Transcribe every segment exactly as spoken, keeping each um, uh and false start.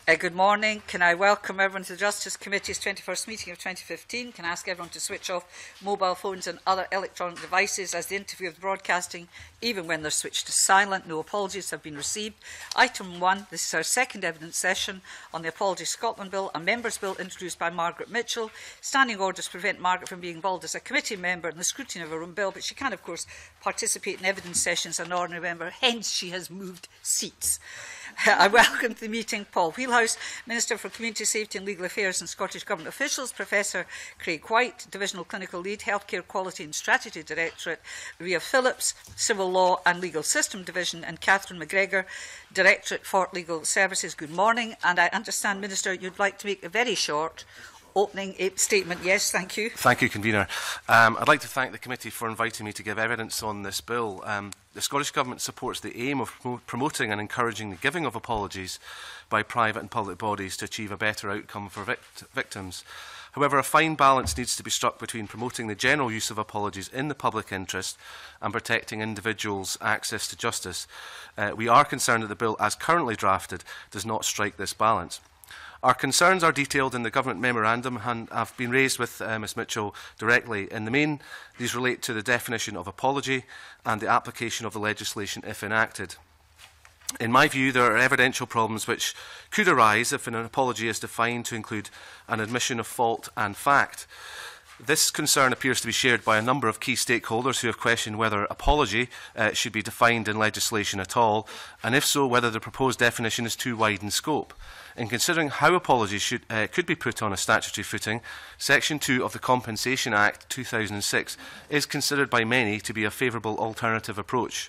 Uh, good morning. Can I welcome everyone to the Justice Committee's twenty-first meeting of twenty fifteen? Can I ask everyone to switch off mobile phones and other electronic devices as the interview is broadcasting, even when they're switched to silent? No apologies have been received. Item one, this is our second evidence session on the Apology Scotland Bill, a Members' Bill introduced by Margaret Mitchell. Standing orders prevent Margaret from being involved as a committee member in the scrutiny of her own bill, but she can, of course, participate in evidence sessions as an ordinary member, hence she has moved seats. I welcome to the meeting Paul Wheelhouse, Minister for Community Safety and Legal Affairs and Scottish Government officials, Professor Craig White, Divisional Clinical Lead, Healthcare Quality and Strategy Directorate, Phillips, Civil Law and Legal System Division, and Kathryn MacGregor, Directorate for Legal Services. Good morning, and I understand, Minister, you'd like to make a very short opening statement. Yes, thank you. Thank you, Convener. Um, I'd like to thank the committee for inviting me to give evidence on this bill. Um, the Scottish Government supports the aim of prom promoting and encouraging the giving of apologies by private and public bodies to achieve a better outcome for vict victims. However, a fine balance needs to be struck between promoting the general use of apologies in the public interest and protecting individuals' access to justice. Uh, we are concerned that the bill, as currently drafted, does not strike this balance. Our concerns are detailed in the Government Memorandum and have been raised with uh, Miz Mitchell directly. In the main, these relate to the definition of apology and the application of the legislation if enacted. In my view, there are evidential problems which could arise if an apology is defined to include an admission of fault and fact. This concern appears to be shared by a number of key stakeholders who have questioned whether apology uh, should be defined in legislation at all, and if so, whether the proposed definition is too wide in scope. In considering how apologies should, uh, could be put on a statutory footing, Section two of the Compensation Act two thousand six is considered by many to be a favourable alternative approach.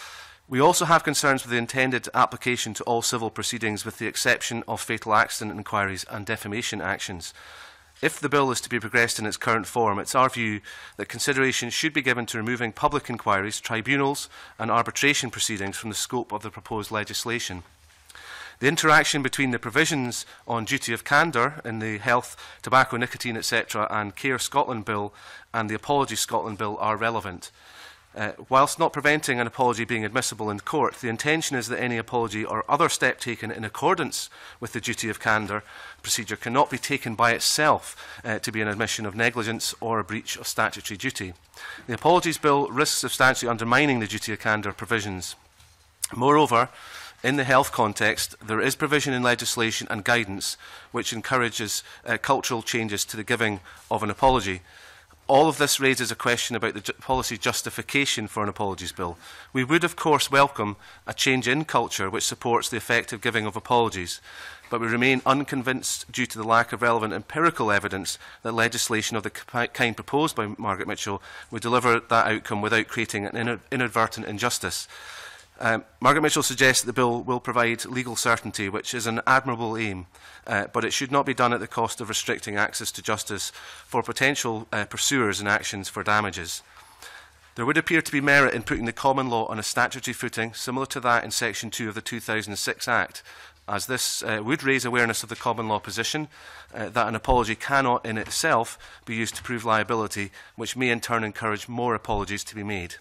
We also have concerns with the intended application to all civil proceedings, with the exception of fatal accident inquiries and defamation actions. If the bill is to be progressed in its current form, it's our view that consideration should be given to removing public inquiries, tribunals and arbitration proceedings from the scope of the proposed legislation. The interaction between the provisions on duty of candour in the Health, Tobacco, Nicotine, et cetera and Care Scotland Bill and the Apology Scotland Bill are relevant. Uh, whilst not preventing an apology being admissible in court, the intention is that any apology or other step taken in accordance with the duty of candour procedure cannot be taken by itself uh, to be an admission of negligence or a breach of statutory duty. The Apologies Bill risks substantially undermining the duty of candour provisions. Moreover, in the health context, there is provision in legislation and guidance which encourages uh, cultural changes to the giving of an apology. All of this raises a question about the ju policy justification for an apologies bill. We would, of course, welcome a change in culture which supports the effective giving of apologies, but we remain unconvinced due to the lack of relevant empirical evidence that legislation of the kind proposed by Margaret Mitchell would deliver that outcome without creating an inadvertent injustice. Um, Margaret Mitchell suggests that the bill will provide legal certainty, which is an admirable aim, uh, but it should not be done at the cost of restricting access to justice for potential uh, pursuers in actions for damages. There would appear to be merit in putting the common law on a statutory footing, similar to that in Section two of the two thousand six Act, as this uh, would raise awareness of the common law position uh, that an apology cannot in itself be used to prove liability, which may in turn encourage more apologies to be made.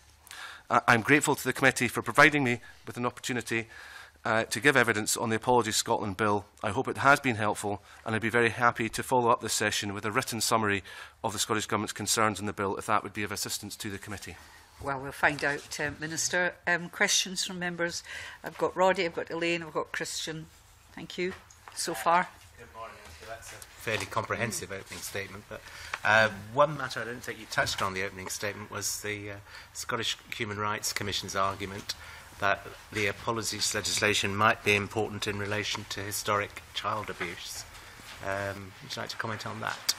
I'm grateful to the committee for providing me with an opportunity uh, to give evidence on the Apologies Scotland Bill. I hope it has been helpful, and I'd be very happy to follow up this session with a written summary of the Scottish Government's concerns on the bill, if that would be of assistance to the committee. Well, we'll find out, uh, Minister. Um, questions from members? I've got Roddy, I've got Elaine, I've got Christian. Thank you so far. Good morning. That's a fairly comprehensive opening statement, but uh, one matter I don't think you touched on in the opening statement was the uh, Scottish Human Rights Commission's argument that the apologies legislation might be important in relation to historic child abuse. Um, would you like to comment on that?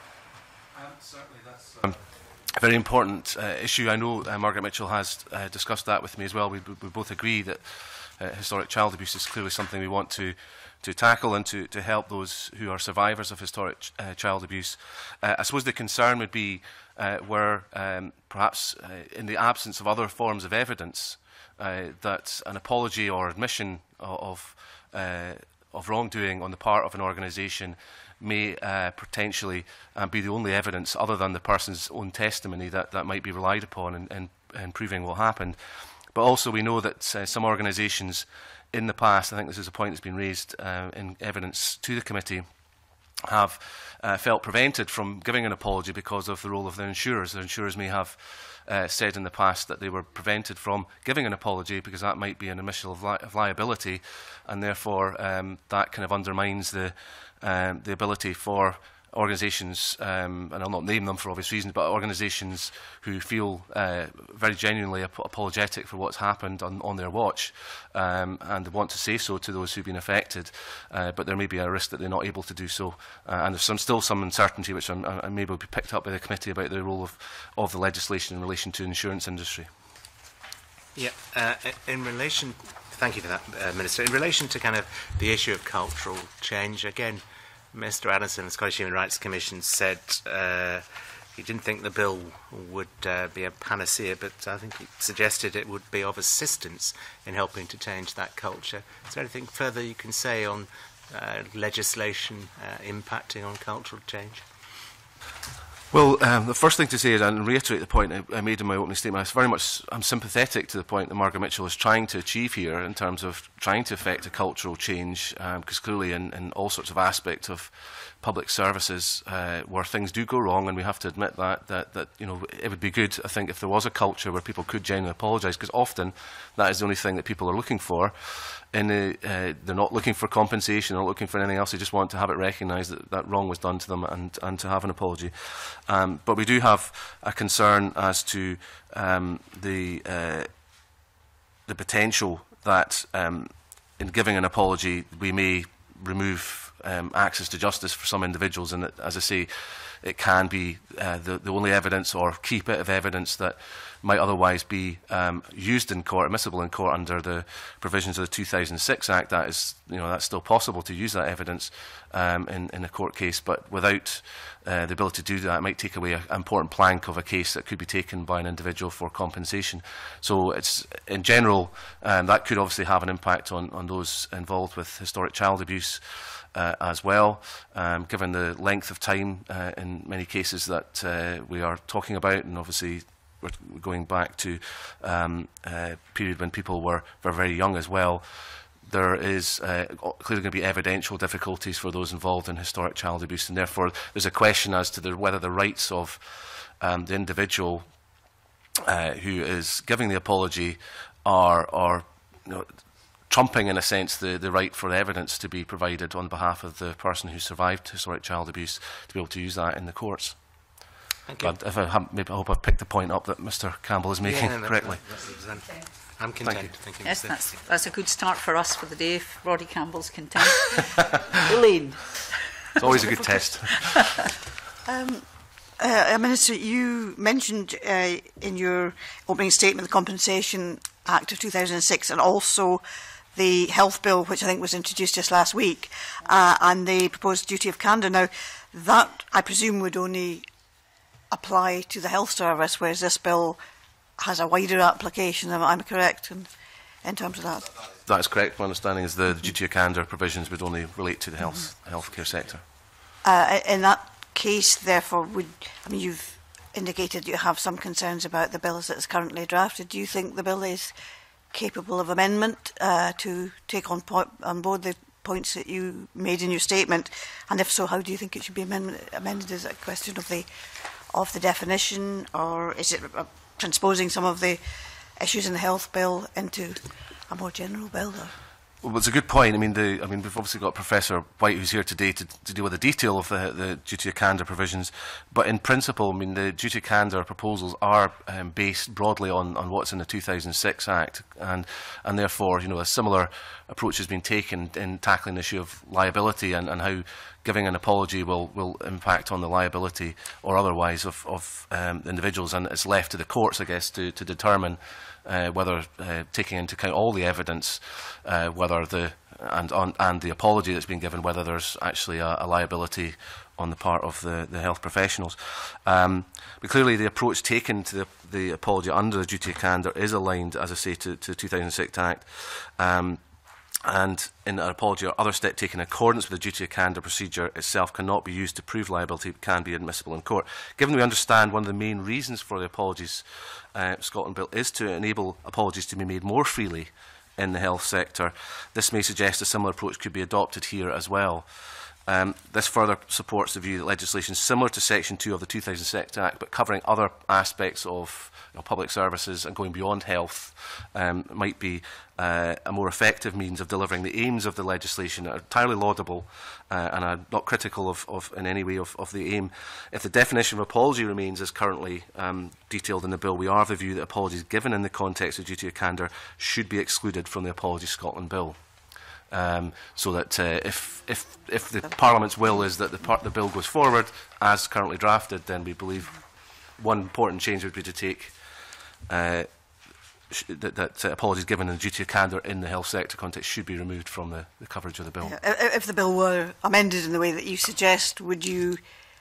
Um, certainly, that's um, a very important uh, issue. I know uh, Margaret Mitchell has uh, discussed that with me as well. We, we both agree that uh, historic child abuse is clearly something we want to to tackle and to, to help those who are survivors of historic ch uh, child abuse. Uh, I suppose the concern would be uh, where um, perhaps uh, in the absence of other forms of evidence uh, that an apology or admission of, uh, of wrongdoing on the part of an organisation may uh, potentially uh, be the only evidence other than the person's own testimony that, that might be relied upon in, in, in proving what happened. But also we know that uh, some organisations in the past, I think this is a point that's been raised uh, in evidence to the committee, have uh, felt prevented from giving an apology because of the role of their insurers. Their insurers may have uh, said in the past that they were prevented from giving an apology because that might be an admission of, li of liability, and therefore um, that kind of undermines the, um, the ability for organisations, um, and I'll not name them for obvious reasons, but organisations who feel uh, very genuinely ap apologetic for what's happened on, on their watch, um, and want to say so to those who've been affected, uh, but there may be a risk that they're not able to do so. Uh, and there's some, still some uncertainty, which I'm, I maybe will be picked up by the committee, about the role of, of the legislation in relation to the insurance industry. Yeah, uh, in relation, thank you for that, uh, Minister. In relation to kind of the issue of cultural change, again, Mister Addison, the Scottish Human Rights Commission, said uh, he didn't think the bill would uh, be a panacea, but I think he suggested it would be of assistance in helping to change that culture. Is there anything further you can say on uh, legislation uh, impacting on cultural change? Well, um, the first thing to say is, and reiterate the point I, I made in my opening statement, I very much I'm sympathetic to the point that Margaret Mitchell is trying to achieve here in terms of trying to effect a cultural change, because um, clearly in, in all sorts of aspects of public services uh, where things do go wrong, and we have to admit that, that, that you know, it would be good, I think, if there was a culture where people could genuinely apologise, because often that is the only thing that people are looking for. In a, uh, they're not looking for compensation, they're not looking for anything else, they just want to have it recognised that that wrong was done to them, and, and to have an apology. Um, but we do have a concern as to um, the, uh, the potential that um, in giving an apology we may remove um, access to justice for some individuals, and that, as I say, it can be uh, the, the only evidence or key bit of evidence that might otherwise be um, used in court, admissible in court under the provisions of the two thousand six Act. That is, you know, that's still possible to use that evidence um, in, in a court case, but without uh, the ability to do that, it might take away an important plank of a case that could be taken by an individual for compensation. So it's, in general, um, that could obviously have an impact on, on those involved with historic child abuse Uh, as well, um, given the length of time uh, in many cases that uh, we are talking about, and obviously we're going back to um, a period when people were, were very young as well. There is uh, clearly going to be evidential difficulties for those involved in historic child abuse, and therefore there's a question as to the, whether the rights of um, the individual uh, who is giving the apology are, are you know, trumping, in a sense, the, the right for evidence to be provided on behalf of the person who survived historic child abuse, to be able to use that in the courts. Thank you. But if I, have, maybe I hope I've picked the point up that Mister Campbell is making yeah, no, correctly. That's, that's, that's, I'm content. Thank you. Thank you, Yes, Mister that's, that's a good start for us for the day, if Roddy Campbell's content. Elaine. It's always a good test. um, uh, Minister, you mentioned uh, in your opening statement the Compensation Act of two thousand six, and also the health bill, which I think was introduced just last week, uh, and the proposed duty of candour. Now, that, I presume, would only apply to the health service, whereas this bill has a wider application. Am I correct in, in terms of that? That is correct. My understanding is the, the duty of candour provisions would only relate to the health mm-hmm. healthcare sector. Uh, in that case, therefore, would I mean you've indicated you have some concerns about the bill as it's currently drafted. Do you think the bill is capable of amendment uh, to take on, po on board the points that you made in your statement? And if so, how do you think it should be amendment amended? Is it a question of the of the definition, or is it uh, transposing some of the issues in the health bill into a more general bill? Or? Well, it's a good point. I mean, the, I mean, we've obviously got Professor White, who's here today to, to deal with the detail of the, the duty of candour provisions. But in principle, I mean, the duty of candour proposals are um, based broadly on, on what's in the two thousand six Act, and and therefore, you know, a similar approach has been taken in tackling the issue of liability, and, and how giving an apology will will impact on the liability or otherwise of, of um, individuals, and it's left to the courts, I guess, to to determine. Uh, whether uh, taking into account all the evidence, uh, whether the and on and the apology that's been given, whether there's actually a, a liability on the part of the, the health professionals. Um, but clearly, the approach taken to the, the apology under the duty of candour is aligned, as I say, to, to the two thousand six Act. Um, and in an apology or other step taken in accordance with the duty of candour procedure itself cannot be used to prove liability but can be admissible in court. Given we understand one of the main reasons for the Apologies uh, Scotland Bill is to enable apologies to be made more freely in the health sector, this may suggest a similar approach could be adopted here as well. Um, this further supports the view that legislation similar to Section two of the two thousand six Act, but covering other aspects of you know, public services and going beyond health, um, might be uh, a more effective means of delivering the aims of the legislation that are entirely laudable, uh, and are not critical of, of in any way of, of the aim. If the definition of apology remains as currently um, detailed in the bill, we are of the view that apologies given in the context of duty of candour should be excluded from the Apologies Scotland Bill. Um, so that uh, if, if, if the Parliament's will is that the, part, the bill goes forward as currently drafted, then we believe one important change would be to take uh, sh that, that uh, apologies given in the duty of candour in the health sector context should be removed from the, the coverage of the bill. Yeah. If the bill were amended in the way that you suggest, would you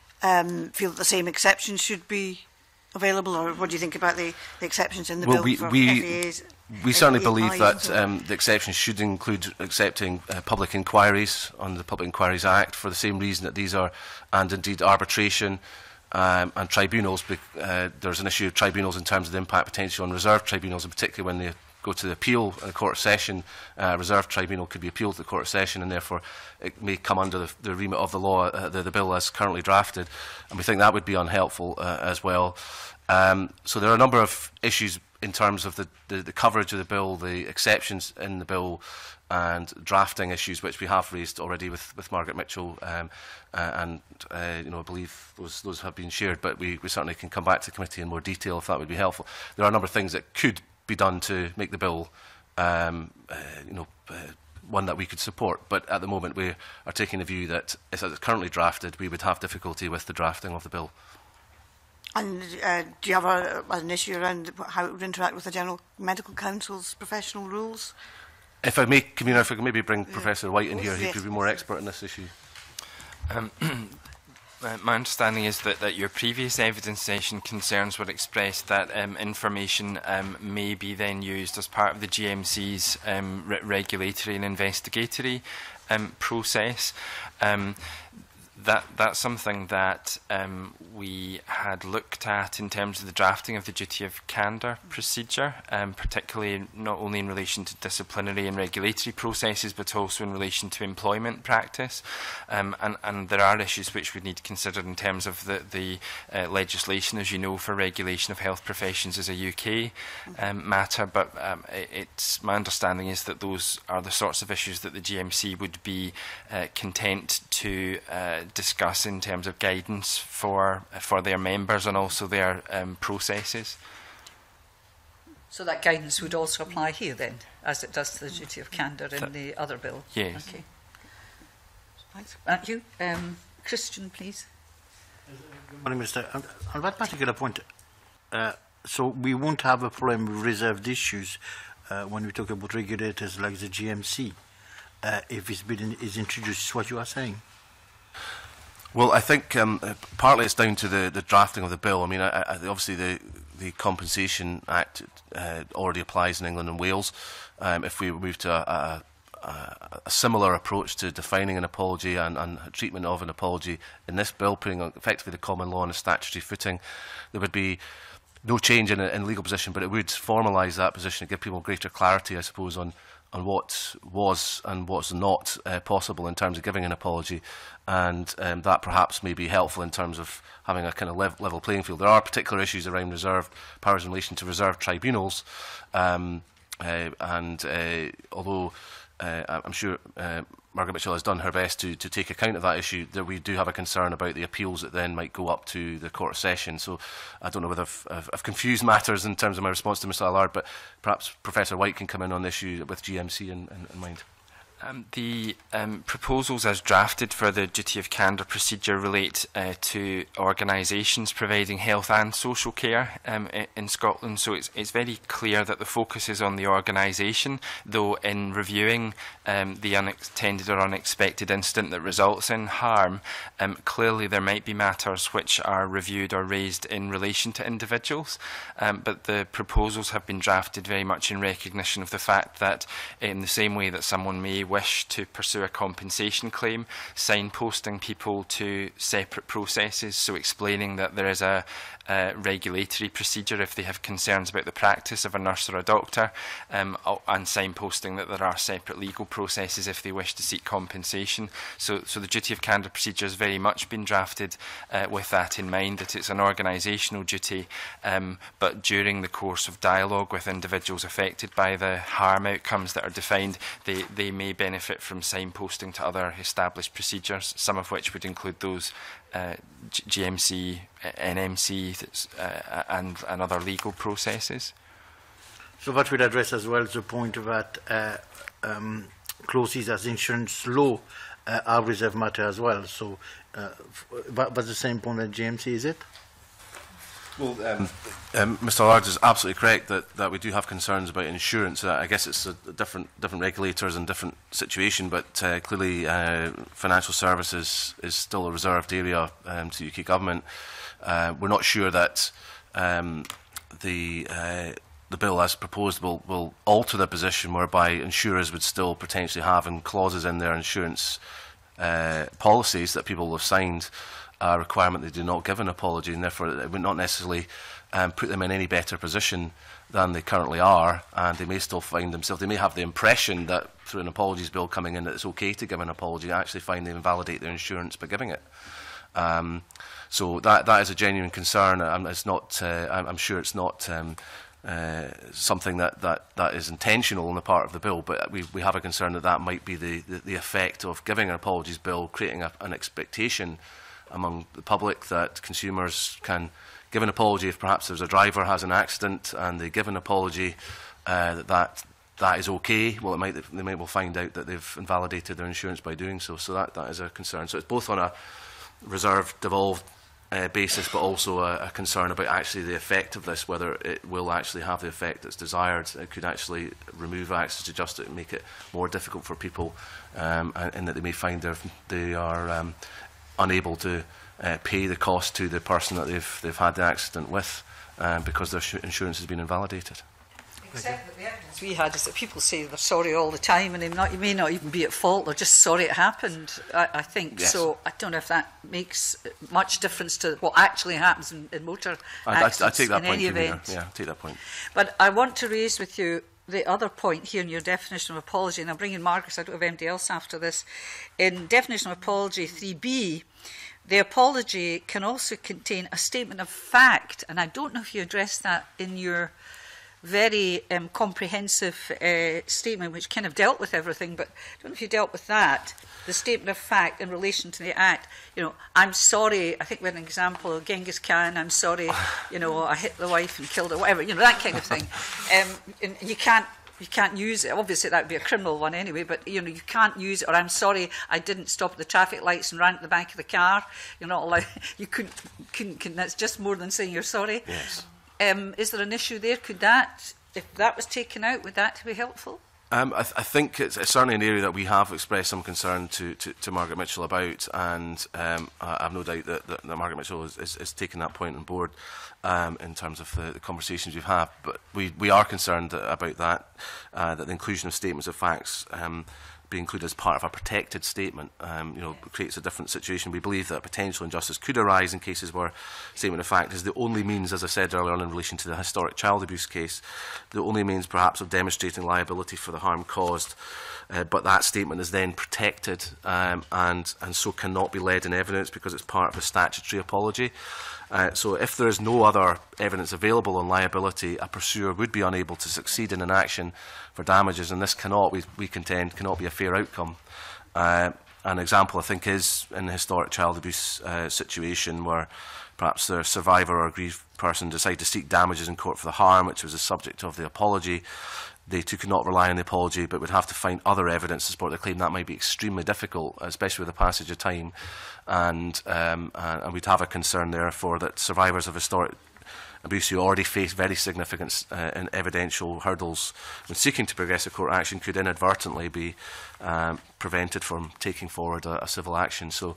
um, feel that the same exceptions should be available, or what do you think about the, the exceptions in the well, bill we, for we, F A As? We certainly believe that um, the exceptions should include accepting uh, public inquiries under the Public Inquiries Act for the same reason that these are, and indeed arbitration um, and tribunals. Uh, there's an issue of tribunals in terms of the impact potential on reserved tribunals, and particularly when they go to the appeal in a court of session. Uh, reserved tribunal could be appealed to the court of session, and therefore it may come under the, the remit of the law, uh, the, the bill as currently drafted, and we think that would be unhelpful uh, as well. Um, so there are a number of issues in terms of the, the, the coverage of the bill, the exceptions in the bill, and drafting issues which we have raised already with, with Margaret Mitchell, um, uh, and uh, you know, I believe those, those have been shared, but we, we certainly can come back to the committee in more detail if that would be helpful. There are a number of things that could be done to make the bill um, uh, you know, uh, one that we could support, but at the moment we are taking the view that as it's currently drafted, we would have difficulty with the drafting of the bill. And uh, do you have a, an issue around how it would interact with the General Medical Council's professional rules? If I may, Commissioner, if I could maybe bring Yeah. Professor White in here, he Yes, could be more yes. expert in this issue. Um, uh, my understanding is that, that your previous evidence session concerns were expressed that um, information um, may be then used as part of the G M C's um, re regulatory and investigatory um, process. Um, That, that's something that um, we had looked at in terms of the drafting of the duty of candour procedure, um, particularly not only in relation to disciplinary and regulatory processes, but also in relation to employment practice. Um, and, and there are issues which we need considered in terms of the, the uh, legislation, as you know, for regulation of health professions is a U K um, matter, but um, it, it's, my understanding is that those are the sorts of issues that the G M C would be uh, content to uh, discuss in terms of guidance for for their members and also their um, processes. So that guidance would also apply here then, as it does to the duty of candour in Th the other bill? Yes. Okay. Thanks. Thank you. Um, Christian, please. Good morning, Minister. On, on that particular point, uh, so we won't have a problem with reserved issues uh, when we talk about regulators like the G M C, uh, if this bill is introduced, is what you are saying? Well, I think um, uh, partly it's down to the, the drafting of the bill. I mean, I, I, obviously the, the Compensation Act uh, already applies in England and Wales. Um, if we move to a, a, a similar approach to defining an apology and, and treatment of an apology in this bill, putting effectively the common law on a statutory footing, there would be no change in, in legal position, but it would formalise that position and give people greater clarity, I suppose, on on what was and what's not uh, possible in terms of giving an apology, and um, that perhaps may be helpful in terms of having a kind of lev level playing field. There are particular issues around reserved powers in relation to reserved tribunals, um, uh, and uh, although uh, I'm sure uh, Margaret Mitchell has done her best to, to take account of that issue, that we do have a concern about the appeals that then might go up to the Court of Session. So I don't know whether I've, I've, I've confused matters in terms of my response to Mister Allard, but perhaps Professor White can come in on the issue with G M C in, in, in mind. Um, the um, proposals as drafted for the duty of candour procedure relate uh, to organisations providing health and social care um, in Scotland, so it's, it's very clear that the focus is on the organisation, though in reviewing um, the unintended or unexpected incident that results in harm, um, clearly there might be matters which are reviewed or raised in relation to individuals, um, but the proposals have been drafted very much in recognition of the fact that in the same way that someone may wish to pursue a compensation claim, signposting people to separate processes, so explaining that there is a, a regulatory procedure if they have concerns about the practice of a nurse or a doctor, um, and signposting that there are separate legal processes if they wish to seek compensation. So, so the duty of candour procedure has very much been drafted uh, with that in mind, that it's an organisational duty, um, but during the course of dialogue with individuals affected by the harm outcomes that are defined, they, they may benefit from signposting to other established procedures, some of which would include those uh, G M C, N M C uh, and, and other legal processes. So that will address as well the point that uh, um, clauses as insurance law uh, are reserved matter as well. So uh, that, that's the same point at G M C, is it? Well, um, um, Mr Large is absolutely correct that, that we do have concerns about insurance. Uh, I guess it's a different different regulators and different situation, but uh, clearly uh, financial services is still a reserved area um, to the U K government. Uh, we're not sure that um, the uh, the bill as proposed will, will alter the position whereby insurers would still potentially have in clauses in their insurance uh, policies that people have signed a requirement they do not give an apology, and therefore it would not necessarily um, put them in any better position than they currently are, and they may still find themselves, they may have the impression that through an apologies bill coming in that it's okay to give an apology, actually find they invalidate their insurance by giving it. Um, so that that is a genuine concern. Um, it's not, uh, I'm, I'm sure it's not um, uh, something that, that, that is intentional on the part of the bill, but we, we have a concern that that might be the, the, the effect of giving an apologies bill, creating a, an expectation among the public that consumers can give an apology if perhaps there's a driver has an accident and they give an apology, uh, that, that that is okay. Well, it might, they might well find out that they've invalidated their insurance by doing so. So that, that is a concern. So it's both on a reserved, devolved uh, basis, but also a, a concern about actually the effect of this, whether it will actually have the effect that's desired. It could actually remove access to justice and make it more difficult for people, um, and, and that they may find they are um, unable to uh, pay the cost to the person that they've, they've had the accident with um, because their insurance has been invalidated. Except that the evidence we had is that people say they're sorry all the time, and they, not, you may not even be at fault, they're just sorry it happened, I, I think. Yes. So I don't know if that makes much difference to what actually happens in, in motor I, accidents I, I take that in point any from you. event. Yeah, I take that point. But I want to raise with you the other point here in your definition of apology, and I'll bring in Margaret, I don't have anybody else after this. In definition of apology three B, the apology can also contain a statement of fact, and I don't know if you addressed that in your very um, comprehensive uh, statement, which kind of dealt with everything, but I don't know if you dealt with that, the statement of fact in relation to the act. You know, I'm sorry, I think we had an example of Genghis Khan, I'm sorry, you know, I hit the wife and killed her, whatever, you know, that kind of thing. Um, and you can't You can't use it. Obviously, that would be a criminal one anyway, but you know, you can't use it. Or I'm sorry, I didn't stop at the traffic lights and ran to the back of the car. You're not allowed. You couldn't. couldn't, couldn't that's just more than saying you're sorry. Yes. Um, is there an issue there? Could that, if that was taken out, would that be helpful? Um, I, th I think it's, it's certainly an area that we have expressed some concern to, to, to Margaret Mitchell about, and um, I have no doubt that, that, that Margaret Mitchell is, is, is taking that point on board um, in terms of the, the conversations we've had. But we, we are concerned about that, uh, that the inclusion of statements of facts um, be included as part of a protected statement, um, you know, creates a different situation. We believe that potential injustice could arise in cases where statement of fact is the only means, as I said earlier on in relation to the historic child abuse case, the only means perhaps of demonstrating liability for the harm caused, uh, but that statement is then protected um, and, and so cannot be led in evidence because it's part of a statutory apology. Uh, so if there is no other evidence available on liability, a pursuer would be unable to succeed in an action for damages, and this cannot, we, we contend, cannot be a fair outcome. Uh, an example, I think, is in the historic child abuse uh, situation where perhaps the survivor or aggrieved person decide to seek damages in court for the harm which was the subject of the apology, they too could not rely on the apology but would have to find other evidence to support their claim. That might be extremely difficult, especially with the passage of time, and, um, and we'd have a concern therefore that survivors of historic abuse who already face very significant uh, and evidential hurdles when seeking to progress a court action could inadvertently be um, prevented from taking forward a, a civil action. So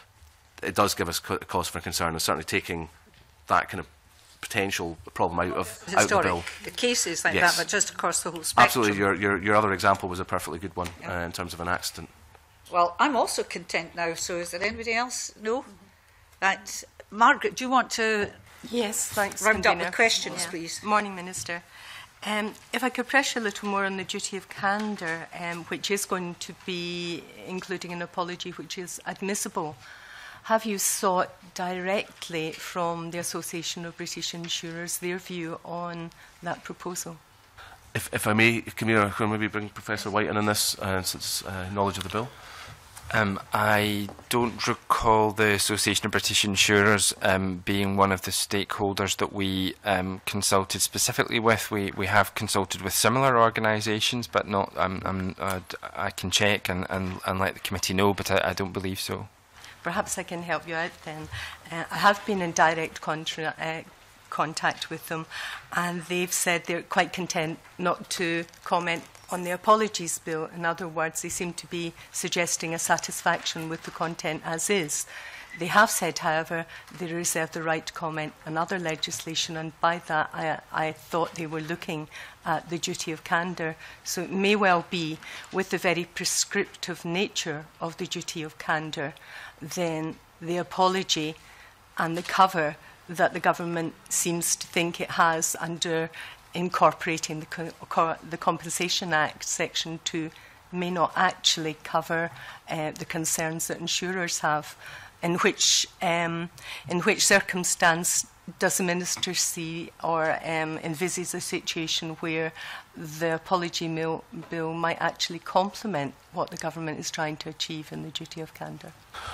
it does give us co cause for concern, and certainly taking that kind of potential problem out of, out of the bill. The cases like yes. that, but just across the whole spectrum. Absolutely. Your, your, your other example was a perfectly good one yeah. uh, in terms of an accident. Well, I'm also content now, so is there anybody else? No? Mm-hmm. That, Margaret, do you want to yes, thanks, round convener. up the questions, yeah. please? Morning, Minister. Um, if I could press you a little more on the duty of candour, um, which is going to be including an apology which is admissible. Have you sought directly from the Association of British Insurers their view on that proposal? If, if I may, Camilla, can maybe bring Professor White in on this, uh, since uh, knowledge of the bill? Um, I don't recall the Association of British Insurers um, being one of the stakeholders that we um, consulted specifically with. We, we have consulted with similar organisations, but not. Um, um, uh, I can check and, and, and let the committee know, but I, I don't believe so. Perhaps I can help you out then. Uh, I have been in direct contra uh, contact with them, and they've said they're quite content not to comment on the apologies bill. In other words, they seem to be suggesting a satisfaction with the content as is. They have said, however, they reserve the right to comment on other legislation, and by that I, I thought they were looking at the duty of candour. So it may well be, with the very prescriptive nature of the duty of candour, then the apology and the cover that the government seems to think it has under incorporating the, co co the Compensation Act, Section two, may not actually cover uh, the concerns that insurers have. In which, um, in which circumstance does the Minister see or um, envisage a situation where the apology bill, bill might actually complement what the government is trying to achieve in the duty of candour?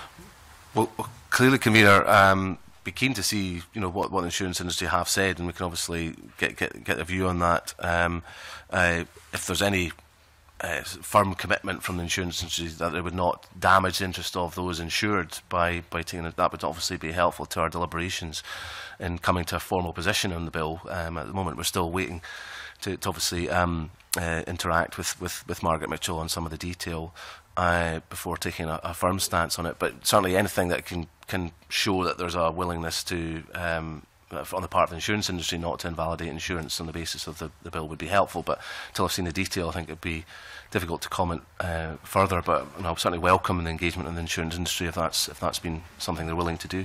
Well, well clearly, Convener, um, be keen to see, you know, what, what the insurance industry have said, and we can obviously get get, get a view on that. Um, uh, if there's any Uh, firm commitment from the insurance industry that it would not damage the interest of those insured by, by taking it, that would obviously be helpful to our deliberations in coming to a formal position on the bill. Um, at the moment, we're still waiting to, to obviously um, uh, interact with, with, with Margaret Mitchell on some of the detail uh, before taking a, a firm stance on it. But certainly anything that can, can show that there's a willingness to um, on the part of the insurance industry not to invalidate insurance on the basis of the, the bill would be helpful. But until I've seen the detail, I think it would be difficult to comment uh, further. But you know, I'll certainly welcome the engagement of the insurance industry if that's, if that's been something they're willing to do.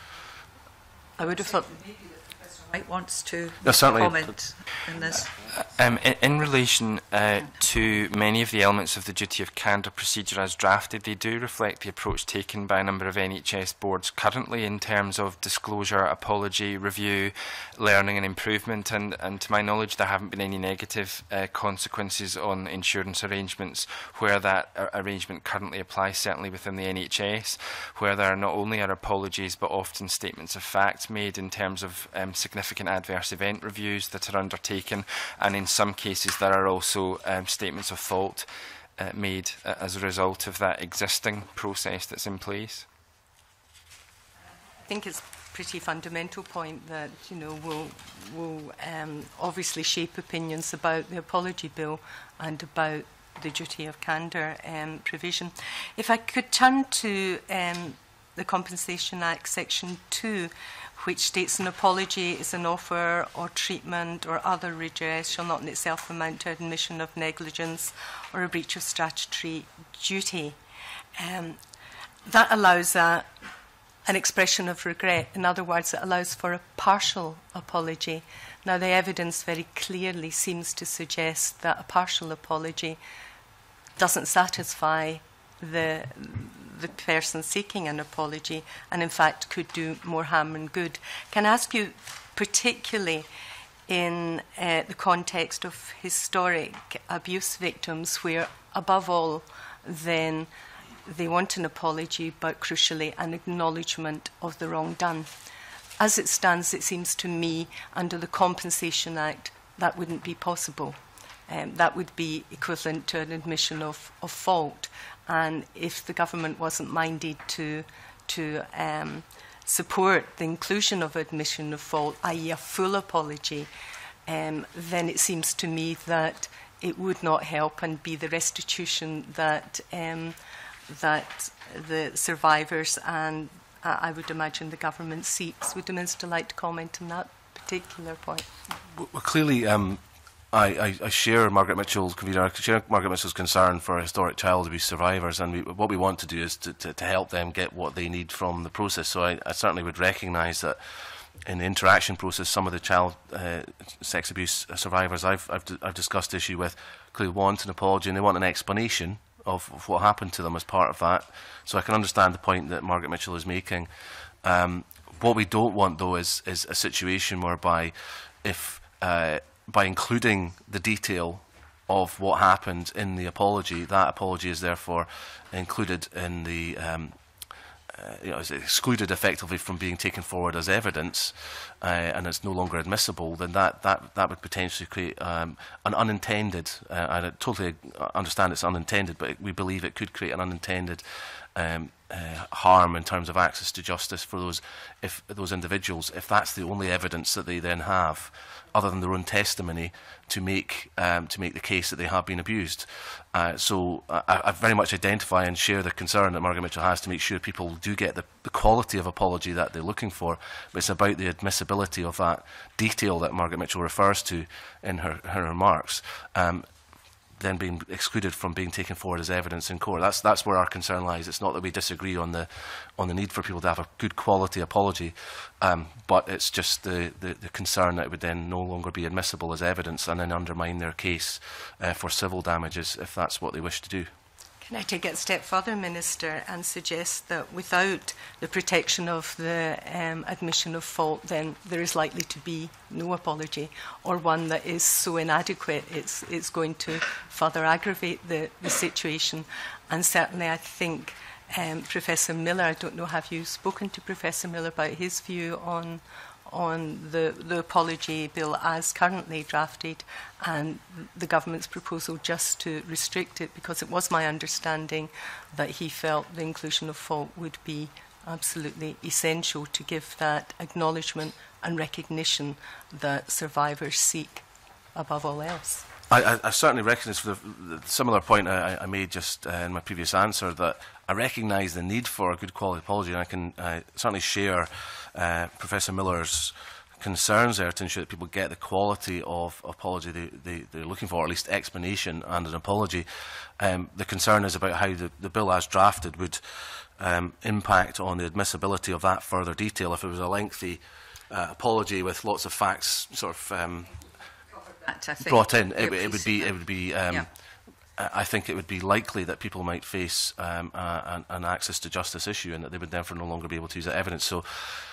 I would have thought White wants to no, comment in this. Um, in, in relation uh, to many of the elements of the duty of candour procedure as drafted, they do reflect the approach taken by a number of N H S boards currently in terms of disclosure, apology, review, learning and improvement, and, and to my knowledge there haven't been any negative uh, consequences on insurance arrangements where that uh, arrangement currently applies, certainly within the N H S, where there are not only are apologies but often statements of fact made in terms of um, significant adverse event reviews that are undertaken, and in some cases there are also um, statements of fault uh, made uh, as a result of that existing process that's in place. I think it's a pretty fundamental point that, you know, will will um, obviously shape opinions about the apology bill and about the duty of candour um, provision. If I could turn to um, the Compensation Act, Section two, which states an apology is an offer or treatment or other redress shall not in itself amount to admission of negligence or a breach of statutory duty. Um, that allows a, an expression of regret. In other words, it allows for a partial apology. Now, the evidence very clearly seems to suggest that a partial apology doesn't satisfy the the person seeking an apology, and in fact could do more harm than good. Can I ask you, particularly in uh, the context of historic abuse victims, where above all then they want an apology but crucially an acknowledgement of the wrong done, as it stands, it seems to me, under the Compensation Act, that wouldn't be possible. Um, that would be equivalent to an admission of, of fault. And if the government wasn't minded to, to um, support the inclusion of admission of fault, that is a full apology, um, then it seems to me that it would not help and be the restitution that um, that the survivors and uh, I would imagine the government seeks. Would the Minister like to comment on that particular point? Well, clearly, um, I, I, I share Margaret Mitchell's convener. I share Margaret Mitchell's concern for historic child abuse survivors, and we, what we want to do is to, to, to help them get what they need from the process. So I, I certainly would recognise that in the interaction process, some of the child uh, sex abuse survivors I've, I've, I've discussed issue with clearly want an apology and they want an explanation of, of what happened to them as part of that. So I can understand the point that Margaret Mitchell is making. Um, what we don't want, though, is, is a situation whereby if uh, by including the detail of what happened in the apology, that apology is therefore included in the um, Uh, you know, is excluded effectively from being taken forward as evidence, uh, and it's no longer admissible, then that that that would potentially create um, an unintended. Uh, I totally understand it's unintended, but we believe it could create an unintended um, uh, harm in terms of access to justice for those if those individuals, if that's the only evidence that they then have, other than their own testimony, to make um, to make the case that they have been abused. Uh, so I, I very much identify and share the concern that Margaret Mitchell has to make sure people do get the, the quality of apology that they're looking for, but it's about the admissibility of that detail that Margaret Mitchell refers to in her, her remarks, um, then being excluded from being taken forward as evidence in court. That's that's where our concern lies. It's not that we disagree on the on the need for people to have a good quality apology, um, but it's just the, the the concern that it would then no longer be admissible as evidence and then undermine their case uh, for civil damages if that's what they wish to do. Can I take it a step further, Minister, and suggest that without the protection of the um, admission of fault, then there is likely to be no apology, or one that is so inadequate it's, it's going to further aggravate the, the situation. And certainly I think um, Professor Miller, I don't know, have you spoken to Professor Miller about his view on on the, the apology bill as currently drafted and the government's proposal just to restrict it, because it was my understanding that he felt the inclusion of fault would be absolutely essential to give that acknowledgement and recognition that survivors seek above all else. I, I, I certainly recognise, for the, the similar point I, I made just uh, in my previous answer, that I recognise the need for a good quality apology, and I can uh, certainly share uh, Professor Miller's concerns there to ensure that people get the quality of apology they, they, they're looking for, or at least explanation and an apology. Um, the concern is about how the, the bill as drafted would um, impact on the admissibility of that further detail. If it was a lengthy uh, apology with lots of facts sort of um, That, I think, brought in, it, it would be, it would be. Um, yeah. I think it would be likely that people might face um, a, an, an access to justice issue, and that they would therefore no longer be able to use that evidence. So,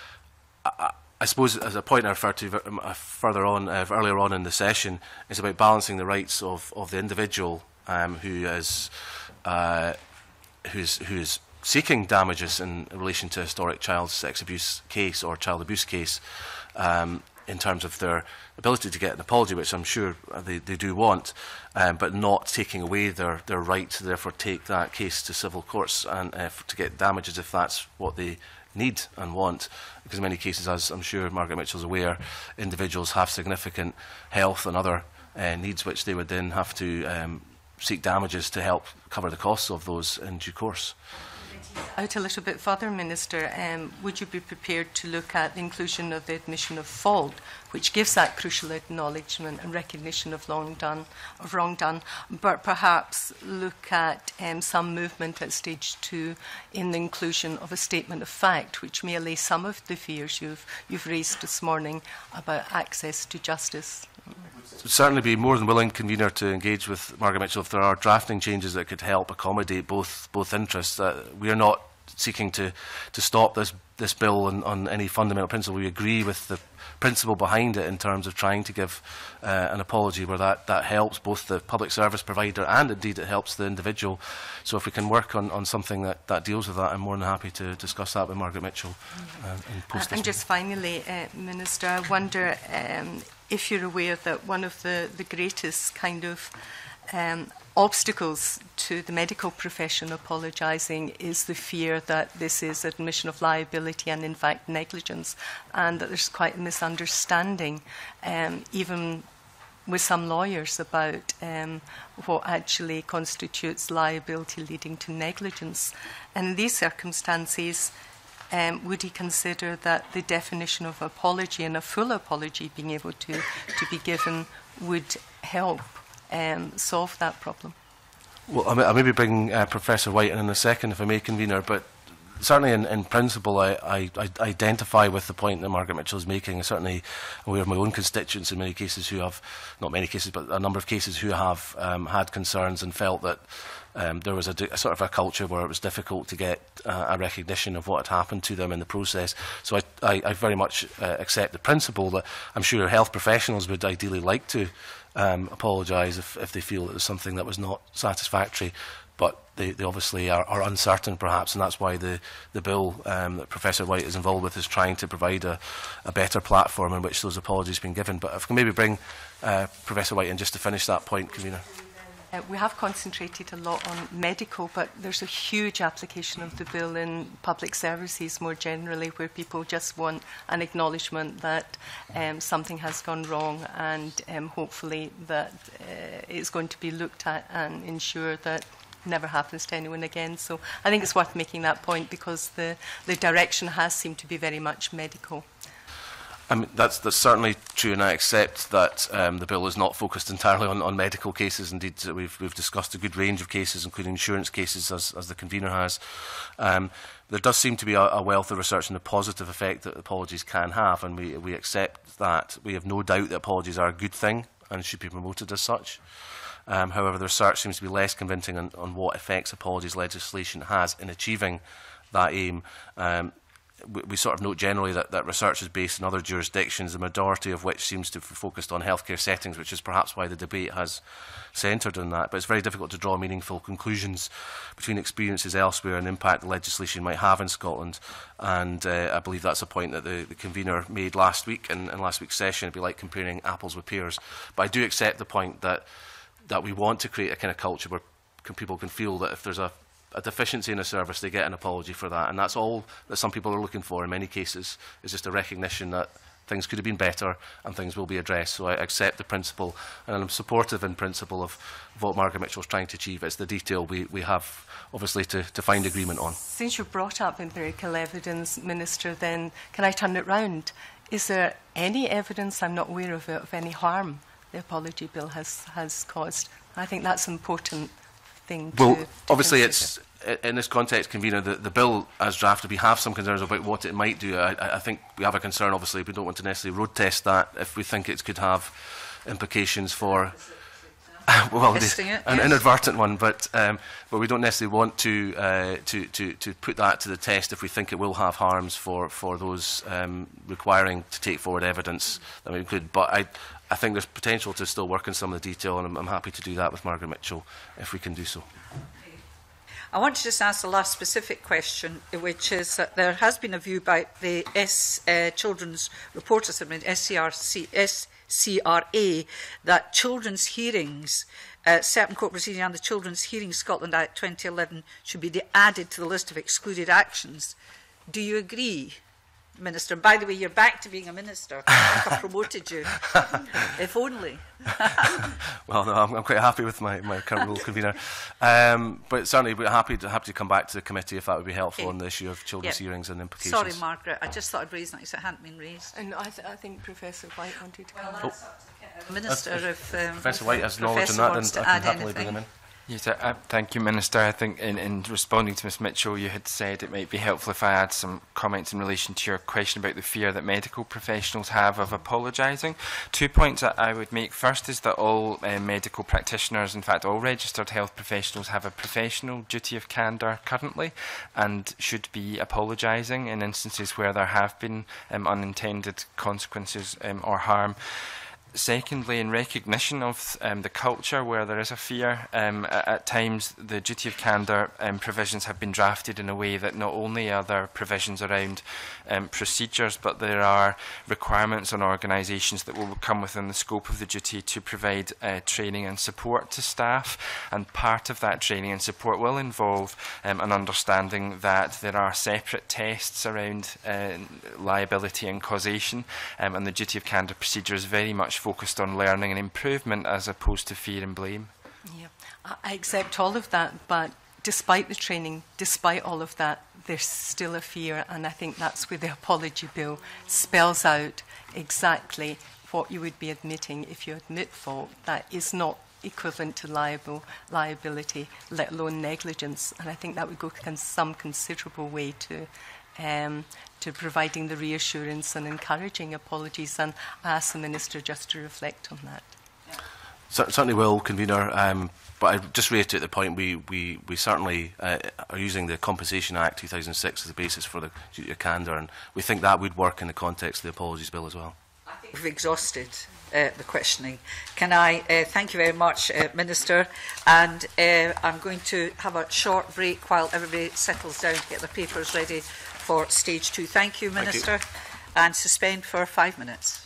I, I suppose, as a point I referred to further on, uh, earlier on in the session, is about balancing the rights of, of the individual um, who is uh, who's who's seeking damages in relation to a historic child sex abuse case or child abuse case. Um, in terms of their ability to get an apology, which I'm sure they, they do want, um, but not taking away their, their right to therefore take that case to civil courts and uh, to get damages if that's what they need and want. Because in many cases, as I'm sure Margaret Mitchell is aware, individuals have significant health and other uh, needs which they would then have to um, seek damages to help cover the costs of those in due course. Out a little bit further, Minister, um, would you be prepared to look at the inclusion of the admission of fault, which gives that crucial acknowledgement and recognition of long done, of wrong done, but perhaps look at um, some movement at stage two in the inclusion of a statement of fact, which may allay some of the fears you've, you've raised this morning about access to justice? Would certainly be more than willing, convener, to engage with Margaret Mitchell if there are drafting changes that could help accommodate both both interests. Uh, we are not seeking to, to stop this, this bill on, on any fundamental principle. We agree with the principle behind it in terms of trying to give uh, an apology where that, that helps both the public service provider and indeed it helps the individual. So if we can work on, on something that, that deals with that, I'm more than happy to discuss that with Margaret Mitchell. Uh, in post uh, and just finally, uh, Minister, I wonder um, if you're aware that one of the, the greatest kind of um, obstacles to the medical profession apologising is the fear that this is admission of liability and in fact negligence, and that there's quite a misunderstanding um, even with some lawyers about um, what actually constitutes liability leading to negligence. And in these circumstances, um, would he consider that the definition of apology and a full apology being able to, to be given would help um, solve that problem? Well, I'll maybe bring uh, Professor White in in a second, if I may, Convener, but certainly in, in principle, I, I, I identify with the point that Margaret Mitchell is making. I'm certainly aware of my own constituents in many cases who have, not many cases, but a number of cases who have um, had concerns and felt that um, there was a, a sort of a culture where it was difficult to get uh, a recognition of what had happened to them in the process. So I, I, I very much uh, accept the principle that I'm sure health professionals would ideally like to Um, apologise if, if they feel it was something that was not satisfactory, but they, they obviously are, are uncertain perhaps, and that's why the, the bill um, that Professor White is involved with is trying to provide a, a better platform in which those apologies have been given. But if I can maybe bring uh, Professor White in just to finish that point, Convener. Uh, we have concentrated a lot on medical, but there's a huge application of the bill in public services more generally, where people just want an acknowledgement that um, something has gone wrong, and um, hopefully that uh, it's going to be looked at and ensure that never happens to anyone again. So I think it's worth making that point, because the, the direction has seemed to be very much medical. I mean, that's, that's certainly true, and I accept that um, the bill is not focused entirely on, on medical cases. Indeed, we've, we've discussed a good range of cases, including insurance cases, as, as the convener has. Um, there does seem to be a, a wealth of research on the positive effect that apologies can have, and we, we accept that. We have no doubt that apologies are a good thing and should be promoted as such. Um, however, the research seems to be less convincing on, on what effects apologies legislation has in achieving that aim. Um, We, we sort of note generally that, that research is based in other jurisdictions, the majority of which seems to be focused on healthcare settings, which is perhaps why the debate has centred on that. But it's very difficult to draw meaningful conclusions between experiences elsewhere and the impact the legislation might have in Scotland. And uh, I believe that's a point that the, the convener made last week in, in last week's session. It'd be like comparing apples with pears. But I do accept the point that, that we want to create a kind of culture where can, people can feel that if there's a a deficiency in a service, they get an apology for that. And that's all that some people are looking for in many cases, is just a recognition that things could have been better and things will be addressed. So I accept the principle, and I'm supportive in principle of what Margaret Mitchell is trying to achieve. It's the detail we, we have, obviously, to, to find agreement on. Since you brought up empirical evidence, Minister, then can I turn it round? Is there any evidence, I'm not aware of it, of any harm the apology bill has, has caused? I think that's an important thing to, well, to obviously, consider. it's in this context, convener, the, the bill as drafted, we have some concerns about what it might do. I, I think we have a concern, obviously, we don't want to necessarily road test that if we think it could have implications for well, the, it, an yes. inadvertent one, but um, but we don't necessarily want to, uh, to to to put that to the test if we think it will have harms for for those um, requiring to take forward evidence that we include. But I. I think there's potential to still work on some of the detail, and I'm, I'm happy to do that with Margaret Mitchell if we can do so. I want to just ask the last specific question, which is that there has been a view by the S, uh, Children's Reporters Assembly, S C R C, S C R A, that children's hearings, uh, certain court proceedings and the Children's Hearing Scotland Act twenty eleven should be added to the list of excluded actions. Do you agree, Minister? By the way, you're back to being a minister. I promoted you. If only. Well, no, I'm, I'm quite happy with my, my current role, convener. Um, but certainly, we're happy to, happy to come back to the committee if that would be helpful okay. on the issue of children's yeah. hearings and implications. Sorry, Margaret. I just thought I'd raise that because it hadn't been raised. And I, th I think Professor White wanted to come. Well, that's up to the Minister. If, if um, Professor White has Professor knowledge on that, wants then to I add can happily anything. bring him in. Yes, uh, uh, thank you, Minister. I think in, in responding to Miz Mitchell, you had said it might be helpful if I add some comments in relation to your question about the fear that medical professionals have of apologising. Two points that I would make. First is that all uh, medical practitioners, in fact all registered health professionals, have a professional duty of candour currently and should be apologising in instances where there have been um, unintended consequences um, or harm. Secondly, in recognition of um, the culture where there is a fear, um, at, at times the duty of candour um, provisions have been drafted in a way that not only are there provisions around um, procedures, but there are requirements on organisations that will come within the scope of the duty to provide uh, training and support to staff. And part of that training and support will involve um, an understanding that there are separate tests around uh, liability and causation, um, and the duty of candour procedure is very much focused on learning and improvement as opposed to fear and blame. Yeah, I accept all of that, but despite the training, despite all of that, there's still a fear, and I think that's where the apology bill spells out exactly what you would be admitting if you admit fault. That is not equivalent to liable liability, let alone negligence, and I think that would go con some considerable way to um, to providing the reassurance and encouraging apologies, and I ask the Minister just to reflect on that. Certainly will, Convener. Um, but I just reiterate the point, we, we, we certainly uh, are using the Compensation Act two thousand six as the basis for the duty of candour, and we think that would work in the context of the Apologies Bill as well. I think we've exhausted uh, the questioning. Can I uh, thank you very much, uh, Minister, and uh, I'm going to have a short break while everybody settles down to get their papers ready for stage two. Thank you, Minister, Thank you. And suspend for five minutes.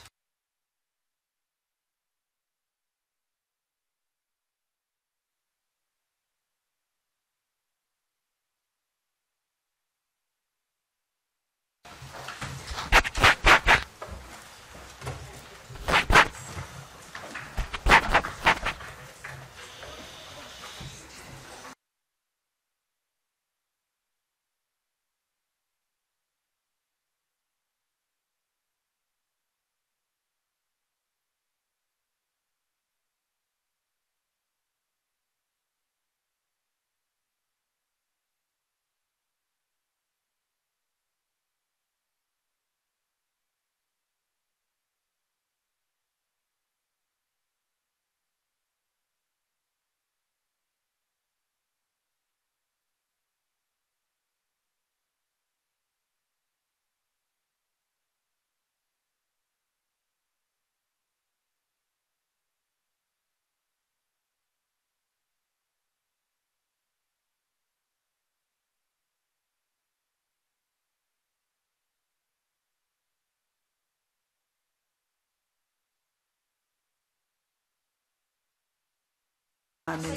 I mean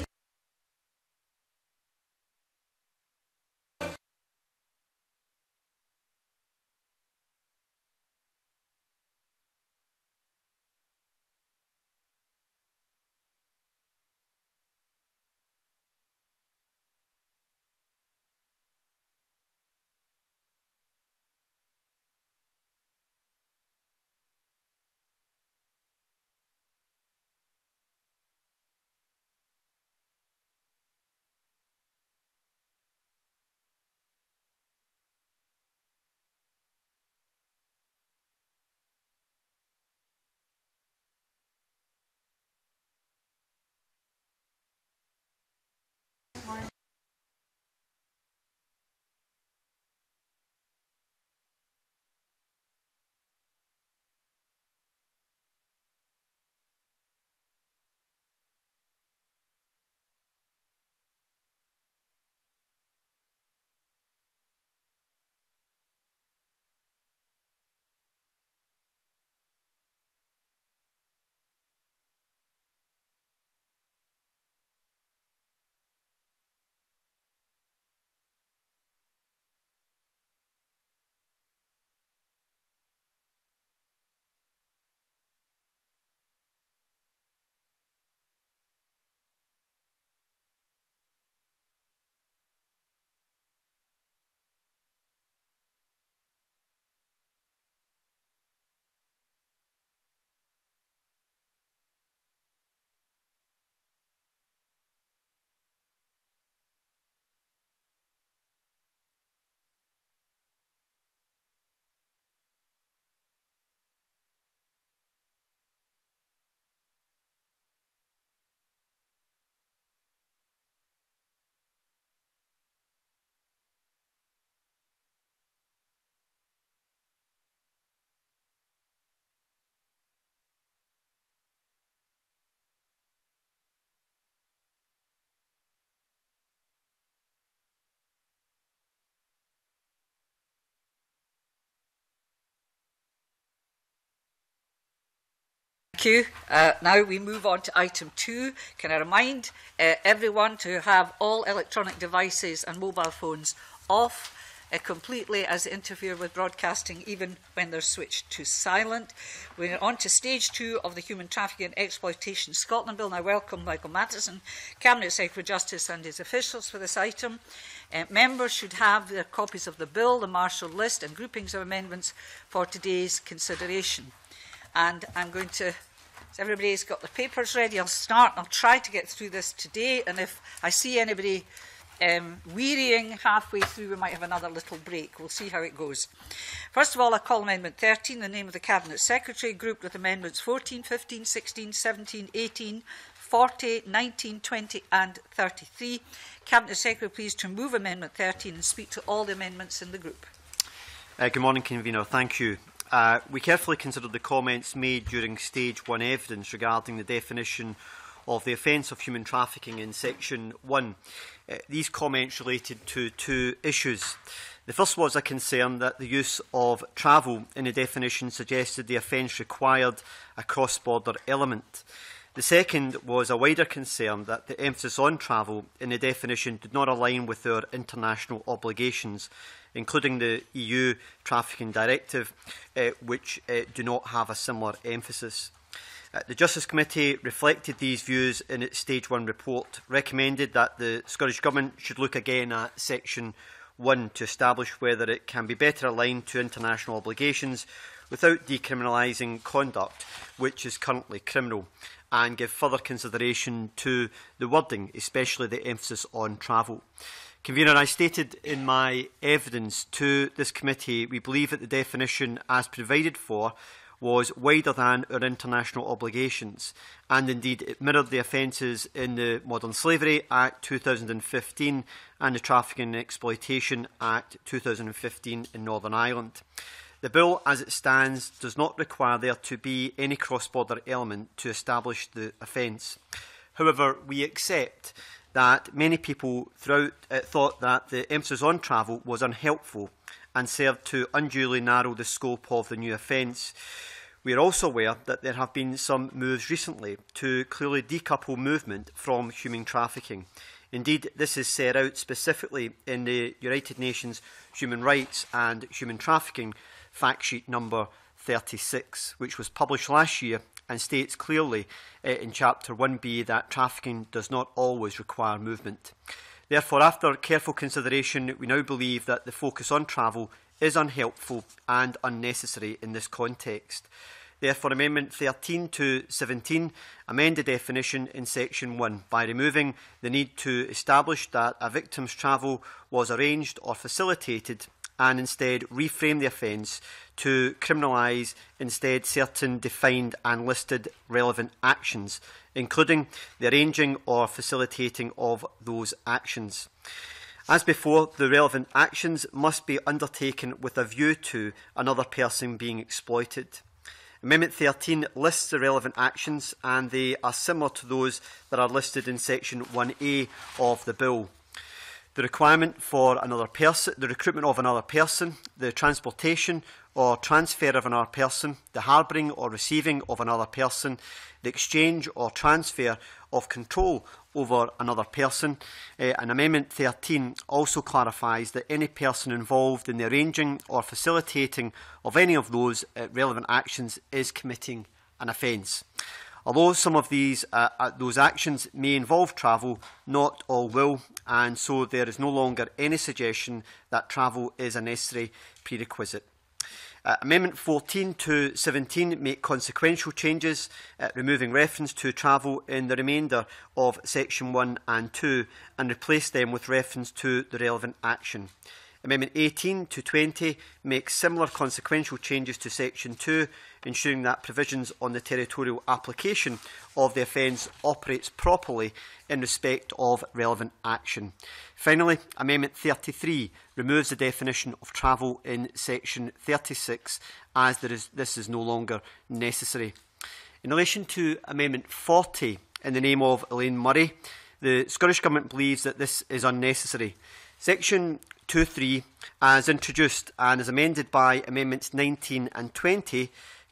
you. Uh, now we move on to item two. Can I remind uh, everyone to have all electronic devices and mobile phones off uh, completely as they interfere with broadcasting, even when they're switched to silent. We're on to stage two of the Human Trafficking and Exploitation Scotland Bill. And I welcome Michael Matheson, Cabinet Secretary for Justice, and his officials for this item. Uh, members should have their copies of the bill, the marshal list and groupings of amendments for today's consideration. And I'm going to, as everybody's got the papers ready, I'll start and I'll try to get through this today. And if I see anybody um, wearying halfway through, we might have another little break. We'll see how it goes. First of all, I call Amendment thirteen, the name of the Cabinet Secretary, grouped with Amendments fourteen, fifteen, sixteen, seventeen, eighteen, forty, nineteen, twenty and thirty-three. Cabinet Secretary, please to move Amendment thirteen and speak to all the amendments in the group. Uh, good morning, Convener. Thank you. Uh, we carefully considered the comments made during Stage one evidence regarding the definition of the offence of human trafficking in Section one. Uh, these comments related to two issues. The first was a concern that the use of travel in the definition suggested the offence required a cross-border element. The second was a wider concern that the emphasis on travel in the definition did not align with our international obligations, including the E U Trafficking Directive, uh, which uh, do not have a similar emphasis. Uh, the Justice Committee reflected these views in its Stage one report, recommended that the Scottish Government should look again at Section one to establish whether it can be better aligned to international obligations without decriminalising conduct which is currently criminal, and give further consideration to the wording, especially the emphasis on travel. Convener, I stated in my evidence to this committee we believe that the definition as provided for was wider than our international obligations, and indeed it mirrored the offences in the Modern Slavery Act two thousand fifteen and the Trafficking and Exploitation Act two thousand fifteen in Northern Ireland. The bill, as it stands, does not require there to be any cross-border element to establish the offence. However, we accept that many people throughout uh, thought that the emphasis on travel was unhelpful and served to unduly narrow the scope of the new offence. We are also aware that there have been some moves recently to clearly decouple movement from human trafficking. Indeed, this is set out specifically in the United Nations Human Rights and Human Trafficking Fact Sheet number thirty-six, which was published last year and states clearly uh, in Chapter one B that trafficking does not always require movement. Therefore, after careful consideration, we now believe that the focus on travel is unhelpful and unnecessary in this context. Therefore, Amendment thirteen to seventeen amend the definition in Section one by removing the need to establish that a victim's travel was arranged or facilitated, and instead reframe the offence to criminalise instead certain defined and listed relevant actions, including the arranging or facilitating of those actions. As before, the relevant actions must be undertaken with a view to another person being exploited. Amendment thirteen lists the relevant actions, and they are similar to those that are listed in Section one A of the Bill. The requirement for another person, the recruitment of another person, the transportation or transfer of another person, the harbouring or receiving of another person, the exchange or transfer of control over another person. Uh, and Amendment thirteen also clarifies that any person involved in the arranging or facilitating of any of those uh, relevant actions is committing an offence. Although some of these uh, uh, those actions may involve travel, not all will, and so there is no longer any suggestion that travel is a necessary prerequisite. Uh, Amendment fourteen to seventeen make consequential changes, uh, removing reference to travel in the remainder of Section one and two, and replace them with reference to the relevant action. Amendment eighteen to twenty makes similar consequential changes to Section two, ensuring that provisions on the territorial application of the offence operates properly in respect of relevant action. Finally, Amendment thirty-three removes the definition of travel in Section thirty-six, as there is, this is no longer necessary. In relation to Amendment forty, in the name of Elaine Murray, the Scottish Government believes that this is unnecessary. Section two point three, as introduced and as amended by Amendments nineteen and twenty,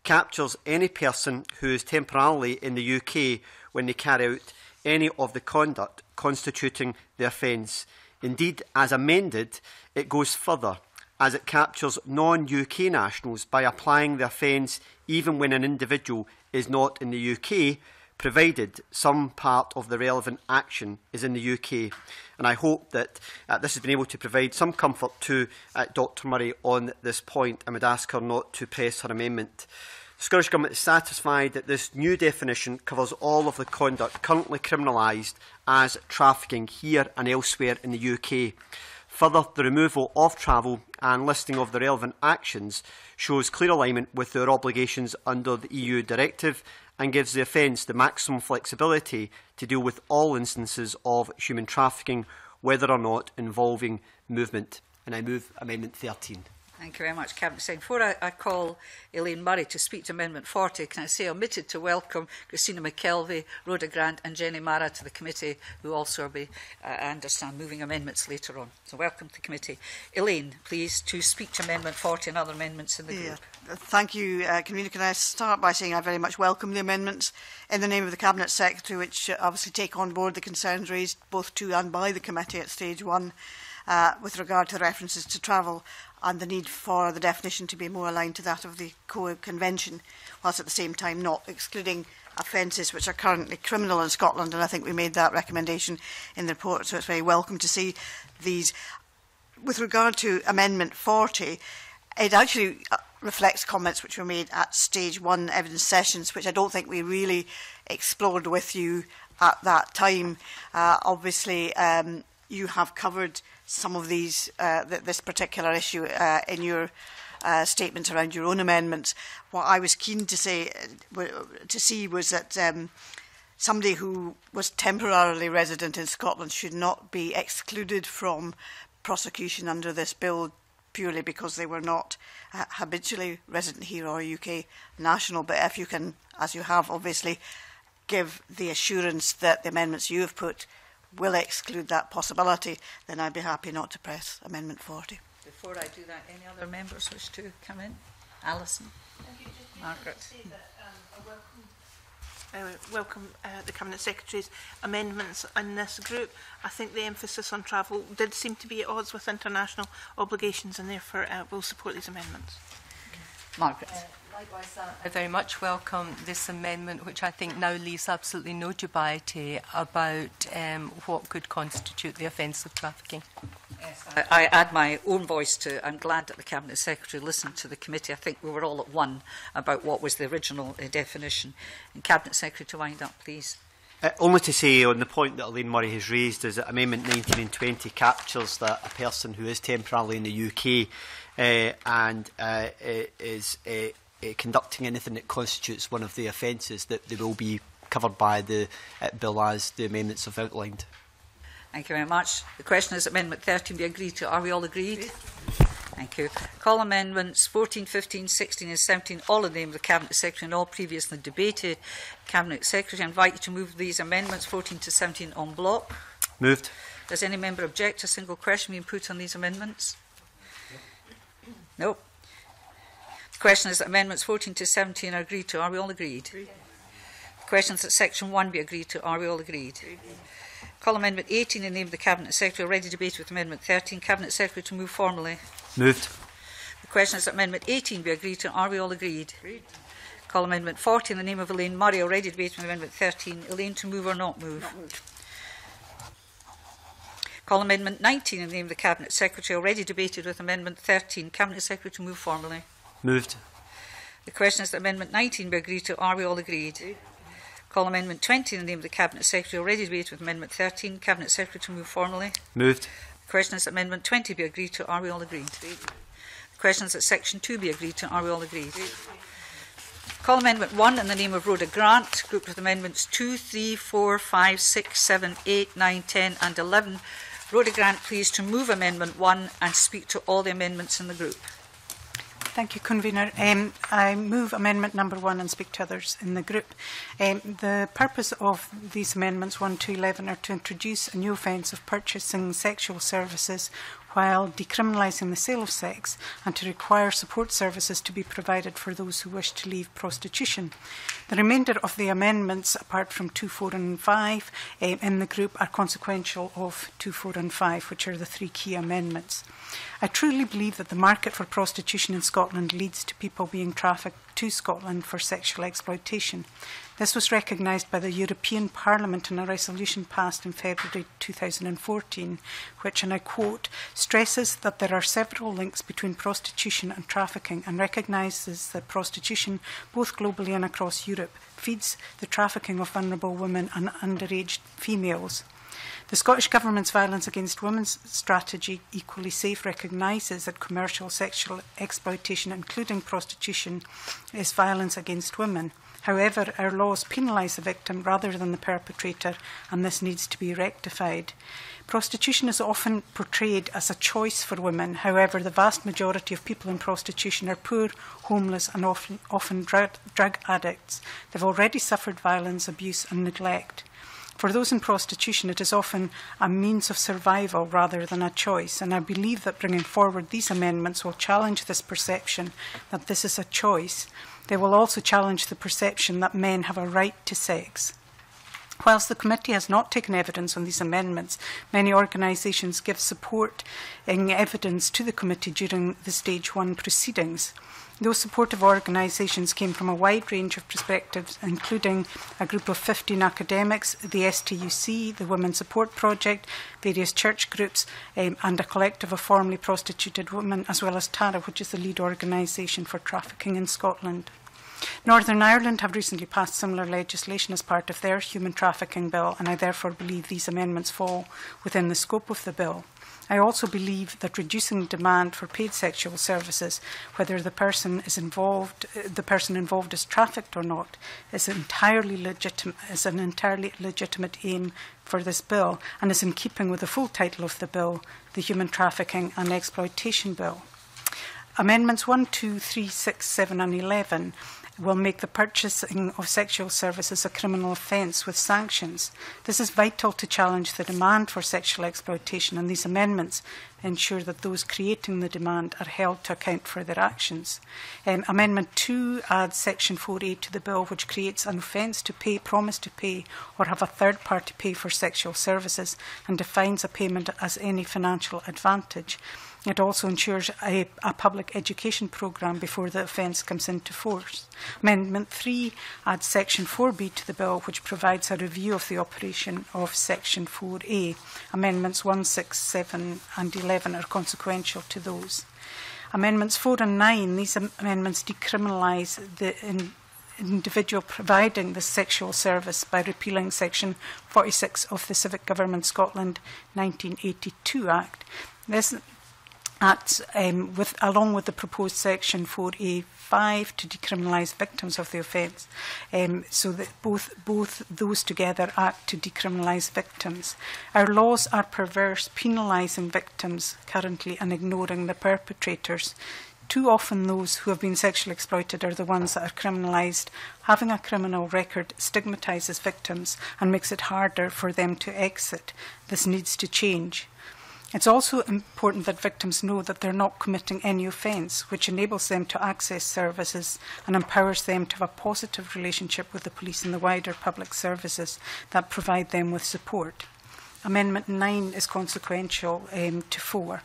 captures any person who is temporarily in the U K when they carry out any of the conduct constituting the offence. Indeed, as amended, it goes further, as it captures non-U K nationals by applying the offence even when an individual is not in the U K, provided some part of the relevant action is in the U K. And I hope that uh, this has been able to provide some comfort to uh, Doctor Murray on this point, and would ask her not to press her amendment. The Scottish Government is satisfied that this new definition covers all of the conduct currently criminalised as trafficking here and elsewhere in the U K. Further, the removal of travel and listing of the relevant actions shows clear alignment with their obligations under the E U Directive and gives the offence the maximum flexibility to deal with all instances of human trafficking, whether or not involving movement. And I move Amendment thirteen. Thank you very much, Cabinet Secretary. Before I, I call Elaine Murray to speak to Amendment forty, can I say omitted to welcome Christina McKelvey, Rhoda Grant and Jenny Mara to the committee, who also will be, uh, I understand, moving amendments later on. So welcome to the committee. Elaine, please, to speak to Amendment forty and other amendments in the yeah. group. Thank you, uh, Convener. Can I start by saying I very much welcome the amendments in the name of the Cabinet Secretary, which uh, obviously take on board the concerns raised both to and by the committee at stage one uh, with regard to the references to travel and the need for the definition to be more aligned to that of the C O A Convention, whilst at the same time not excluding offences which are currently criminal in Scotland. And I think we made that recommendation in the report, so it's very welcome to see these. With regard to Amendment forty, it actually reflects comments which were made at stage one evidence sessions, which I don't think we really explored with you at that time. Uh, obviously, um, you have covered some of these, uh, th this particular issue uh, in your uh, statements around your own amendments. What I was keen to say, uh, to see was that um, somebody who was temporarily resident in Scotland should not be excluded from prosecution under this bill purely because they were not uh, habitually resident here or U K national. But if you can, as you have obviously, give the assurance that the amendments you have put will exclude that possibility, then I'd be happy not to press Amendment forty. Before I do that, any other members wish to come in? Alison? Margaret? I welcome uh, the Cabinet Secretary's amendments in this group. I think the emphasis on travel did seem to be at odds with international obligations, and therefore uh, we'll support these amendments. Margaret? Uh, likewise, uh, I very much welcome this amendment, which I think now leaves absolutely no dubiety about um, what could constitute the offence of trafficking. Yes, I, I add my own voice to, I'm glad that the Cabinet Secretary listened to the committee. I think we were all at one about what was the original uh, definition. And Cabinet Secretary, to wind up, please. Uh, only to say on the point that Elaine Murray has raised is that Amendment nineteen and twenty captures that a person who is temporarily in the U K uh, and uh, is uh, uh, conducting anything that constitutes one of the offences, that they will be covered by the uh, bill as the amendments have outlined. Thank you very much. The question is Amendment thirteen be agreed to. Are we all agreed? Thank you. Call amendments fourteen, fifteen, sixteen and seventeen, all in the name of the Cabinet Secretary and all previously debated. Cabinet Secretary, I invite you to move these amendments fourteen to seventeen en bloc. Moved. Does any member object to a single question being put on these amendments? No. The question is that amendments fourteen to seventeen are agreed to. Are we all agreed? Agreed. The question is that section one be agreed to. Are we all agreed? Agreed. Call Amendment eighteen in the name of the Cabinet Secretary, already debated with Amendment thirteen. Cabinet Secretary to move formally. Moved. The question is that Amendment eighteen be agreed to. Are we all agreed? Agreed. Call Amendment forty in the name of Elaine Murray, already debated with Amendment thirteen. Elaine to move or not move? Not moved. Call Amendment nineteen in the name of the Cabinet Secretary, already debated with Amendment thirteen. Cabinet Secretary to move formally. Moved. The question is that Amendment nineteen be agreed to. Are we all agreed? Agreed. Call Amendment twenty in the name of the Cabinet Secretary, already debated with Amendment thirteen. Cabinet Secretary to move formally. Moved. The question is that Amendment twenty be agreed to. Are we all agreed? Agreed. The question is that Section two be agreed to. Are we all agreed? Agreed. Call Amendment one in the name of Rhoda Grant, grouped with Amendments two, three, four, five, six, seven, eight, nine, ten and eleven. Rhoda Grant, please, to move Amendment one and speak to all the amendments in the group. Thank you, Convener. Um, I move amendment number one and speak to others in the group. Um, the purpose of these amendments one to eleven are to introduce a new offence of purchasing sexual services while decriminalising the sale of sex, and to require support services to be provided for those who wish to leave prostitution. The remainder of the amendments, apart from two, four and five, um, in the group are consequential of two, four and five, which are the three key amendments. I truly believe that the market for prostitution in Scotland leads to people being trafficked to Scotland for sexual exploitation. This was recognised by the European Parliament in a resolution passed in February two thousand fourteen, which, and I quote, stresses that there are several links between prostitution and trafficking and recognises that prostitution, both globally and across Europe, feeds the trafficking of vulnerable women and underage females. The Scottish Government's Violence Against Women's strategy, Equally Safe, recognises that commercial sexual exploitation, including prostitution, is violence against women. However, our laws penalise the victim rather than the perpetrator, and this needs to be rectified. Prostitution is often portrayed as a choice for women. However, the vast majority of people in prostitution are poor, homeless and often, often drug, drug addicts. They've already suffered violence, abuse and neglect. For those in prostitution, it is often a means of survival rather than a choice, and I believe that bringing forward these amendments will challenge this perception that this is a choice. They will also challenge the perception that men have a right to sex. Whilst the committee has not taken evidence on these amendments, many organisations give support in evidence to the committee during the stage one proceedings. Those supportive organisations came from a wide range of perspectives, including a group of fifteen academics, the S T U C, the Women's Support Project, various church groups, um, and a collective of formerly prostituted women, as well as TARA, which is the lead organisation for trafficking in Scotland. Northern Ireland have recently passed similar legislation as part of their human trafficking bill, and I therefore believe these amendments fall within the scope of the bill. I also believe that reducing demand for paid sexual services, whether the person is involved, the person involved is trafficked or not, is entirely legitimate, is an entirely legitimate aim for this bill, and is in keeping with the full title of the bill, the Human Trafficking and Exploitation Bill. Amendments one, two, three, six, seven and eleven will make the purchasing of sexual services a criminal offence with sanctions. This is vital to challenge the demand for sexual exploitation, and these amendments ensure that those creating the demand are held to account for their actions. Um, Amendment two adds Section four A to the bill, which creates an offence to pay, promise to pay, or have a third party pay for sexual services, and defines a payment as any financial advantage. It also ensures a, a public education programme before the offence comes into force. Amendment three adds Section four B to the bill, which provides a review of the operation of Section four A. Amendments one, six, seven and eleven are consequential to those. Amendments four and nine, these am amendments decriminalise the in individual providing the sexual service by repealing Section forty-six of the Civic Government Scotland nineteen eighty-two Act. This Act, um, with, along with the proposed Section four A five to decriminalise victims of the offence, um, so that both, both those together act to decriminalise victims. Our laws are perverse, penalising victims currently and ignoring the perpetrators. Too often those who have been sexually exploited are the ones that are criminalised. Having a criminal record stigmatises victims and makes it harder for them to exit. This needs to change. It's also important that victims know that they're not committing any offence, which enables them to access services and empowers them to have a positive relationship with the police and the wider public services that provide them with support. Amendment nine is consequential um, to four.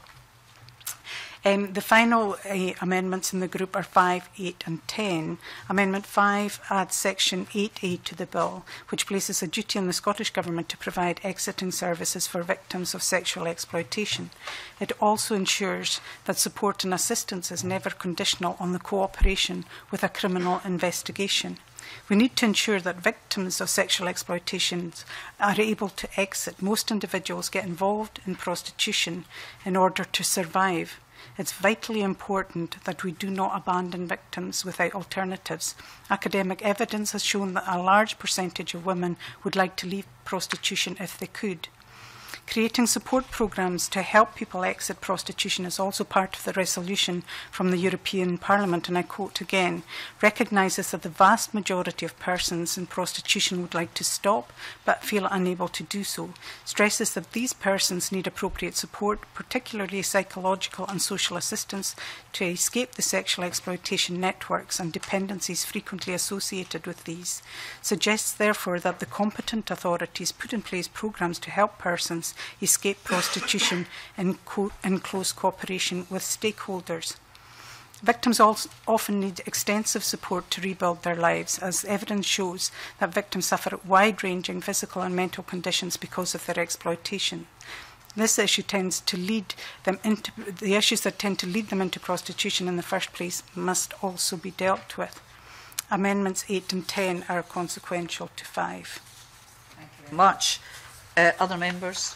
Um, the final uh, amendments in the group are five, eight and ten. Amendment five adds Section eight A to the bill, which places a duty on the Scottish Government to provide exiting services for victims of sexual exploitation. It also ensures that support and assistance is never conditional on the cooperation with a criminal investigation. We need to ensure that victims of sexual exploitation are able to exit. Most individuals get involved in prostitution in order to survive. It's vitally important that we do not abandon victims without alternatives. Academic evidence has shown that a large percentage of women would like to leave prostitution if they could. Creating support programmes to help people exit prostitution is also part of the resolution from the European Parliament, and I quote again, recognises that the vast majority of persons in prostitution would like to stop but feel unable to do so, stresses that these persons need appropriate support, particularly psychological and social assistance, to escape the sexual exploitation networks and dependencies frequently associated with these, suggests therefore that the competent authorities put in place programmes to help persons escape prostitution in, co in close cooperation with stakeholders. Victims also often need extensive support to rebuild their lives, as evidence shows that victims suffer wide-ranging physical and mental conditions because of their exploitation. This issue tends to lead them into the issues that tend to lead them into prostitution in the first place must also be dealt with. Amendments eight and ten are consequential to five. Thank you very much. Uh, other members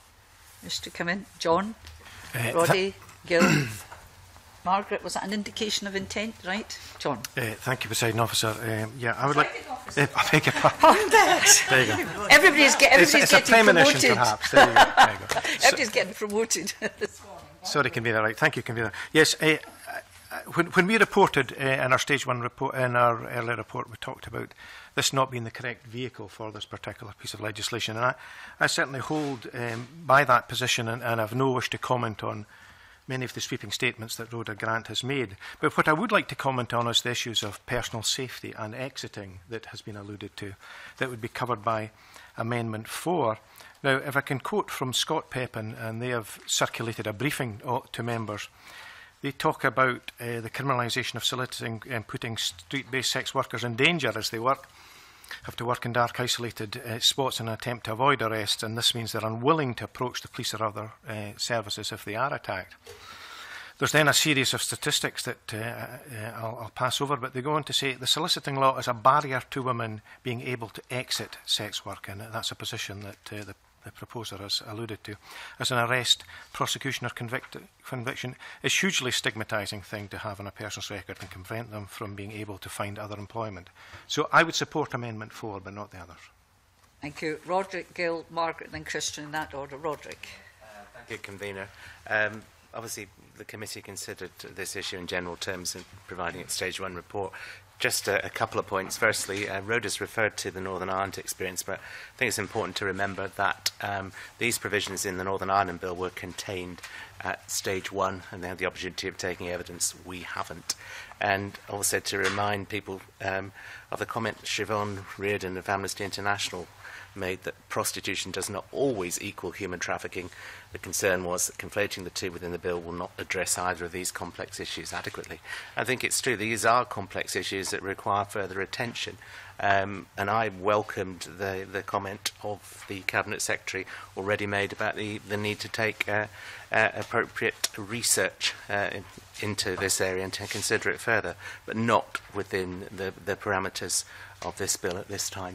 wish to come in? John, uh, Roddy, Gil, Margaret. Was that an indication of intent, right? John. Uh, thank you, Presiding Officer. Um, yeah, I would like. Uh, I beg your pardon. There you go. Everybody's, get, everybody's it's, it's getting a promoted. Perhaps. There you go. There you go. Everybody's so, getting promoted this morning. Sorry, Convener. Right. Thank you, Convener. Yes. Uh, when, when we reported uh, in our stage one report, in our earlier report, we talked about this not being the correct vehicle for this particular piece of legislation, and I, I certainly hold um, by that position, and, and have no wish to comment on many of the sweeping statements that Rhoda Grant has made. But what I would like to comment on is the issues of personal safety and exiting that has been alluded to, that would be covered by Amendment four. Now, if I can quote from Scott Pepin, and they have circulated a briefing to members, they talk about uh, the criminalisation of soliciting and putting street-based sex workers in danger as they work, have to work in dark, isolated uh, spots in an attempt to avoid arrest, and this means they're unwilling to approach the police or other uh, services if they are attacked. There's then a series of statistics that uh, uh, I'll, I'll pass over, but they go on to say the soliciting law is a barrier to women being able to exit sex work, and that's a position that uh, the the proposer has alluded to. As an arrest, prosecution or convict conviction is a hugely stigmatising thing to have on a person's record and can prevent them from being able to find other employment. So I would support Amendment four, but not the others. Thank you. Roderick, Gill, Margaret, and then Christian in that order. Roderick. Uh, thank you, Convener. Um, obviously, the committee considered this issue in general terms in providing its stage one report. Just a, a couple of points. Firstly, uh, Rhoda's referred to the Northern Ireland experience, but I think it's important to remember that um, these provisions in the Northern Ireland Bill were contained at stage one, and they had the opportunity of taking evidence. We haven't. And also to remind people um, of the comment Siobhan Reardon of Amnesty International made, that prostitution does not always equal human trafficking. The concern was that conflating the two within the bill will not address either of these complex issues adequately. I think it's true, these are complex issues that require further attention. Um, and I welcomed the, the comment of the Cabinet Secretary already made about the, the need to take uh, uh, appropriate research uh, in, into this area and to consider it further, but not within the, the parameters of this bill at this time.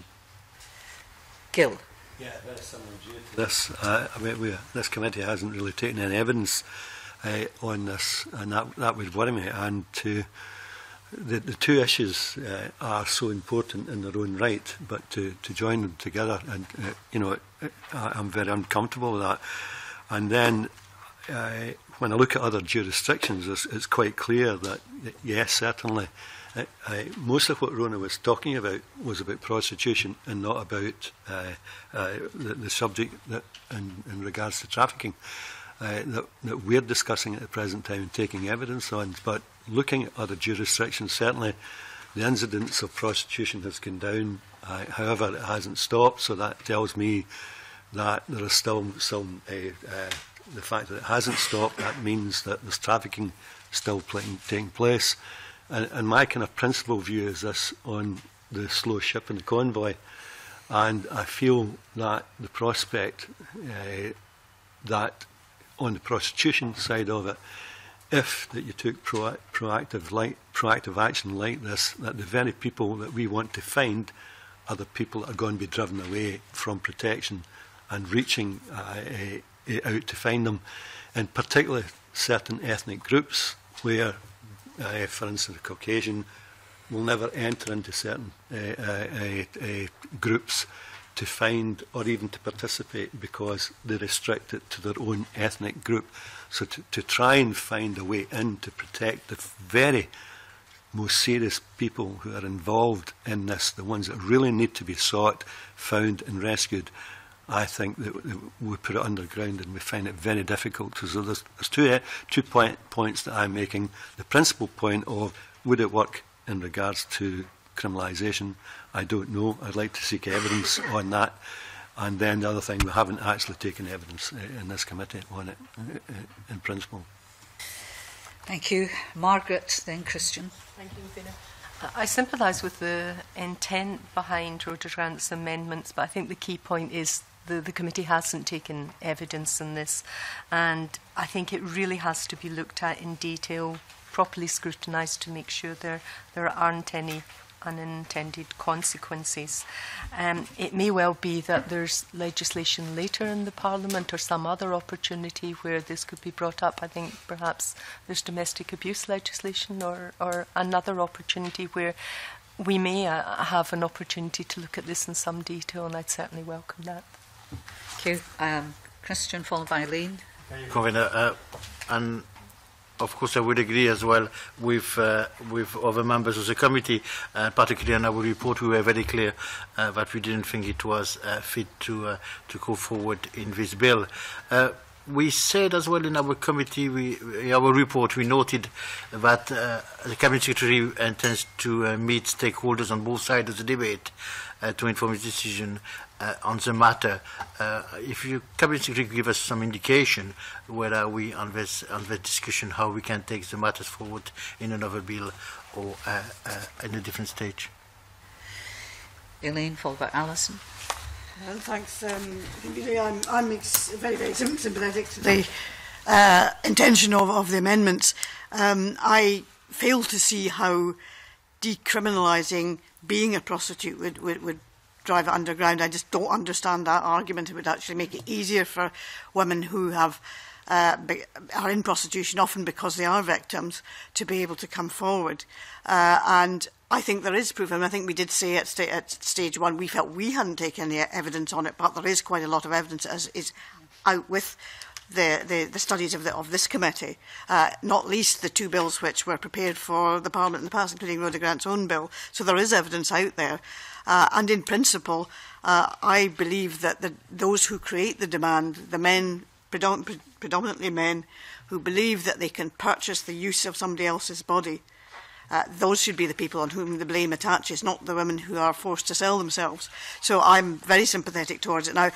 Gill. Yeah, very similar to this. Uh, I mean, we, this committee hasn't really taken any evidence uh, on this, and that, that would worry me. And to, the, the two issues uh, are so important in their own right, but to, to join them together, and uh, you know, uh, I'm very uncomfortable with that. And then, uh, when I look at other jurisdictions, it's, it's quite clear that yes, certainly. Uh, uh, most of what Rona was talking about was about prostitution and not about uh, uh, the, the subject that, in, in regards to trafficking uh, that, that we're discussing at the present time and taking evidence on. But looking at other jurisdictions, certainly the incidence of prostitution has gone down. Uh, however, it hasn't stopped, so that tells me that there is still some. Uh, uh, the fact that it hasn't stopped, that means that there's trafficking still playing, taking place. And, and my kind of principal view is this on the slow ship and the convoy. And I feel that the prospect uh, that on the prostitution side of it, if that you took pro proactive, like, proactive action like this, that the very people that we want to find are the people that are going to be driven away from protection and reaching uh, uh, out to find them, and particularly certain ethnic groups where Uh, for instance, the Caucasian will never enter into certain uh, uh, uh, uh, groups to find or even to participate because they restrict it to their own ethnic group. So to, to try and find a way in to protect the very most serious people who are involved in this, the ones that really need to be sought, found and rescued, I think that we put it underground and we find it very difficult. So there's, there's two, two point, points that I'm making. The principal point of would it work in regards to criminalisation, I don't know. I'd like to seek evidence on that. And then the other thing, we haven't actually taken evidence in this committee on it in principle. Thank you. Margaret, then Christian. Thank you, Fiona. I sympathise with the intent behind Rhoda Grant's amendments, but I think the key point is the, the committee hasn't taken evidence in this, and I think it really has to be looked at in detail, properly scrutinised to make sure there, there aren't any unintended consequences. Um, it may well be that there's legislation later in the Parliament or some other opportunity where this could be brought up. I think perhaps there's domestic abuse legislation or, or another opportunity where we may uh, have an opportunity to look at this in some detail, and I'd certainly welcome that. Thank you. Um, Christian, followed by Elaine. Convener, uh, and of course, I would agree as well with uh, with other members of the committee, uh, particularly in our report. We were very clear uh, that we didn't think it was uh, fit to uh, to go forward in this bill. Uh, we said as well in our committee, we, in our report, we noted that uh, the Cabinet Secretary intends to uh, meet stakeholders on both sides of the debate uh, to inform his decision Uh, on the matter. Uh, if you Cabinet Secretary give us some indication where are we on this on the discussion, how we can take the matters forward in another bill or uh, uh, in a different stage. Elaine, followed by Alison. Well, thanks. Um, I'm, I'm ex very, very sympathetic to the uh, intention of, of the amendments. Um, I fail to see how decriminalising being a prostitute would, would, would drive it underground. I just don't understand that argument. It would actually make it easier for women who have uh, be, are in prostitution, often because they are victims, to be able to come forward. Uh, and I think there is proof. I mean, I think we did say at, sta at stage one we felt we hadn't taken any evidence on it, but there is quite a lot of evidence as is out with the, the, the studies of, the, of this committee, uh, not least the two bills which were prepared for the Parliament in the past, including Rhoda Grant's own bill. So there is evidence out there. Uh, and in principle, uh, I believe that the, those who create the demand, the men, predom predominantly men, who believe that they can purchase the use of somebody else's body, uh, those should be the people on whom the blame attaches, not the women who are forced to sell themselves. So I'm very sympathetic towards it. Now,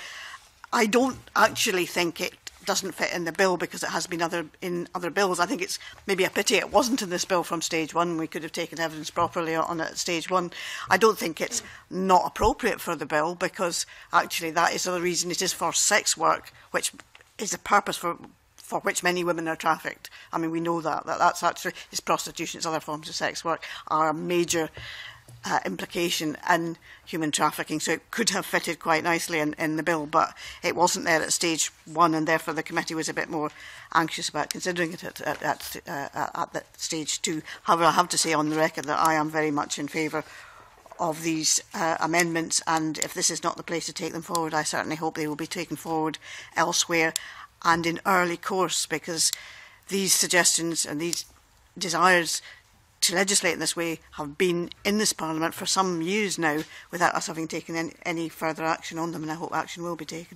I don't actually think it doesn't fit in the bill because it has been other in other bills. I think it's maybe a pity it wasn't in this bill from stage one. We could have taken evidence properly on it at stage one. I don't think it's not appropriate for the bill because actually that is the reason it is for sex work, which is the purpose for for which many women are trafficked. I mean, we know that, that that's actually, it's prostitution, it's other forms of sex work, are a major Uh, implication in human trafficking, so it could have fitted quite nicely in, in the bill, but it wasn't there at stage one, and therefore the committee was a bit more anxious about considering it at, at, at, uh, at that stage two. However, I have to say on the record that I am very much in favour of these uh, amendments, and if this is not the place to take them forward, I certainly hope they will be taken forward elsewhere and in early course, because these suggestions and these desires to legislate in this way have been in this Parliament for some years now without us having taken any, any further action on them, and I hope action will be taken.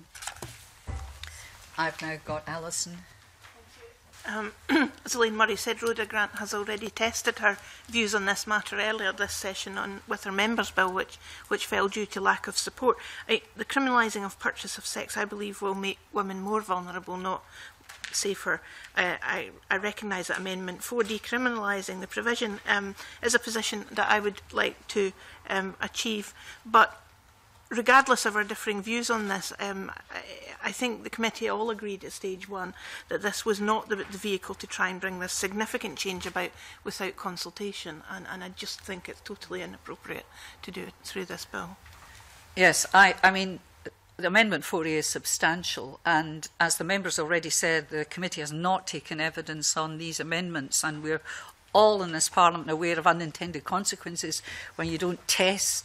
I've now got Alison. Um, as Elaine Murray said, Rhoda Grant has already tested her views on this matter earlier this session on, with her members' bill, which, which fell due to lack of support. I, the criminalising of purchase of sex, I believe, will make women more vulnerable, not safer. Uh, I, I recognise that Amendment four, decriminalising the provision, um, is a position that I would like to um, achieve. But regardless of our differing views on this, um, I, I think the committee all agreed at stage one that this was not the, the vehicle to try and bring this significant change about without consultation, and, and I just think it's totally inappropriate to do it through this bill. Yes, I, I mean, the Amendment four A is substantial, and as the members already said, the committee has not taken evidence on these amendments, and we're all in this Parliament aware of unintended consequences when you don't test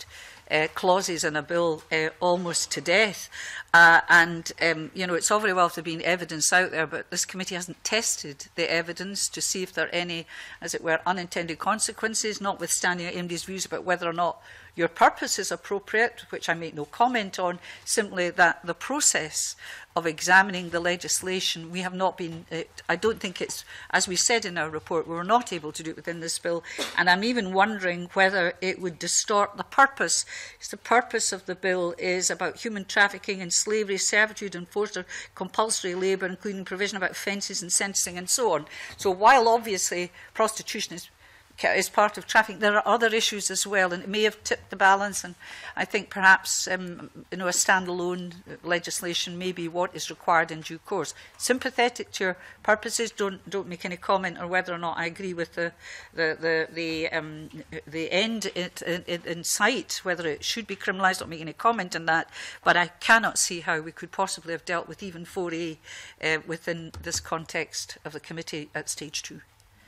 uh, clauses in a bill uh, almost to death. Uh, and, um, you know, it's all very well to be evidence out there, but this committee hasn't tested the evidence to see if there are any, as it were, unintended consequences, notwithstanding A M D's views about whether or not your purpose is appropriate, which I make no comment on, simply that the process of examining the legislation, we have not been, uh, I don't think it's, as we said in our report, we were not able to do it within this bill, and I'm even wondering whether it would distort the purpose. The purpose of the bill is about human trafficking and slavery, servitude and forced or compulsory labour, including provision about offences and sentencing and so on. So while obviously prostitution is is part of trafficking, there are other issues as well, and it may have tipped the balance, and I think perhaps um, you know, a standalone legislation may be what is required in due course. Sympathetic to your purposes, don't don't make any comment on whether or not I agree with the the the the, um, the end in, in, in sight, whether it should be criminalised. Don't make any comment on that, but I cannot see how we could possibly have dealt with even four A uh, within this context of the committee at stage two.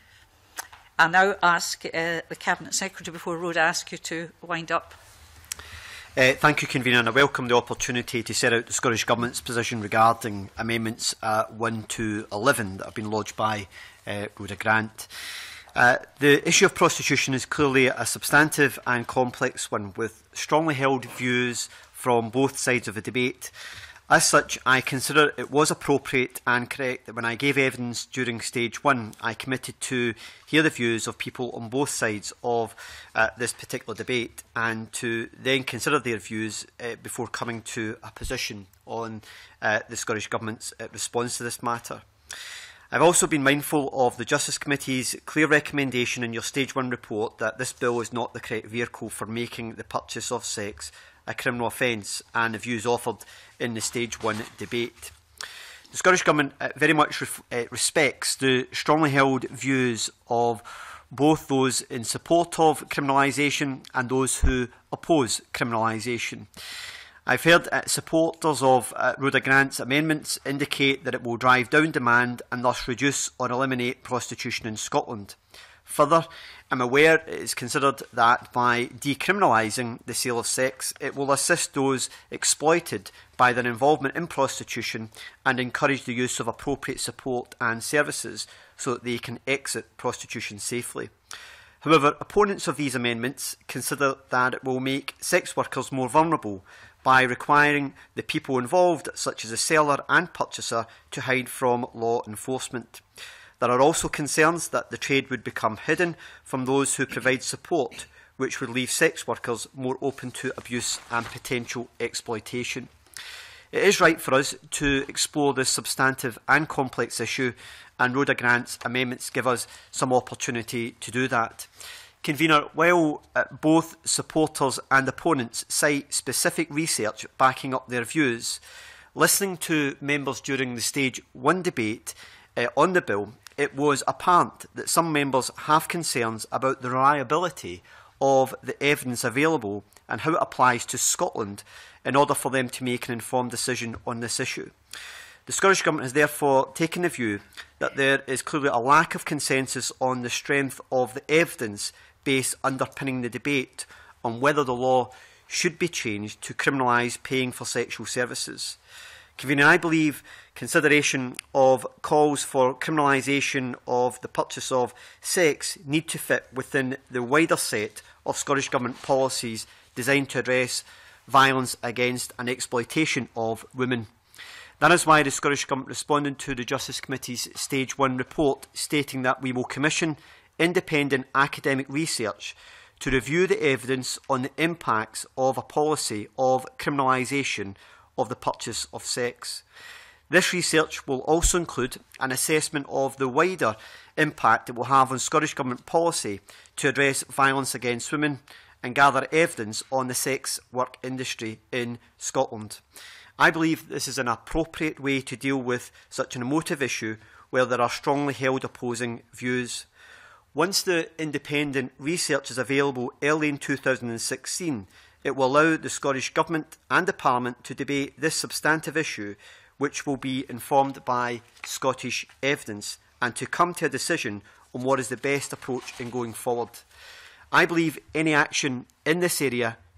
I'll now ask uh, the Cabinet Secretary, before Rhoda asks you to wind up. Uh, thank you, Convener, and I welcome the opportunity to set out the Scottish Government's position regarding Amendments uh, one to eleven that have been lodged by uh, Rhoda Grant. Uh, the issue of prostitution is clearly a substantive and complex one, with strongly held views from both sides of the debate. As such, I consider it was appropriate and correct that when I gave evidence during stage one, I committed to hear the views of people on both sides of uh, this particular debate, and to then consider their views uh, before coming to a position on uh, the Scottish Government's uh, response to this matter. I've also been mindful of the Justice Committee's clear recommendation in your stage one report that this bill is not the correct vehicle for making the purchase of sex a criminal offence, and the views offered in the stage one debate. The Scottish Government uh, very much ref uh, respects the strongly held views of both those in support of criminalisation and those who oppose criminalisation. I've heard uh, supporters of uh, Rhoda Grant's amendments indicate that it will drive down demand and thus reduce or eliminate prostitution in Scotland. Further, I'm aware it is considered that by decriminalising the sale of sex, it will assist those exploited by their involvement in prostitution and encourage the use of appropriate support and services so that they can exit prostitution safely. However, opponents of these amendments consider that it will make sex workers more vulnerable by requiring the people involved, such as the seller and purchaser, to hide from law enforcement. There are also concerns that the trade would become hidden from those who provide support, which would leave sex workers more open to abuse and potential exploitation. It is right for us to explore this substantive and complex issue, and Rhoda Grant's amendments give us some opportunity to do that. Convener, while uh, both supporters and opponents cite specific research backing up their views, listening to members during the stage one debate uh, on the bill, it was apparent that some members have concerns about the reliability of the evidence available and how it applies to Scotland in order for them to make an informed decision on this issue. The Scottish Government has therefore taken the view that there is clearly a lack of consensus on the strength of the evidence base underpinning the debate on whether the law should be changed to criminalise paying for sexual services. Convener, I believe consideration of calls for criminalisation of the purchase of sex need to fit within the wider set of Scottish Government policies designed to address violence against and exploitation of women. That is why the Scottish Government responded to the Justice Committee's Stage one report, stating that we will commission independent academic research to review the evidence on the impacts of a policy of criminalisation of the purchase of sex. This research will also include an assessment of the wider impact it will have on Scottish Government policy to address violence against women and gather evidence on the sex work industry in Scotland. I believe this is an appropriate way to deal with such an emotive issue where there are strongly held opposing views. Once the independent research is available early in two thousand sixteen, it will allow the Scottish Government and the Parliament to debate this substantive issue, which will be informed by Scottish evidence, and to come to a decision on what is the best approach in going forward. I believe any action in this area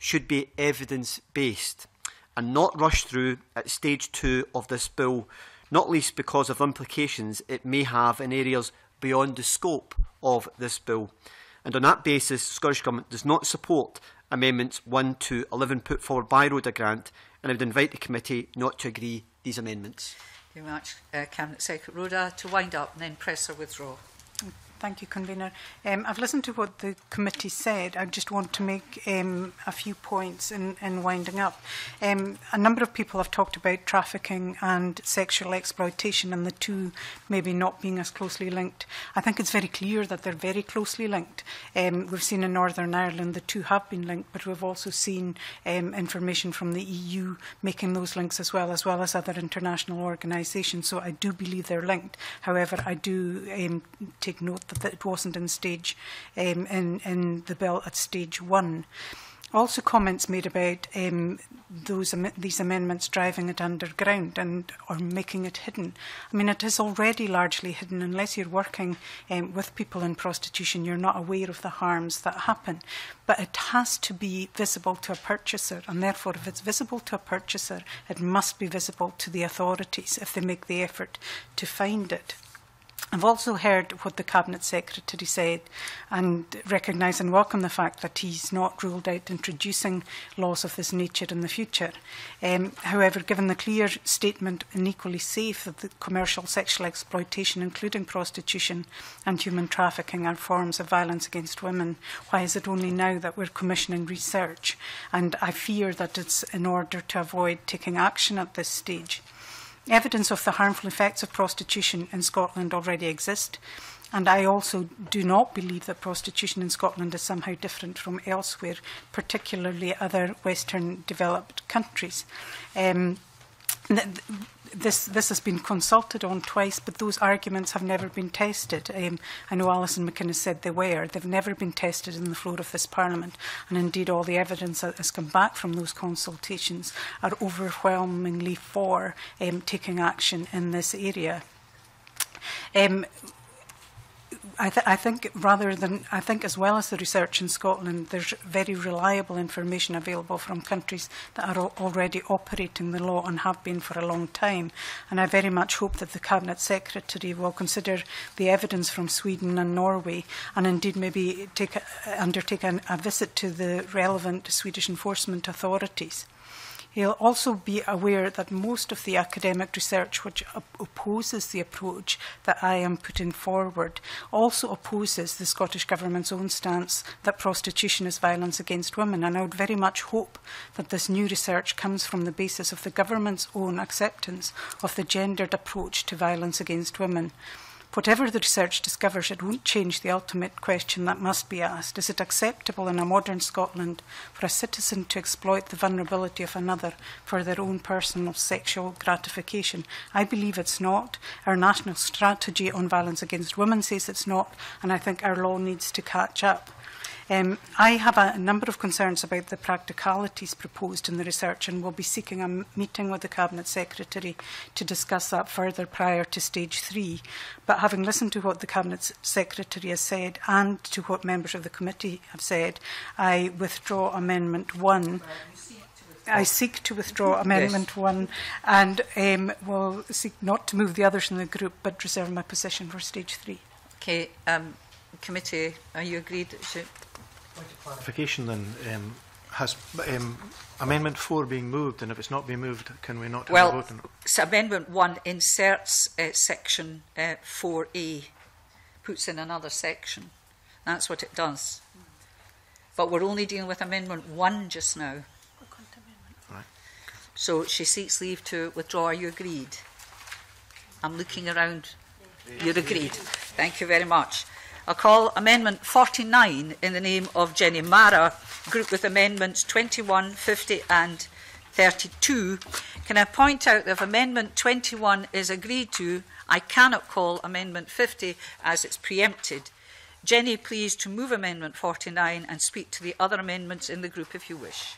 should be evidence-based and not rushed through at stage two of this bill, not least because of implications it may have in areas beyond the scope of this bill. And on that basis, the Scottish Government does not support Amendments one to eleven put forward by Rhoda Grant, and I would invite the committee not to agree these amendments. Thank you very much, uh, Cabinet Secretary. Rhoda, to wind up and then press or withdraw. Thank you, Convener. Um, I've listened to what the committee said. I just want to make um, a few points in, in winding up. Um, a number of people have talked about trafficking and sexual exploitation and the two maybe not being as closely linked. I think it's very clear that they're very closely linked. Um, we've seen in Northern Ireland the two have been linked, but we've also seen um, information from the E U making those links as well, as well as other international organisations. So I do believe they're linked. However, I do um, take note that that it wasn't in stage um, in, in the bill at stage one. Also comments made about um, those am these amendments driving it underground and or making it hidden. I mean, it is already largely hidden. Unless you're working um, with people in prostitution, you're not aware of the harms that happen. But it has to be visible to a purchaser, and therefore if it's visible to a purchaser, it must be visible to the authorities if they make the effort to find it. I've also heard what the Cabinet Secretary said and recognise and welcome the fact that he's not ruled out introducing laws of this nature in the future. Um, however, given the clear statement and equally safe that the commercial sexual exploitation, including prostitution and human trafficking, are forms of violence against women, why is it only now that we're commissioning research? And I fear that it's in order to avoid taking action at this stage. Evidence of the harmful effects of prostitution in Scotland already exist, and I also do not believe that prostitution in Scotland is somehow different from elsewhere, particularly other Western developed countries. Um, This, this has been consulted on twice, but those arguments have never been tested. Um, I know Alison McInnes said they were. They've never been tested in the floor of this Parliament, and indeed all the evidence that has come back from those consultations are overwhelmingly for um, taking action in this area. Um, I, th I think rather than, I think as well as the research in Scotland, there's very reliable information available from countries that are already operating the law and have been for a long time. And I very much hope that the Cabinet Secretary will consider the evidence from Sweden and Norway, and indeed maybe take a, undertake an, a visit to the relevant Swedish enforcement authorities. He'll also be aware that most of the academic research which op opposes the approach that I am putting forward also opposes the Scottish Government's own stance that prostitution is violence against women. And I would very much hope that this new research comes from the basis of the Government's own acceptance of the gendered approach to violence against women. Whatever the research discovers, it won't change the ultimate question that must be asked. Is it acceptable in a modern Scotland for a citizen to exploit the vulnerability of another for their own personal sexual gratification? I believe it's not. Our national strategy on violence against women says it's not, and I think our law needs to catch up. Um, I have a number of concerns about the practicalities proposed in the research, and will be seeking a meeting with the Cabinet Secretary to discuss that further prior to stage three. But having listened to what the Cabinet Secretary has said and to what members of the committee have said, I withdraw Amendment one. I seek to withdraw Amendment yes. one, and um, will seek not to move the others in the group, but reserve my position for stage three. Okay, um, committee, are you agreed? Should clarification then, um, has um, Amendment four being moved, and if it's not being moved, can we not have well, a vote on it? So Amendment one inserts uh, Section uh, four A, puts in another section. That's what it does. But we're only dealing with Amendment one just now. Right. So she seeks leave to withdraw. Are you agreed? I'm looking around. You're agreed. Thank you very much. I'll call Amendment forty-nine in the name of Jenny Mara, grouped with Amendments twenty-one, fifty and thirty-two. Can I point out that if Amendment twenty-one is agreed to, I cannot call Amendment fifty as it's preempted. Jenny, please to move Amendment forty-nine and speak to the other amendments in the group if you wish.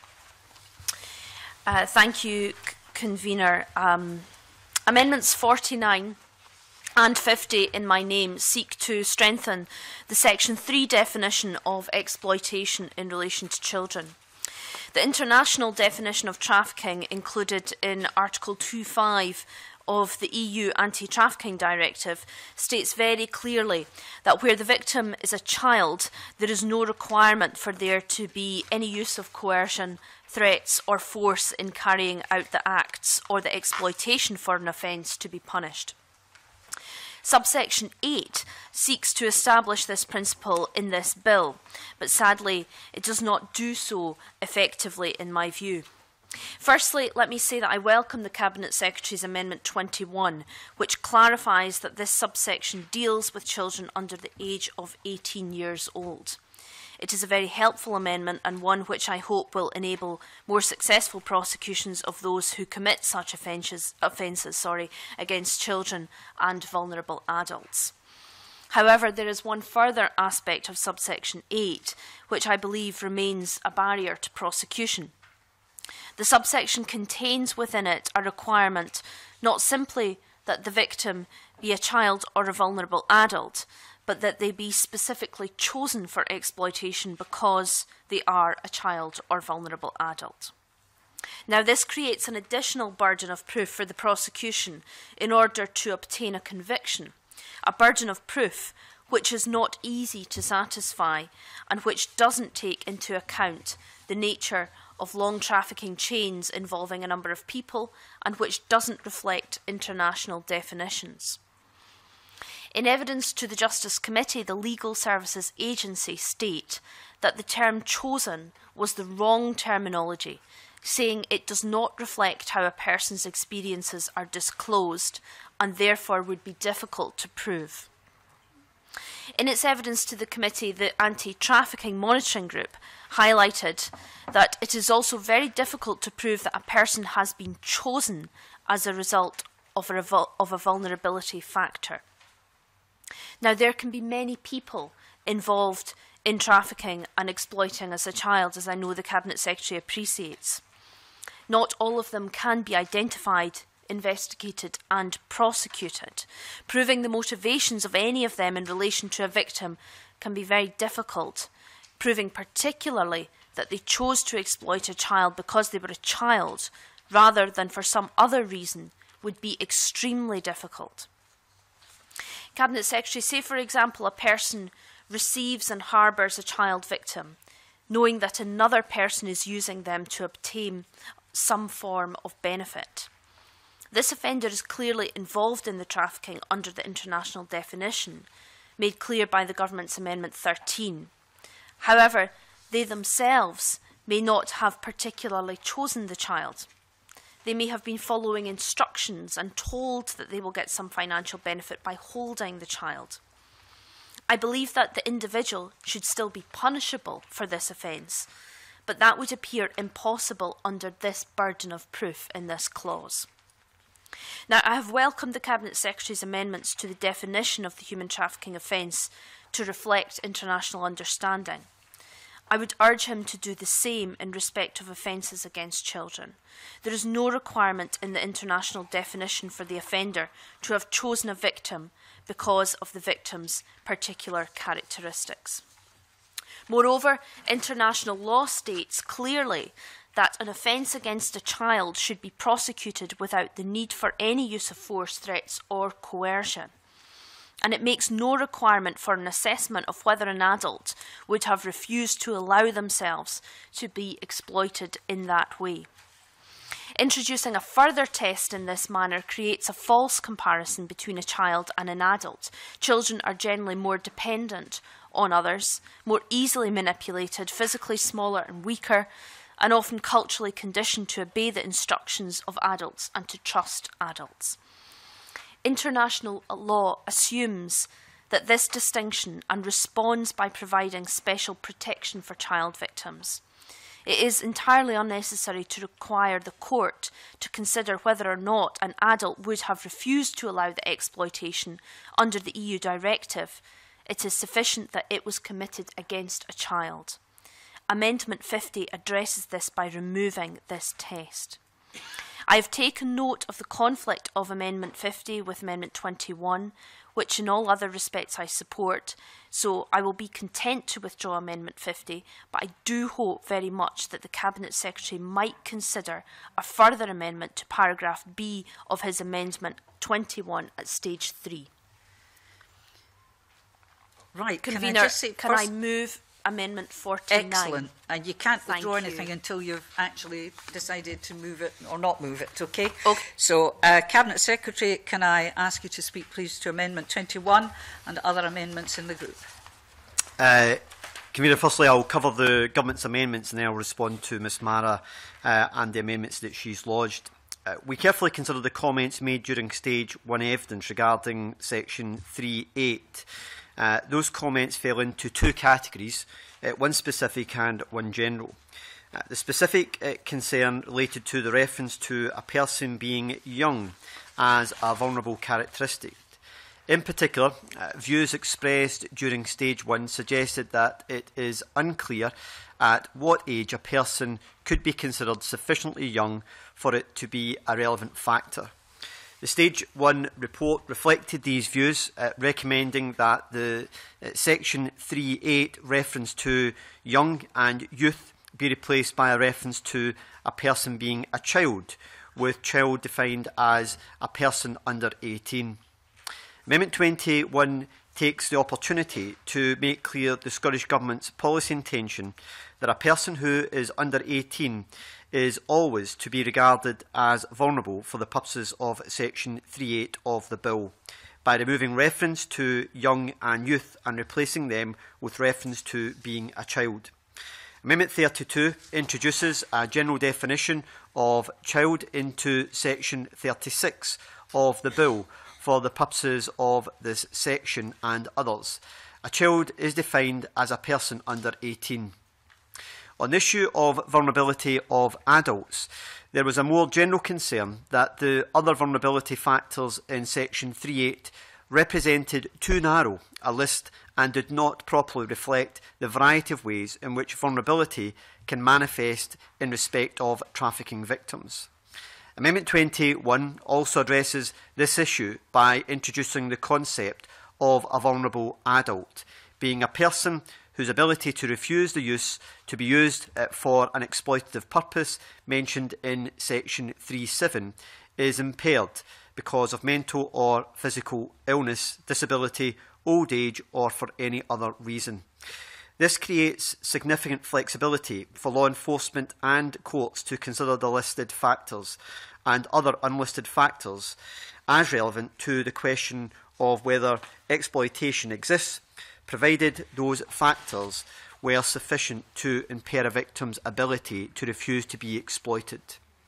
Uh, thank you, Convener. Um, amendments forty-nine and fifty in my name seek to strengthen the Section three definition of exploitation in relation to children. The international definition of trafficking included in Article two point five of the E U Anti-Trafficking Directive states very clearly that where the victim is a child, there is no requirement for there to be any use of coercion, threats or force in carrying out the acts or the exploitation for an offence to be punished. Subsection eight seeks to establish this principle in this bill, but sadly it does not do so effectively in my view. Firstly, let me say that I welcome the Cabinet Secretary's Amendment twenty-one, which clarifies that this subsection deals with children under the age of eighteen years old. It is a very helpful amendment and one which I hope will enable more successful prosecutions of those who commit such offences, offences sorry, against children and vulnerable adults. However, there is one further aspect of subsection eight which I believe remains a barrier to prosecution. The subsection contains within it a requirement not simply that the victim be a child or a vulnerable adult, but that they be specifically chosen for exploitation because they are a child or vulnerable adult. Now, this creates an additional burden of proof for the prosecution in order to obtain a conviction, a burden of proof which is not easy to satisfy and which doesn't take into account the nature of long trafficking chains involving a number of people and which doesn't reflect international definitions. In evidence to the Justice Committee, the Legal Services Agency state that the term chosen was the wrong terminology, saying it does not reflect how a person's experiences are disclosed and therefore would be difficult to prove. In its evidence to the committee, the Anti-Trafficking Monitoring Group highlighted that it is also very difficult to prove that a person has been chosen as a result of a, of a vulnerability factor. Now, there can be many people involved in trafficking and exploiting as a child, as I know the Cabinet Secretary appreciates. Not all of them can be identified, investigated and prosecuted. Proving the motivations of any of them in relation to a victim can be very difficult, proving particularly that they chose to exploit a child because they were a child rather than for some other reason would be extremely difficult. Cabinet Secretary, say for example a person receives and harbours a child victim, knowing that another person is using them to obtain some form of benefit. This offender is clearly involved in the trafficking under the international definition, made clear by the Government's Amendment thirteen. However, they themselves may not have particularly chosen the child. They may have been following instructions and told that they will get some financial benefit by holding the child. I believe that the individual should still be punishable for this offence, but that would appear impossible under this burden of proof in this clause. Now, I have welcomed the Cabinet Secretary's amendments to the definition of the human trafficking offence to reflect international understanding. I would urge him to do the same in respect of offences against children. There is no requirement in the international definition for the offender to have chosen a victim because of the victim's particular characteristics. Moreover, international law states clearly that an offence against a child should be prosecuted without the need for any use of force, threats or coercion. And it makes no requirement for an assessment of whether an adult would have refused to allow themselves to be exploited in that way. Introducing a further test in this manner creates a false comparison between a child and an adult. Children are generally more dependent on others, more easily manipulated, physically smaller and weaker, and often culturally conditioned to obey the instructions of adults and to trust adults. International law assumes that this distinction and responds by providing special protection for child victims. It is entirely unnecessary to require the court to consider whether or not an adult would have refused to allow the exploitation under the E U directive. It is sufficient that it was committed against a child. Amendment fifty addresses this by removing this test. I have taken note of the conflict of Amendment fifty with Amendment twenty-one, which in all other respects I support, so I will be content to withdraw Amendment fifty, but I do hope very much that the Cabinet Secretary might consider a further amendment to paragraph B of his Amendment twenty-one at stage three. Right, Convener, can I just say can first, I move Amendment forty-nine? Excellent, and you can't Thank withdraw you. anything until you've actually decided to move it or not move it, okay? Okay. So, uh, Cabinet Secretary, can I ask you to speak please to Amendment twenty-one and other amendments in the group? Uh, Convener, firstly, I'll cover the Government's amendments and then I'll respond to Miz Mara uh, and the amendments that she's lodged. Uh, we carefully considered the comments made during stage one evidence regarding section three eight. Uh, those comments fell into two categories, uh, one specific and one general. Uh, the specific uh, concern related to the reference to a person being young as a vulnerable characteristic. In particular, uh, views expressed during stage one suggested that it is unclear at what age a person could be considered sufficiently young for it to be a relevant factor. The Stage one report reflected these views, uh, recommending that the uh, Section three eight reference to young and youth be replaced by a reference to a person being a child, with child defined as a person under eighteen. Amendment twenty-one takes the opportunity to make clear the Scottish Government's policy intention that a person who is under eighteen is always to be regarded as vulnerable for the purposes of Section three eight of the Bill, by removing reference to young and youth and replacing them with reference to being a child. Amendment thirty-two introduces a general definition of child into Section thirty-six of the Bill for the purposes of this section and others. A child is defined as a person under eighteen. On the issue of vulnerability of adults, there was a more general concern that the other vulnerability factors in Section three eight represented too narrow a list and did not properly reflect the variety of ways in which vulnerability can manifest in respect of trafficking victims. Amendment twenty-one also addresses this issue by introducing the concept of a vulnerable adult, being a person whose ability to refuse the use to be used uh, for an exploitative purpose mentioned in Section three seven is impaired because of mental or physical illness, disability, old age or for any other reason. This creates significant flexibility for law enforcement and courts to consider the listed factors and other unlisted factors as relevant to the question of whether exploitation exists, provided those factors were sufficient to impair a victim's ability to refuse to be exploited.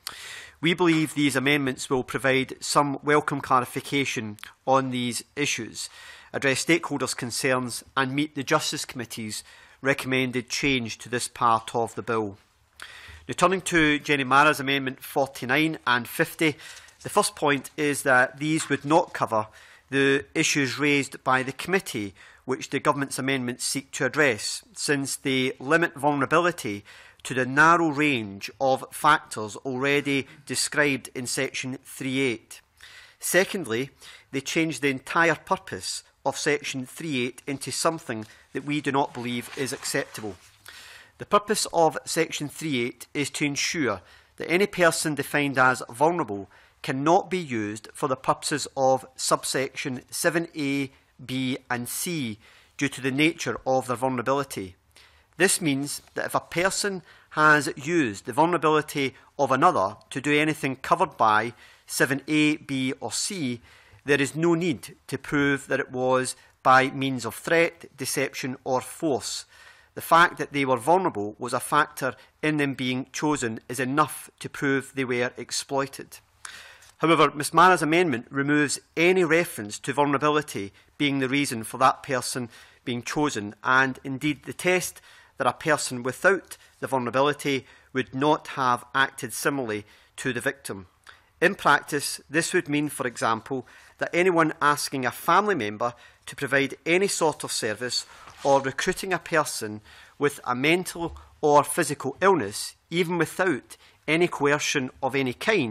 We believe these amendments will provide some welcome clarification on these issues, address stakeholders' concerns and meet the Justice Committee's recommended change to this part of the bill. Now, turning to Jenny Mara's Amendment forty-nine and fifty, the first point is that these would not cover the issues raised by the committee which the Government's amendments seek to address, since they limit vulnerability to the narrow range of factors already described in Section three eight. Secondly, they change the entire purpose of Section three eight into something that we do not believe is acceptable. The purpose of Section three eight is to ensure that any person defined as vulnerable cannot be used for the purposes of subsection seven A, B and C due to the nature of their vulnerability. This means that if a person has used the vulnerability of another to do anything covered by seven A, B or C, there is no need to prove that it was by means of threat, deception or force. The fact that they were vulnerable was a factor in them being chosen is enough to prove they were exploited. However, Miz Mara's amendment removes any reference to vulnerability being the reason for that person being chosen, and indeed the test that a person without the vulnerability would not have acted similarly to the victim. In practice, this would mean, for example, that anyone asking a family member to provide any sort of service or recruiting a person with a mental or physical illness, even without any coercion of any kind,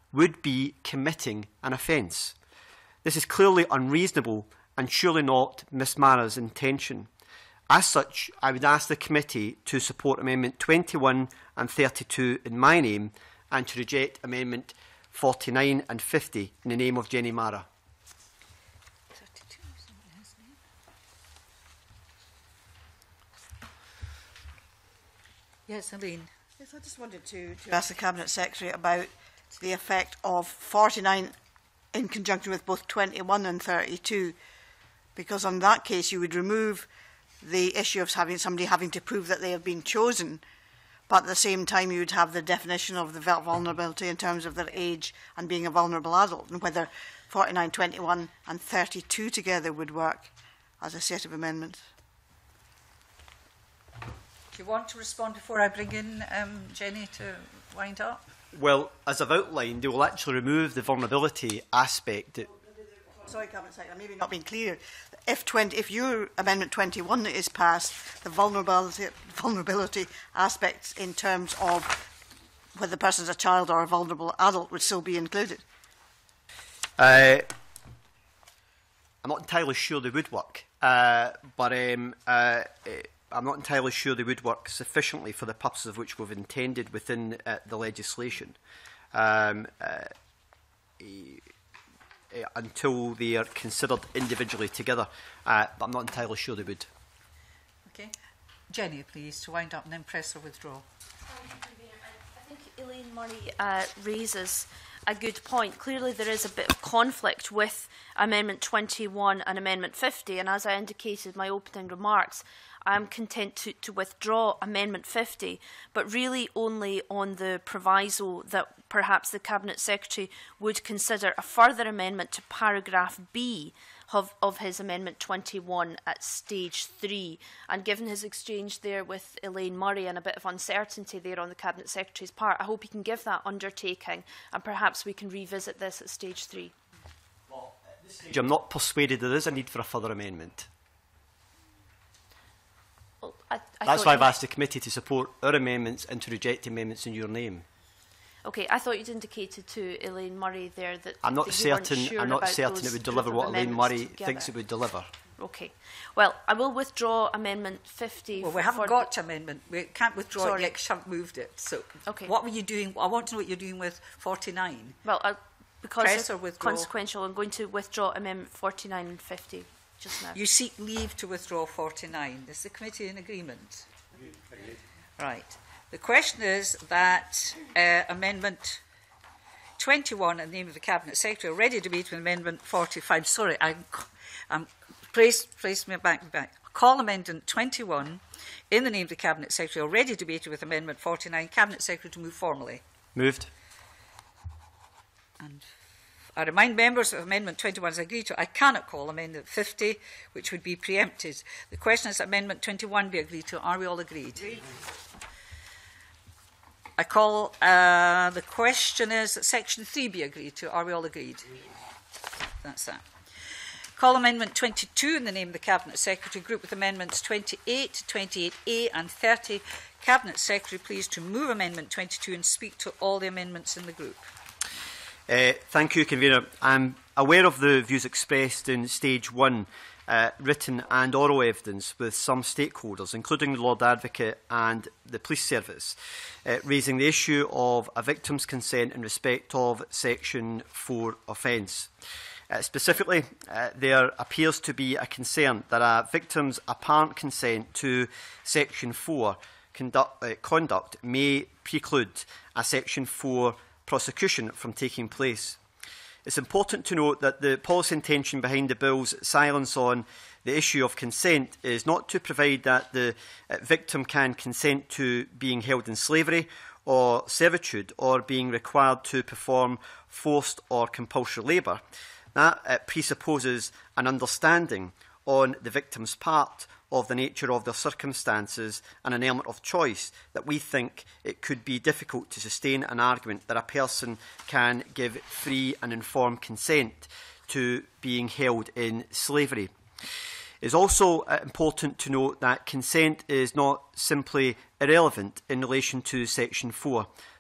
would be committing an offence. This is clearly unreasonable and surely not Miss Mara's intention. As such, I would ask the committee to support Amendment twenty-one and thirty-two in my name and to reject Amendment forty-nine and fifty in the name of Jenny Mara. Yes, Elaine. Yes, I just wanted to, to ask the Cabinet Secretary about the effect of forty-nine in conjunction with both twenty-one and thirty-two, because on that case you would remove the issue of having somebody having to prove that they have been chosen, but at the same time you would have the definition of the vulnerability in terms of their age and being a vulnerable adult, and whether forty-nine, twenty-one and thirty-two together would work as a set of amendments. Do you want to respond before I bring in um, Jenny to wind up? Well, as I've outlined, they will actually remove the vulnerability aspect. Sorry, Cabinet Secretary, I may be not being clear. If, twenty, if your Amendment twenty-one is passed, the vulnerability, vulnerability aspects in terms of whether the person is a child or a vulnerable adult would still be included. Uh, I'm not entirely sure they would work, uh, but um, uh, I'm not entirely sure they would work sufficiently for the purposes of which we've intended within uh, the legislation. Um, uh, Uh, until they are considered individually together. Uh, but I'm not entirely sure they would. Okay. Jenny, please, to wind up and then press or withdraw. I think Elaine Murray uh, raises a good point. Clearly there is a bit of conflict with Amendment twenty-one and Amendment fifty, and as I indicated in my opening remarks, I am content to, to withdraw Amendment fifty, but really only on the proviso that perhaps the Cabinet Secretary would consider a further amendment to paragraph B of, of his Amendment twenty-one at stage three. And given his exchange there with Elaine Murray and a bit of uncertainty there on the Cabinet Secretary's part, I hope he can give that undertaking and perhaps we can revisit this at stage three. Well, at this stage, I'm not persuaded there is a need for a further amendment. Well, I, I That's why I've you... asked the committee to support our amendments and to reject amendments in your name. Okay, I thought you'd indicated to Elaine Murray there that I'm not that you weren't certain. sure I'm not about certain those it would group deliver of what Elaine amendments Murray together. thinks it would deliver. Okay. Well, I will withdraw Amendment fifty. Well, we haven't for got amendment. We can't withdraw Sorry. it yet because you haven't moved it. So, Okay. what were you doing? I want to know what you're doing with forty-nine. Well, uh, because Press of or withdraw? consequential, I'm going to withdraw Amendment forty-nine and fifty just now. You seek leave to withdraw forty-nine. Is the committee in agreement? Right. The question is that uh, Amendment twenty-one in the name of the Cabinet Secretary already debated with Amendment forty-five. Sorry, I, I'm, place, place me back, back. Call Amendment twenty-one in the name of the Cabinet Secretary already debated with Amendment forty-nine. Cabinet Secretary to move formally. Moved. And I remind members of Amendment twenty-one is agreed to. I cannot call Amendment fifty, which would be preempted. The question is that Amendment twenty-one be agreed to. Are we all agreed? Agreed. I call, uh, the question is that Section three be agreed to. Are we all agreed? That's that. Call Amendment twenty-two in the name of the Cabinet Secretary, group with Amendments twenty-eight, twenty-eight A and thirty. Cabinet Secretary, please, to move Amendment twenty-two and speak to all the amendments in the group. Uh, thank you, Convener. I'm aware of the views expressed in stage one, uh, written and oral evidence with some stakeholders, including the Lord Advocate and the Police Service, uh, raising the issue of a victim's consent in respect of Section four offence. Uh, specifically, uh, there appears to be a concern that a victim's apparent consent to Section four conduct, uh, conduct may preclude a Section four prosecution from taking place. It's important to note that the policy intention behind the Bill's silence on the issue of consent is not to provide that the uh, victim can consent to being held in slavery or servitude or being required to perform forced or compulsory labour. That uh, presupposes an understanding on the victim's part of the nature of their circumstances and an element of choice that we think it could be difficult to sustain an argument that a person can give free and informed consent to being held in slavery. It is also uh, important to note that consent is not simply irrelevant in relation to Section four.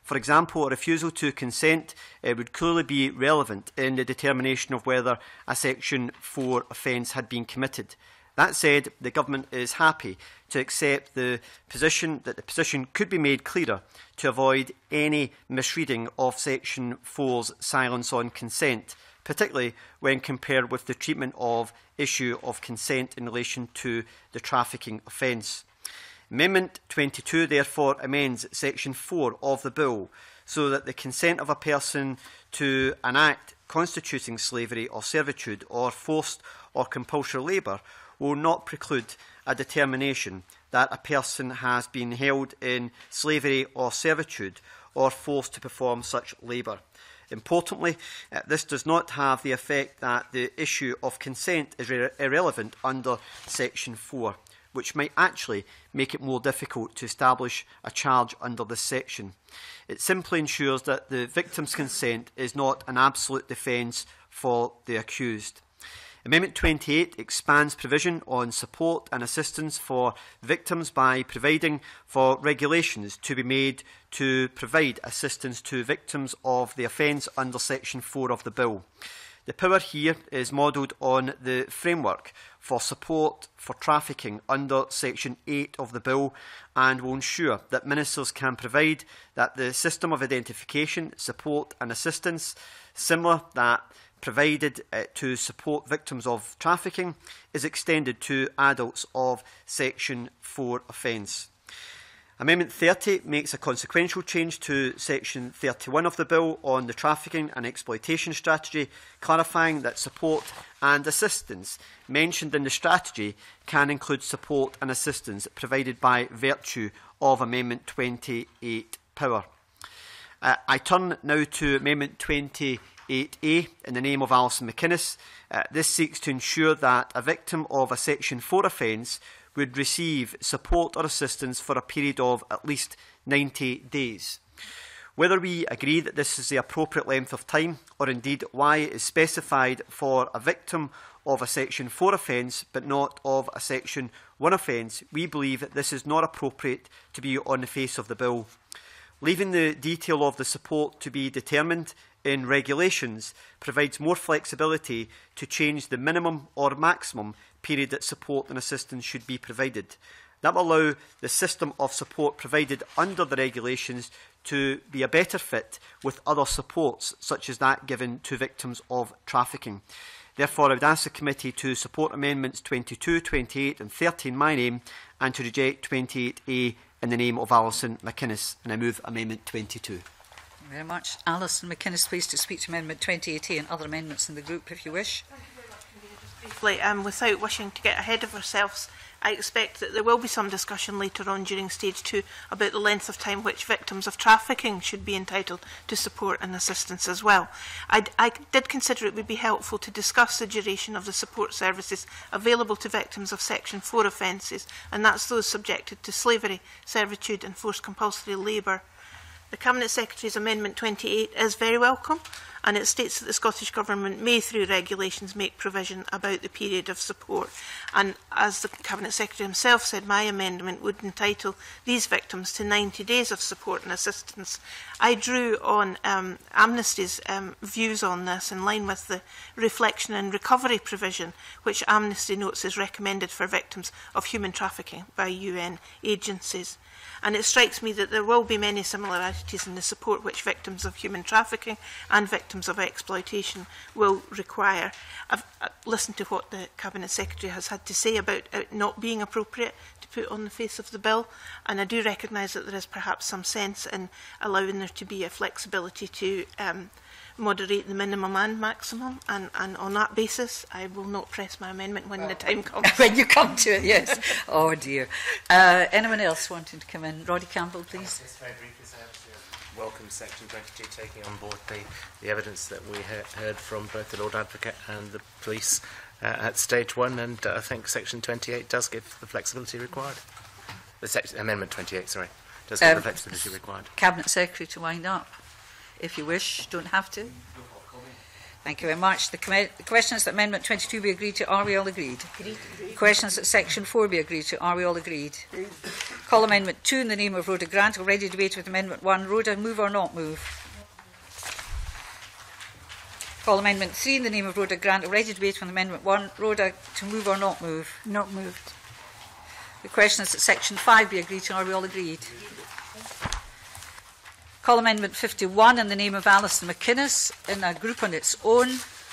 For example, a refusal to consent uh, would clearly be relevant in the determination of whether a Section four offence had been committed. That said, the Government is happy to accept the position that the position could be made clearer to avoid any misreading of Section four's silence on consent, particularly when compared with the treatment of issue of consent in relation to the trafficking offence. Amendment twenty-two therefore amends Section four of the Bill so that the consent of a person to an act constituting slavery or servitude or forced or compulsory labour will not preclude a determination that a person has been held in slavery or servitude or forced to perform such labour. Importantly, uh, this does not have the effect that the issue of consent is ir irrelevant under Section four, which might actually make it more difficult to establish a charge under this section. It simply ensures that the victim's consent is not an absolute defence for the accused. Amendment twenty-eight expands provision on support and assistance for victims by providing for regulations to be made to provide assistance to victims of the offence under Section four of the Bill. The power here is modelled on the framework for support for trafficking under Section eight of the Bill and will ensure that ministers can provide that the system of identification, support and assistance, similar that provided uh, to support victims of trafficking, is extended to adults of Section four offence. Amendment thirty makes a consequential change to Section thirty-one of the Bill on the Trafficking and Exploitation Strategy, clarifying that support and assistance mentioned in the strategy can include support and assistance provided by virtue of Amendment twenty-eight power. Uh, I turn now to Amendment twenty-eight A in the name of Alison McInnes. Uh, this seeks to ensure that a victim of a Section four offence would receive support or assistance for a period of at least ninety days. Whether we agree that this is the appropriate length of time, or indeed why it is specified for a victim of a Section four offence but not of a Section one offence, we believe that this is not appropriate to be on the face of the Bill. Leaving the detail of the support to be determined in regulations provides more flexibility to change the minimum or maximum period that support and assistance should be provided. That will allow the system of support provided under the regulations to be a better fit with other supports, such as that given to victims of trafficking. Therefore, I would ask the committee to support Amendments twenty-two, twenty-eight and thirty in my name and to reject twenty-eight A in the name of Alison McInnes. And I move Amendment twenty-two. Thank you very much. Alison McInnes, please to speak to Amendment twenty-eight A and other amendments in the group, if you wish. Thank you very much, Convener. Just briefly, um, without wishing to get ahead of ourselves, I expect that there will be some discussion later on during stage two about the length of time which victims of trafficking should be entitled to support and assistance as well. I, I did consider it would be helpful to discuss the duration of the support services available to victims of Section four offences, and that's those subjected to slavery, servitude and forced compulsory labour. The Cabinet Secretary's Amendment twenty-eight is very welcome, and it states that the Scottish Government may, through regulations, make provision about the period of support. And as the Cabinet Secretary himself said, my amendment would entitle these victims to ninety days of support and assistance. I drew on um, Amnesty's um, views on this in line with the reflection and recovery provision, which Amnesty notes is recommended for victims of human trafficking by U N agencies. And it strikes me that there will be many similarities in the support which victims of human trafficking and victims of exploitation will require. I've, I've listened to what the Cabinet Secretary has had to say about it not being appropriate to put on the face of the bill, and I do recognise that there is perhaps some sense in allowing there to be a flexibility to um, moderate the minimum and maximum, and, and on that basis I will not press my amendment when the time comes. When you come to it, yes. Oh dear. Uh, anyone else wanting to come in? Roddy Campbell, please. Yes, very briefly, sir. Welcome Section twenty-two taking on board the, the evidence that we he heard from both the Lord Advocate and the police uh, at stage one, and uh, I think Section twenty-eight does give the flexibility required. The section, Amendment twenty-eight, sorry, does give um, the flexibility required. Cabinet Secretary to wind up. If you wish, don't have to. Thank you very much. The, the question is that Amendment twenty-two be agreed to. Are we all agreed? Agreed. The question is that Section four be agreed to. Are we all agreed? Agreed. Call Amendment two in the name of Rhoda Grant. Already debated with Amendment one. Rhoda, move or not move? Call Amendment three in the name of Rhoda Grant. Already debated with Amendment one. Rhoda, to move or not move? Not moved. The question is that Section five be agreed to. Are we all agreed? Call Amendment fifty-one in the name of Alison McInnes in a group on its own.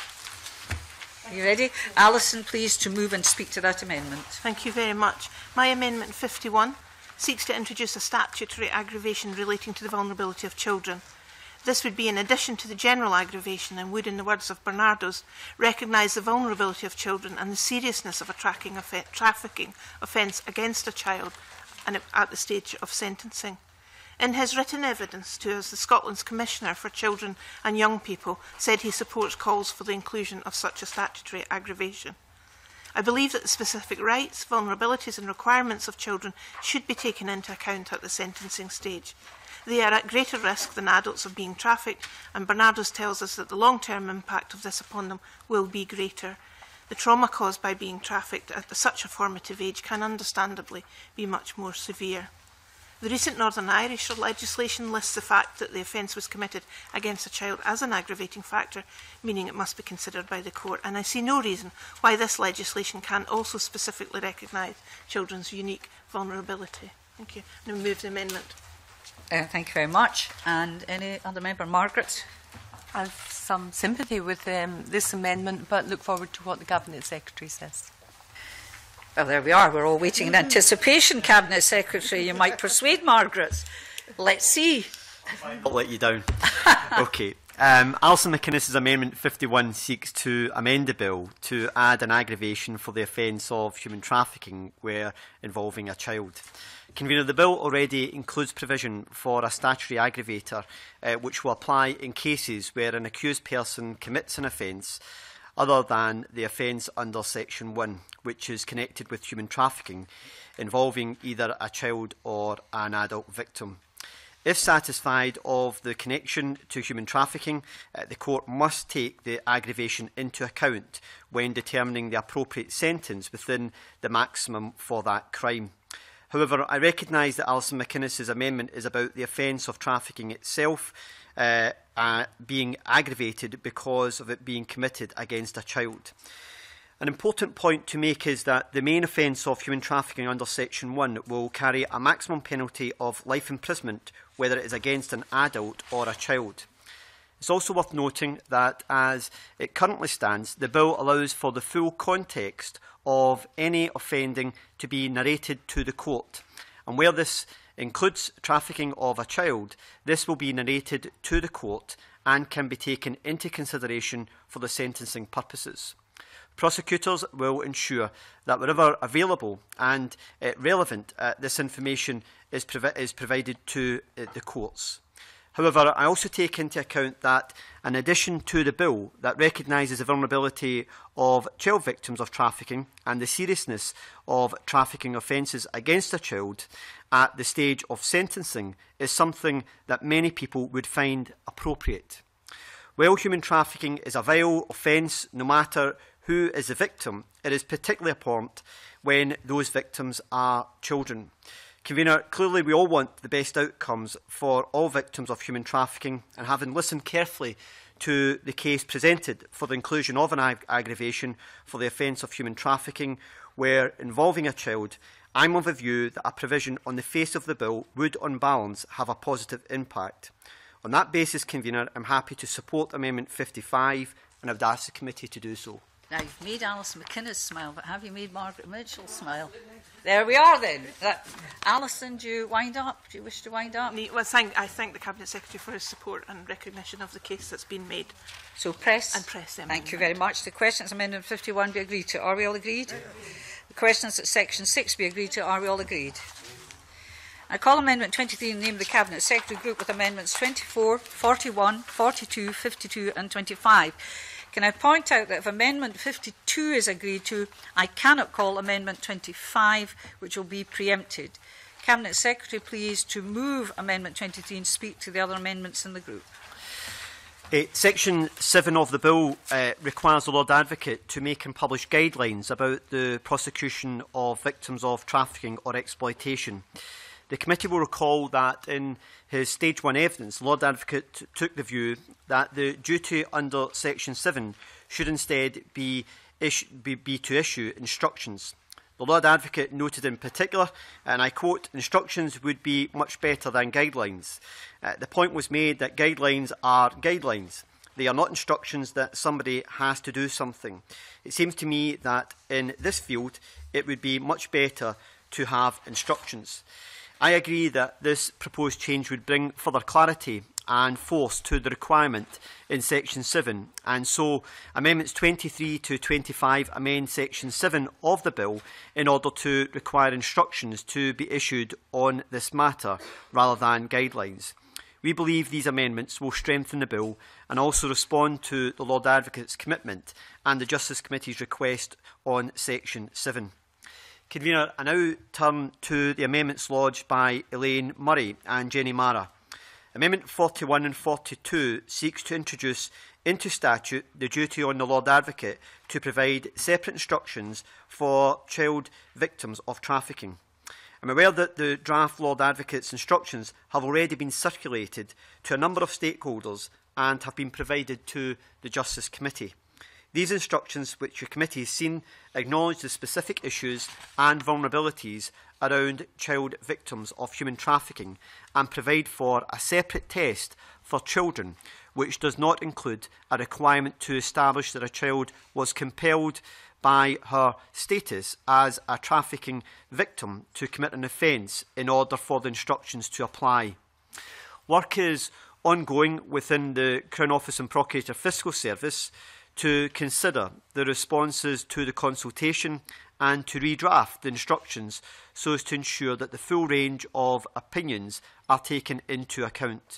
Are you ready? Alison, please, to move and speak to that amendment. Thank you very much. My Amendment fifty-one seeks to introduce a statutory aggravation relating to the vulnerability of children. This would be in addition to the general aggravation and would, in the words of Bernardo's, recognise the vulnerability of children and the seriousness of a tracking off- trafficking offence against a child and at the stage of sentencing. In his written evidence to us, the Scotland's Commissioner for Children and Young People said he supports calls for the inclusion of such a statutory aggravation. I believe that the specific rights, vulnerabilities and requirements of children should be taken into account at the sentencing stage. They are at greater risk than adults of being trafficked, and Bernardo's tells us that the long-term impact of this upon them will be greater. The trauma caused by being trafficked at such a formative age can understandably be much more severe. The recent Northern Irish legislation lists the fact that the offence was committed against a child as an aggravating factor, meaning it must be considered by the court, and I see no reason why this legislation can't also specifically recognise children's unique vulnerability. Thank you. And I move the amendment. Uh, thank you very much. And any other member? Margaret? I have some sympathy with um, this amendment, but look forward to what the Cabinet Secretary says. Well, there we are. We're all waiting in anticipation, Cabinet Secretary. You might persuade Margaret. Let's see. I'll let you down. Okay. Um, Alison McInnes' Amendment fifty-one seeks to amend the bill to add an aggravation for the offence of human trafficking where involving a child. Convener, the bill already includes provision for a statutory aggravator uh, which will apply in cases where an accused person commits an offence other than the offence under Section one, which is connected with human trafficking, involving either a child or an adult victim. If satisfied of the connection to human trafficking, uh, the court must take the aggravation into account when determining the appropriate sentence within the maximum for that crime. However, I recognise that Alison McInnes' amendment is about the offence of trafficking itself, uh, uh, being aggravated because of it being committed against a child. An important point to make is that the main offence of human trafficking under Section one will carry a maximum penalty of life imprisonment, whether it is against an adult or a child. It's also worth noting that, as it currently stands, the bill allows for the full context of any offending to be narrated to the court. And where this includes trafficking of a child, this will be narrated to the court and can be taken into consideration for the sentencing purposes. Prosecutors will ensure that wherever available and uh, relevant, uh, this information is, provi is provided to uh, the courts. However, I also take into account that, in addition to the bill that recognises the vulnerability of child victims of trafficking and the seriousness of trafficking offences against a child at the stage of sentencing, is something that many people would find appropriate. While human trafficking is a vile offence, no matter who is the victim, it is particularly abhorrent when those victims are children. Convener, clearly we all want the best outcomes for all victims of human trafficking, and having listened carefully to the case presented for the inclusion of an ag aggravation for the offence of human trafficking where involving a child, I'm of the view that a provision on the face of the bill would, on balance, have a positive impact. On that basis, Convener, I'm happy to support Amendment fifty-five, and I would ask the committee to do so. Now, you've made Alison McInnes smile, but have you made Margaret Mitchell smile? There we are then. That, Alison, do you wind up? Do you wish to wind up? Well, thank, I thank the Cabinet Secretary for his support and recognition of the case that's been made. So press. And press them. Thank you very much. The question is Amendment fifty-one be agreed to. Are we all agreed? Yeah. The question is that Section six be agreed to. Are we all agreed? I call Amendment twenty-three in the name of the Cabinet Secretary Group with Amendments twenty-four, forty-one, forty-two, fifty-two and twenty-five. Can I point out that if Amendment fifty-two is agreed to, I cannot call Amendment twenty-five, which will be preempted. Cabinet Secretary, please, to move Amendment twenty-three and speak to the other amendments in the group. Uh, Section seven of the Bill uh, requires the Lord Advocate to make and publish guidelines about the prosecution of victims of trafficking or exploitation. The committee will recall that in his Stage one evidence, the Lord Advocate took the view that the duty under Section seven should instead be, issue, be, be to issue instructions. The Lord Advocate noted in particular, and I quote, instructions would be much better than guidelines. Uh, the point was made that guidelines are guidelines. They are not instructions that somebody has to do something. It seems to me that in this field, it would be much better to have instructions. I agree that this proposed change would bring further clarity and force to the requirement in Section seven, and so Amendments twenty-three to twenty-five amend Section seven of the Bill in order to require instructions to be issued on this matter rather than guidelines. We believe these amendments will strengthen the Bill and also respond to the Lord Advocate's commitment and the Justice Committee's request on Section seven. Convener, I now turn to the amendments lodged by Elaine Murray and Jenny Mara. Amendment forty-one and forty-two seeks to introduce into statute the duty on the Lord Advocate to provide separate instructions for child victims of trafficking. I'm aware that the draft Lord Advocate's instructions have already been circulated to a number of stakeholders and have been provided to the Justice Committee. These instructions, which your committee has seen, acknowledge the specific issues and vulnerabilities around child victims of human trafficking and provide for a separate test for children, which does not include a requirement to establish that a child was compelled by her status as a trafficking victim to commit an offence in order for the instructions to apply. Work is ongoing within the Crown Office and Procurator Fiscal Service to consider the responses to the consultation and to redraft the instructions so as to ensure that the full range of opinions are taken into account.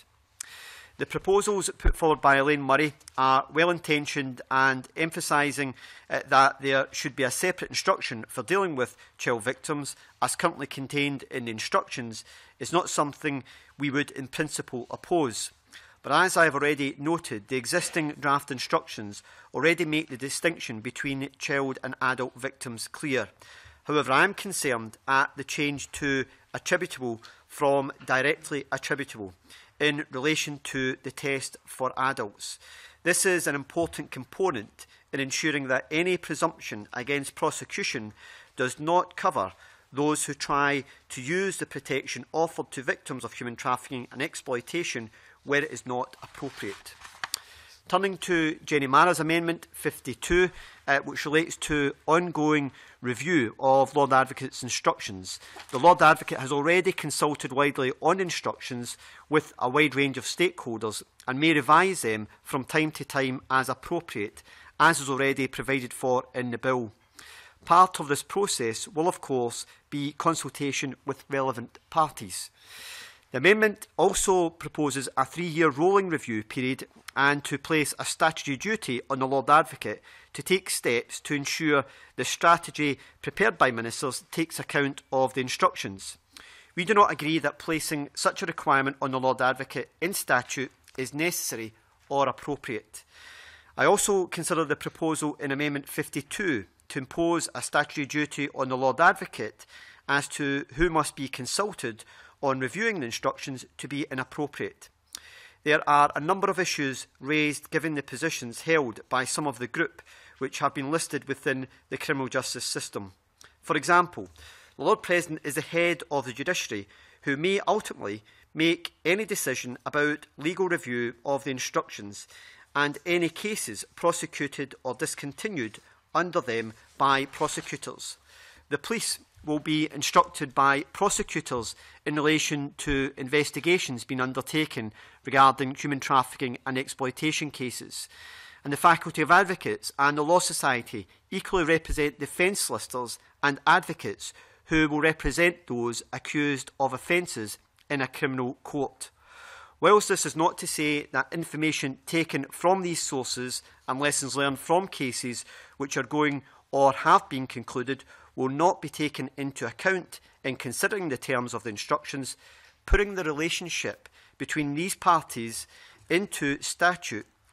The proposals put forward by Elaine Murray are well-intentioned, and emphasising uh, that there should be a separate instruction for dealing with child victims as currently contained in the instructions is not something we would in principle oppose. But as I have already noted, the existing draft instructions already make the distinction between child and adult victims clear. However, I am concerned at the change to attributable from directly attributable in relation to the test for adults. This is an important component in ensuring that any presumption against prosecution does not cover those who try to use the protection offered to victims of human trafficking and exploitation where it is not appropriate. Turning to Jenny Mara's Amendment fifty-two, uh, which relates to ongoing review of Lord Advocate's instructions. The Lord Advocate has already consulted widely on instructions with a wide range of stakeholders and may revise them from time to time as appropriate, as is already provided for in the Bill. Part of this process will, of course, be consultation with relevant parties. The amendment also proposes a three-year rolling review period and to place a statutory duty on the Lord Advocate to take steps to ensure the strategy prepared by ministers takes account of the instructions. We do not agree that placing such a requirement on the Lord Advocate in statute is necessary or appropriate. I also consider the proposal in Amendment fifty-two to impose a statutory duty on the Lord Advocate as to who must be consulted on reviewing the instructions to be inappropriate. There are a number of issues raised given the positions held by some of the group which have been listed within the criminal justice system. For example, the Lord President is the head of the judiciary who may ultimately make any decision about legal review of the instructions and any cases prosecuted or discontinued under them by prosecutors. The police will be instructed by prosecutors in relation to investigations being undertaken regarding human trafficking and exploitation cases. And the Faculty of Advocates and the Law Society equally represent defence solicitors and advocates who will represent those accused of offences in a criminal court. Whilst this is not to say that information taken from these sources and lessons learned from cases which are going or have been concluded will not be taken into account in considering the terms of the instructions, putting the relationship between these parties into statute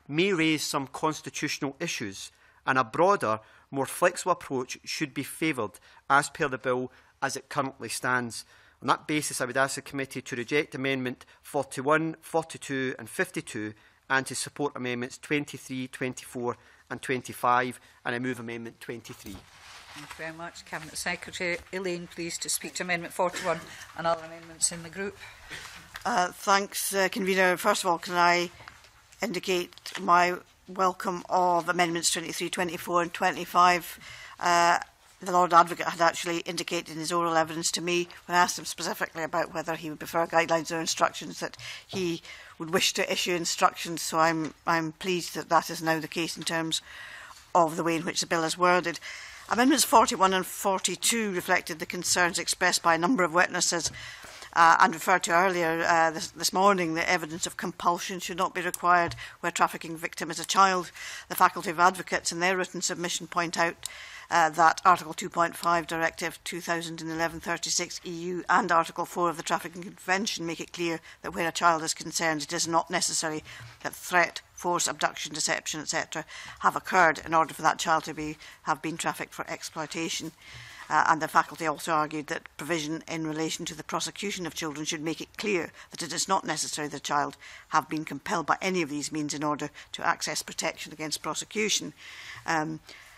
may raise some constitutional issues, and a broader, more flexible approach should be favoured as per the bill as it currently stands. On that basis, I would ask the committee to reject Amendment forty-one, forty-two and fifty-two and to support Amendments twenty-three, twenty-four and twenty-five, and I move Amendment twenty-three. Thank you very much. Cabinet Secretary Elaine, please, to speak to Amendment forty-one and other amendments in the group. Uh, thanks, uh, Convener. First of all, can I indicate my welcome of Amendments twenty-three, twenty-four and twenty-five. Uh, the Lord Advocate had actually indicated in his oral evidence to me, when I asked him specifically about whether he would prefer guidelines or instructions, that he would wish to issue instructions. So I'm, I'm pleased that that is now the case in terms of the way in which the bill is worded. Amendments forty-one and forty-two reflected the concerns expressed by a number of witnesses uh, and referred to earlier uh, this, this morning that evidence of compulsion should not be required where a trafficking victim is a child. The Faculty of Advocates in their written submission point out uh, that Article two point five Directive two thousand eleven thirty-six E U and Article four of the Trafficking Convention make it clear that where a child is concerned, it is not necessary that threat, force, abduction, deception, et cetera have occurred in order for that child to be, have been trafficked for exploitation. Uh, and the faculty also argued that provision in relation to the prosecution of children should make it clear that it is not necessary that the child have been compelled by any of these means in order to access protection against prosecution. Um,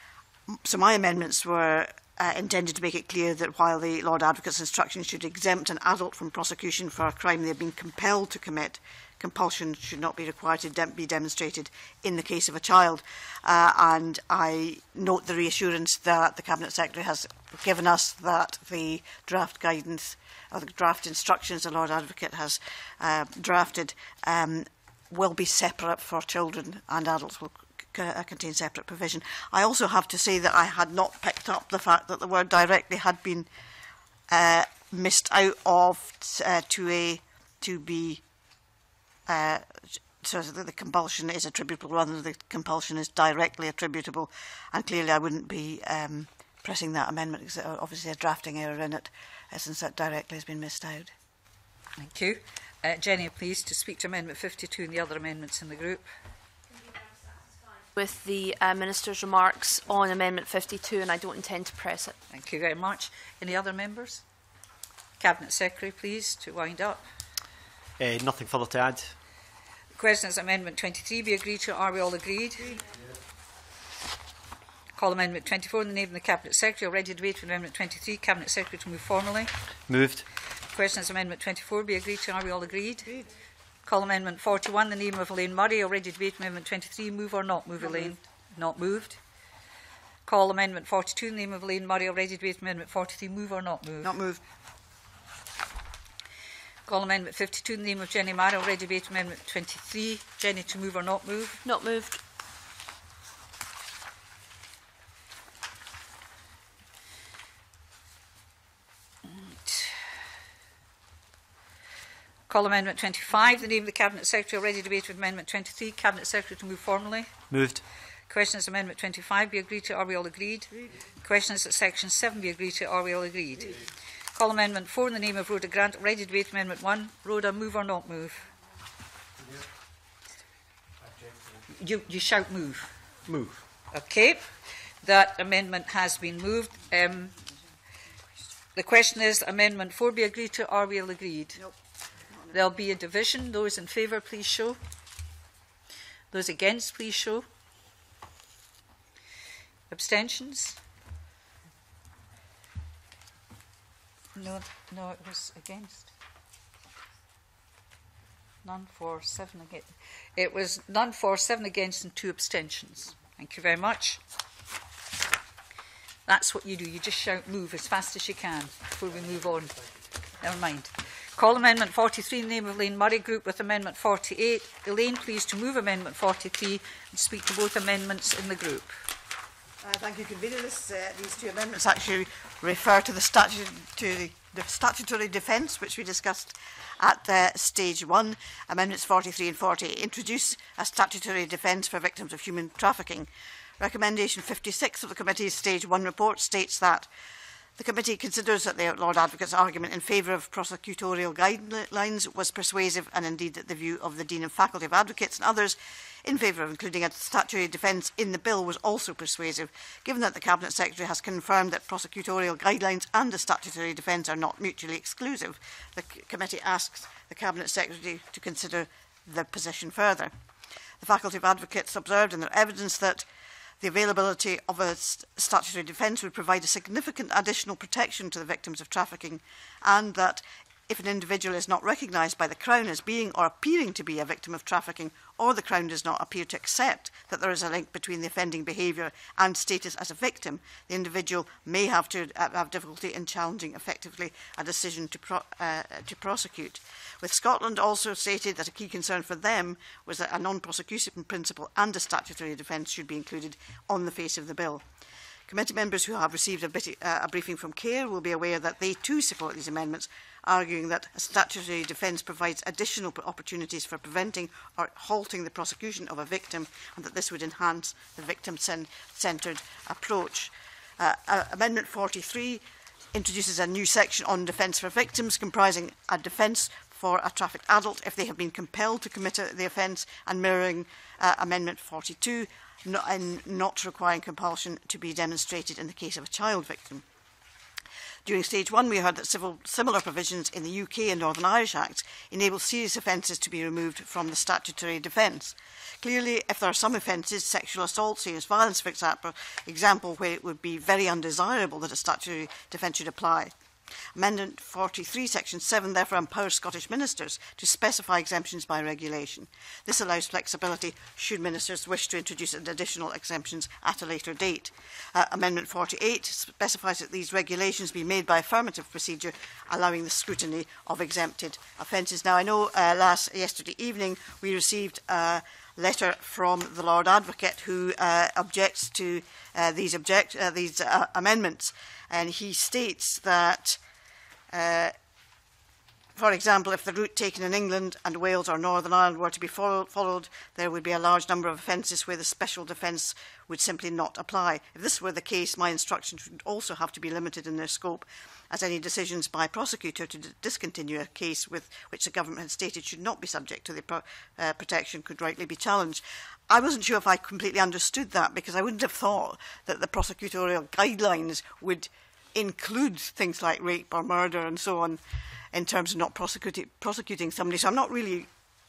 so my amendments were uh, intended to make it clear that while the Lord Advocate's instructions should exempt an adult from prosecution for a crime they have been compelled to commit, compulsion should not be required to de be demonstrated in the case of a child. Uh, and I note the reassurance that the Cabinet Secretary has given us that the draft guidance or the draft instructions the Lord Advocate has uh, drafted um, will be separate for children, and adults will uh, contain separate provision. I also have to say that I had not picked up the fact that the word directly had been uh, missed out of uh, two A, two B, Uh, so that the compulsion is attributable rather than the compulsion is directly attributable, and clearly I wouldn't be um, pressing that amendment because there's obviously a drafting error in it uh, since that directly has been missed out. Thank you. Uh, Jenny, please, to speak to Amendment fifty-two and the other amendments in the group. With the uh, Minister's remarks on Amendment fifty-two, and I don't intend to press it. Thank you very much. Any other members? Cabinet Secretary, please, to wind up. Uh, nothing further to add. The question is Amendment twenty-three be agreed to. Are we all agreed? Agreed. Call Amendment twenty-four in the name of the Cabinet Secretary. Already debated for Amendment twenty-three. Cabinet Secretary to move formally. Moved. The question is Amendment twenty-four be agreed to. Are we all agreed? Agreed. Call Amendment forty-one in the name of Elaine Murray. Already debated Amendment twenty-three. Move or not move, not Elaine? Moved. Not moved. Call Amendment forty-two in the name of Elaine Murray. Already debated Amendment forty-three. Move or not move? Not moved. Call Amendment fifty-two in the name of Jenny Marr. Already debated Amendment twenty-three. Jenny, to move or not move? Not moved. Call Amendment twenty-five in the name of the Cabinet Secretary. Already debated Amendment twenty-three. Cabinet Secretary to move formally. Moved. Question is Amendment twenty-five be agreed to. Are we all agreed? Agreed. Question is that Section seven be agreed to. Are we all agreed? Agreed. Call Amendment four in the name of Rhoda Grant. Ready to debate Amendment one. Rhoda, move or not move? You, you shout move. Move. Okay. That amendment has been moved. Um, the question is Amendment four be agreed to. Are we all agreed? Nope. There will be a division. Those in favour, please show. Those against, please show. Abstentions? No, no, it was against. None for, seven against. It was none for, seven against, and two abstentions. Thank you very much. That's what you do. You just shout move as fast as you can before we move on. Never mind. Call Amendment forty-three in the name of Elaine Murray Group with Amendment forty-eight. Elaine, please, to move Amendment forty-three and speak to both amendments in the group. Uh, thank you, Convener. This, uh, these two amendments actually refer to the statutory, the statutory defence, which we discussed at uh, stage one. Amendments forty-three and forty-eight introduce a statutory defence for victims of human trafficking. Recommendation fifty-six of the committee's stage one report states that The committee considers that the Lord Advocate's argument in favour of prosecutorial guidelines was persuasive, and indeed that the view of the Dean and Faculty of Advocates and others in favour of including a statutory defence in the bill was also persuasive, given that the Cabinet Secretary has confirmed that prosecutorial guidelines and a statutory defence are not mutually exclusive. The committee asks the Cabinet Secretary to consider the position further. The Faculty of Advocates observed in their evidence that the availability of a statutory defence would provide a significant additional protection to the victims of trafficking, and that if an individual is not recognised by the Crown as being or appearing to be a victim of trafficking, or the Crown does not appear to accept that there is a link between the offending behaviour and status as a victim, the individual may have to uh, have difficulty in challenging effectively a decision to, pro uh, to prosecute. With Scotland also stated that a key concern for them was that a non-prosecution principle and a statutory defence should be included on the face of the bill. Committee members who have received a, bit, uh, a briefing from CARE will be aware that they too support these amendments, arguing that a statutory defence provides additional opportunities for preventing or halting the prosecution of a victim, and that this would enhance the victim-centred approach. Uh, uh, Amendment forty-three introduces a new section on defence for victims, comprising a defence for a trafficked adult if they have been compelled to commit a, the offence, and mirroring uh, Amendment forty-two, no, and not requiring compulsion to be demonstrated in the case of a child victim. During stage one, we heard that civil, similar provisions in the U K and Northern Irish Acts enable serious offences to be removed from the statutory defence. Clearly, if there are some offences, sexual assault, serious violence, for example, where it would be very undesirable that a statutory defence should apply. Amendment forty-three, Section seven, therefore empowers Scottish ministers to specify exemptions by regulation. This allows flexibility should ministers wish to introduce additional exemptions at a later date. Uh, Amendment forty-eight specifies that these regulations be made by affirmative procedure, allowing the scrutiny of exempted offences. Now, I know uh, last yesterday evening we received a letter from the Lord Advocate who uh, objects to uh, these, object uh, these uh, amendments. And he states that, uh, for example, if the route taken in England and Wales or Northern Ireland were to be follow followed, there would be a large number of offences where the special defence would simply not apply. If this were the case, my instructions would also have to be limited in their scope, as any decisions by a prosecutor to discontinue a case with which the government had stated should not be subject to the pro uh, protection could rightly be challenged. I wasn't sure if I completely understood that, because I wouldn't have thought that the prosecutorial guidelines would include things like rape or murder and so on in terms of not prosecuting, prosecuting somebody. So I'm not really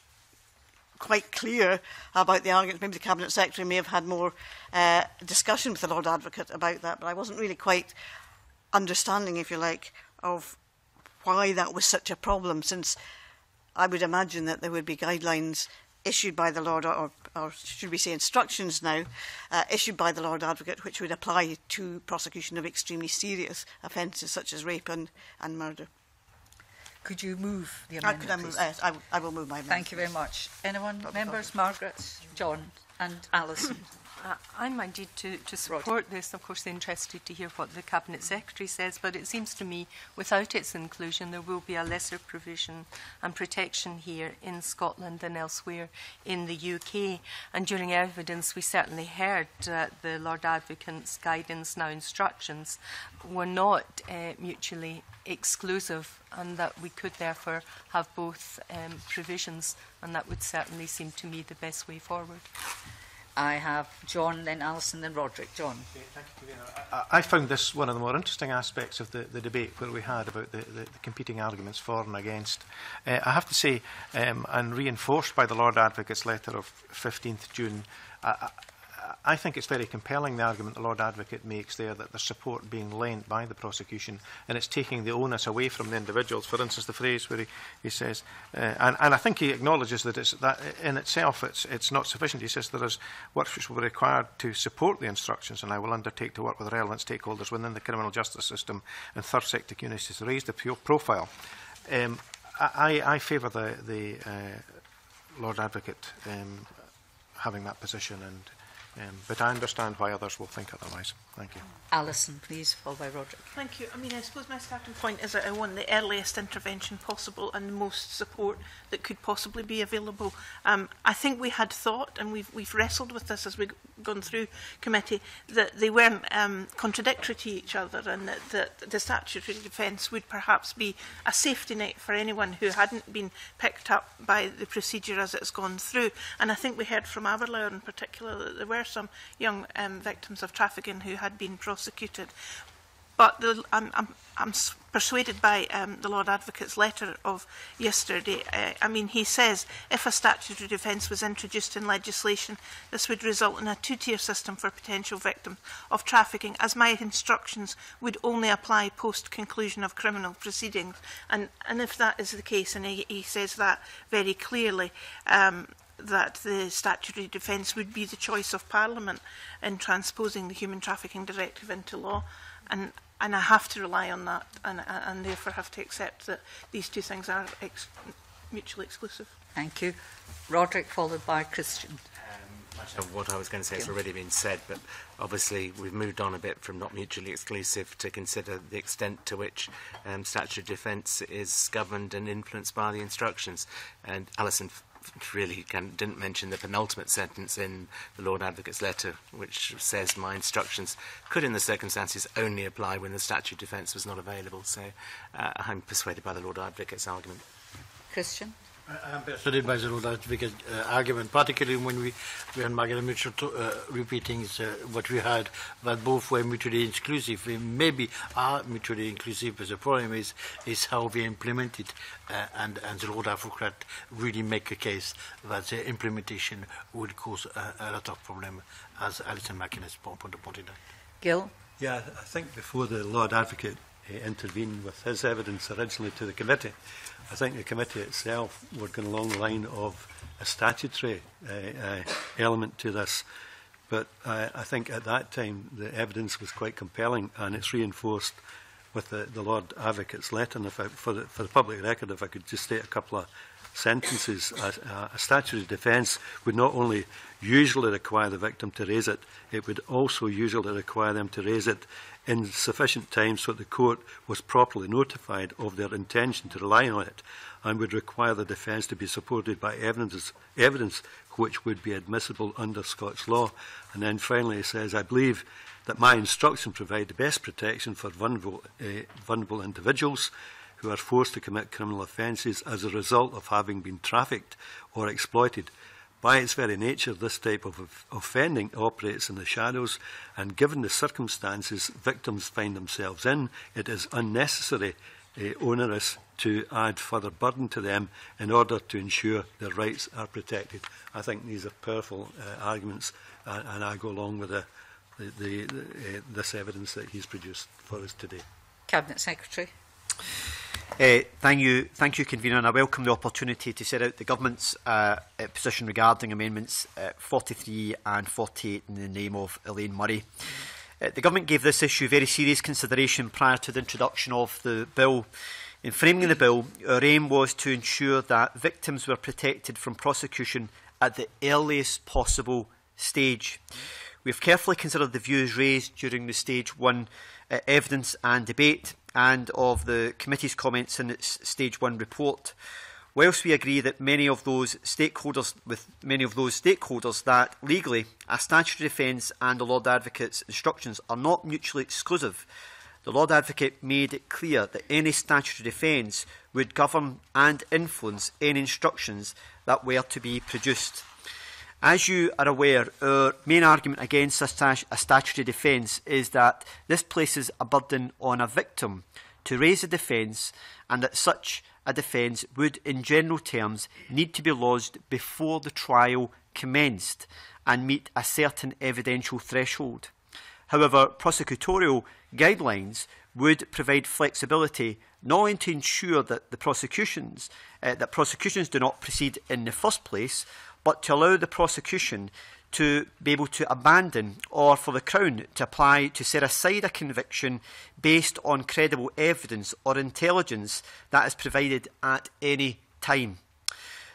quite clear about the argument. Maybe the Cabinet Secretary may have had more uh, discussion with the Lord Advocate about that, but I wasn't really quite understanding, if you like, of why that was such a problem, since I would imagine that there would be guidelines issued by the Lord, or, or should we say instructions now, uh, issued by the Lord Advocate, which would apply to prosecution of extremely serious offences such as rape and, and murder. Could you move the Uh, amendment, could I, move, please? uh, I, I will move my amendment. Thank you very much. Anyone? Members? Margaret, John and Alison. Uh, I'm minded to, to support this. Of course, interested to hear what the Cabinet Secretary says, but it seems to me without its inclusion there will be a lesser provision and protection here in Scotland than elsewhere in the U K. And during evidence we certainly heard uh, the Lord Advocate's guidance, now instructions, were not uh, mutually exclusive, and that we could therefore have both um, provisions, and that would certainly seem to me the best way forward. I have John, then Alison, then Roderick. John. Okay, thank you, I, I found this one of the more interesting aspects of the, the debate where we had about the, the, the competing arguments for and against. Uh, I have to say, um, and reinforced by the Lord Advocate's letter of fifteenth June, I, I think it's very compelling, the argument the Lord Advocate makes there, that there's support being lent by the prosecution, and it's taking the onus away from the individuals. For instance, the phrase where he, he says, uh, and, and I think he acknowledges that, it's, that in itself it's, it's not sufficient. He says there is work which will be required to support the instructions, and I will undertake to work with relevant stakeholders within the criminal justice system and third sector communities to raise the profile. Um, I, I favour the, the uh, Lord Advocate um, having that position, and Um, but I understand why others will think otherwise. Thank you. Alison, please, followed by Roderick. Thank you. I mean, I suppose my starting point is that I want the earliest intervention possible and the most support that could possibly be available. Um, I think we had thought, and we've, we've wrestled with this as we've gone through committee, that they weren't um, contradictory to each other, and that, that the statutory defence would perhaps be a safety net for anyone who hadn't been picked up by the procedure as it's gone through. And I think we heard from Aberlour in particular that there were some young um, victims of trafficking who had been prosecuted. But the, I'm, I'm, I'm persuaded by um, the Lord Advocate's letter of yesterday. Uh, I mean, he says, if a statutory defence was introduced in legislation, this would result in a two-tier system for potential victims of trafficking, as my instructions would only apply post-conclusion of criminal proceedings. And, and if that is the case, and he, he says that very clearly, um, that the statutory defence would be the choice of Parliament in transposing the Human Trafficking Directive into law. And, and I have to rely on that, and, and therefore have to accept that these two things are ex mutually exclusive. Thank you. Roderick, followed by Christian. Um, much of what I was going to say has already been said, but obviously we've moved on a bit from not mutually exclusive to consider the extent to which um, statutory defence is governed and influenced by the instructions. And Alison really can, didn't mention the penultimate sentence in the Lord Advocate's letter, which says my instructions could in the circumstances only apply when the statutory defence was not available. So uh, I'm persuaded by the Lord Advocate's argument. Christian? I'm persuaded by the Lord Advocate's uh, argument, particularly when we, we had Margaret Mitchell to, uh, repeating uh, what we had, that both were mutually exclusive. They maybe are mutually inclusive, but the problem is, is how they implement it, uh, and, and the Lord Advocate really make a case that the implementation would cause a, a lot of problem, as Alison McInnes pointed out. Gil? Yeah, I think before the Lord Advocate uh, intervened with his evidence originally to the committee, I think the committee itself were going along the line of a statutory uh, uh, element to this. But uh, I think at that time the evidence was quite compelling, and it's reinforced with the, the Lord Advocate's letter. And if I, for, the, for the public record, if I could just state a couple of sentences. A, a statutory defence would not only usually require the victim to raise it, it would also usually require them to raise it in sufficient time so that the court was properly notified of their intention to rely on it, and would require the defence to be supported by evidence, evidence which would be admissible under Scots law. And then finally he says, I believe that my instructions provide the best protection for vulnerable, uh, vulnerable individuals who are forced to commit criminal offences as a result of having been trafficked or exploited. By its very nature, this type of offending operates in the shadows, and given the circumstances victims find themselves in, it is unnecessary, uh, onerous to add further burden to them in order to ensure their rights are protected. I think these are powerful uh, arguments, uh, and I go along with the, the, the, the, uh, this evidence that he's produced for us today. Cabinet Secretary. Uh, thank you, thank you, Convener, and I welcome the opportunity to set out the Government's uh, uh, position regarding Amendments uh, forty-three and forty-eight in the name of Elaine Murray. Uh, the Government gave this issue very serious consideration prior to the introduction of the bill. In framing the bill, our aim was to ensure that victims were protected from prosecution at the earliest possible stage. We have carefully considered the views raised during the Stage one uh, evidence and debate, and of the committee's comments in its Stage one report. Whilst we agree that many of those stakeholders, with many of those stakeholders, that legally a statutory defence and the Lord Advocate's instructions are not mutually exclusive, the Lord Advocate made it clear that any statutory defence would govern and influence any instructions that were to be produced. As you are aware, our main argument against a, stat a statutory defence is that this places a burden on a victim to raise a defence, and that such a defence would, in general terms, need to be lodged before the trial commenced and meet a certain evidential threshold. However, prosecutorial guidelines would provide flexibility not only to ensure that the prosecutions uh, that prosecutions do not proceed in the first place, but to allow the prosecution to be able to abandon, or for the Crown to apply to set aside a conviction based on credible evidence or intelligence that is provided at any time.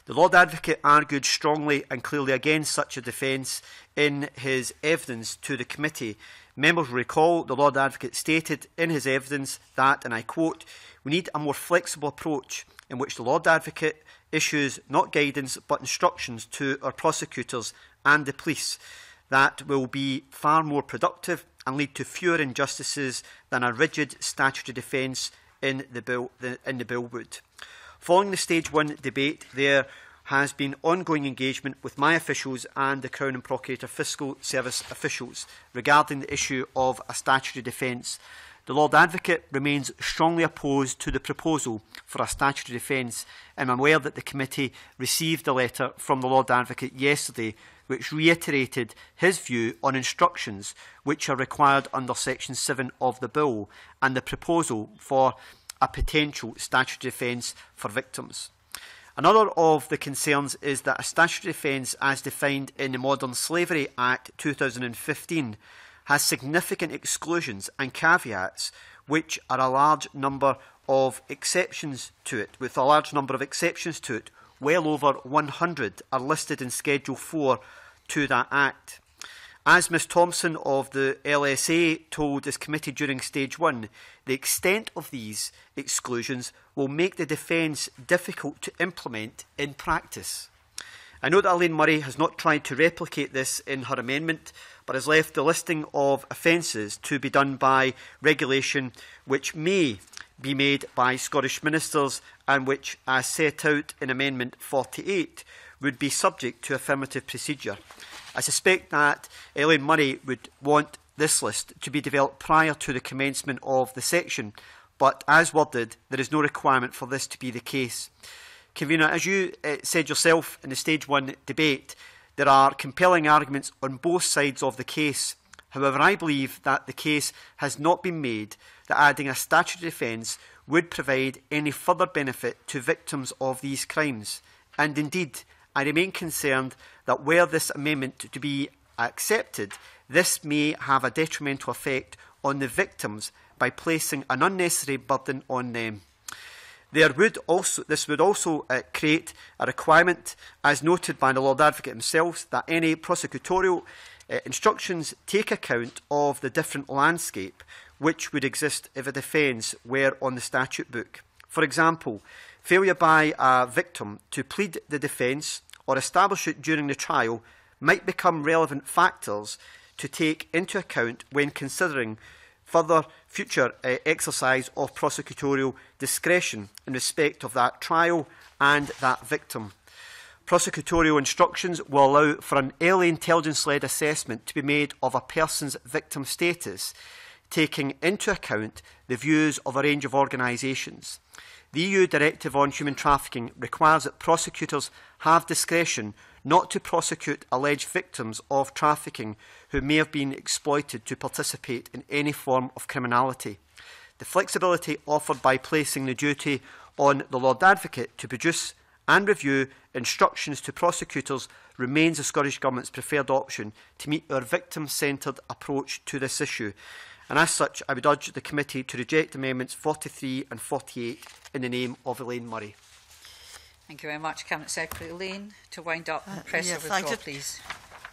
The Lord Advocate argued strongly and clearly against such a defence in his evidence to the committee. Members will recall the Lord Advocate stated in his evidence that, and I quote, "We need a more flexible approach in which the Lord Advocate issues not guidance but instructions to our prosecutors and the police that will be far more productive and lead to fewer injustices than a rigid statutory defence in the bill the, in the bill would." Following the Stage one debate, there has been ongoing engagement with my officials and the Crown and Procurator Fiscal Service officials regarding the issue of a statutory defence. The Lord Advocate remains strongly opposed to the proposal for a statutory defence, and I am aware that the committee received a letter from the Lord Advocate yesterday which reiterated his view on instructions which are required under Section seven of the Bill and the proposal for a potential statutory defence for victims. Another of the concerns is that a statutory defence as defined in the Modern Slavery Act two thousand fifteen has significant exclusions and caveats which are a large number of exceptions to it, with a large number of exceptions to it. Well over one hundred are listed in Schedule four to that Act. As Miz Thompson of the L S A told this committee during Stage one, the extent of these exclusions will make the defence difficult to implement in practice. I know that Elaine Murray has not tried to replicate this in her amendment, but has left the listing of offences to be done by regulation which may be made by Scottish ministers and which, as set out in Amendment forty-eight, would be subject to affirmative procedure. I suspect that Elaine Murray would want this list to be developed prior to the commencement of the section, but as worded, there is no requirement for this to be the case. Convener, as you uh, said yourself in the Stage one debate, there are compelling arguments on both sides of the case. However, I believe that the case has not been made that adding a statutory defence would provide any further benefit to victims of these crimes. And indeed, I remain concerned that were this amendment to be accepted, this may have a detrimental effect on the victims by placing an unnecessary burden on them. There would also, this would also uh, create a requirement, as noted by the Lord Advocate himself, that any prosecutorial uh, instructions take account of the different landscape which would exist if a defence were on the statute book. For example, failure by a victim to plead the defence or establish it during the trial might become relevant factors to take into account when considering further future uh, exercise of prosecutorial discretion in respect of that trial and that victim. Prosecutorial instructions will allow for an early intelligence-led assessment to be made of a person's victim status, taking into account the views of a range of organisations. The E U Directive on Human Trafficking requires that prosecutors have discretion not to prosecute alleged victims of trafficking who may have been exploited to participate in any form of criminality. The flexibility offered by placing the duty on the Lord Advocate to produce and review instructions to prosecutors remains the Scottish Government's preferred option to meet our victim-centred approach to this issue. And as such, I would urge the committee to reject Amendments forty-three and forty-eight in the name of Elaine Murray. Thank you very much, Cabinet Secretary. Elaine, to wind up and press Uh, yeah, the withdrawal, thank you. please.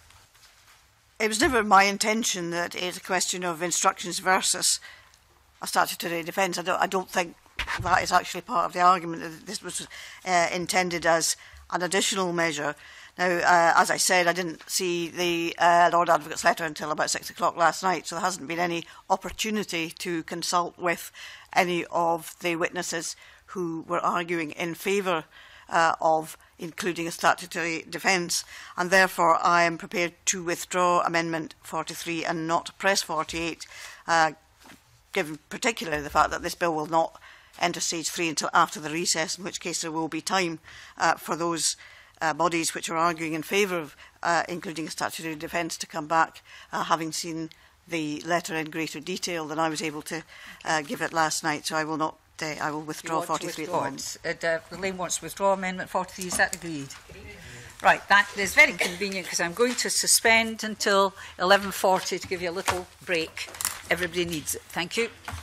It was never my intention that it's a question of instructions versus a statutory defence. I don't, I don't think that is actually part of the argument, that this was uh, intended as an additional measure. Now, uh, as I said, I didn't see the uh, Lord Advocate's letter until about six o'clock last night, so there hasn't been any opportunity to consult with any of the witnesses who were arguing in favour uh, of including a statutory defence, and therefore I am prepared to withdraw Amendment forty-three and not press forty-eight, uh, given particularly the fact that this bill will not enter Stage three until after the recess, in which case there will be time uh, for those Uh, bodies which are arguing in favour of uh, including a statutory defence to come back, uh, having seen the letter in greater detail than I was able to uh, give it last night. So I will not. Uh, I will withdraw forty-three at the moment. Uh, Elaine wants to withdraw Amendment forty-three. Is that agreed? Right. That is very convenient because I'm going to suspend until eleven forty to give you a little break. Everybody needs it. Thank you.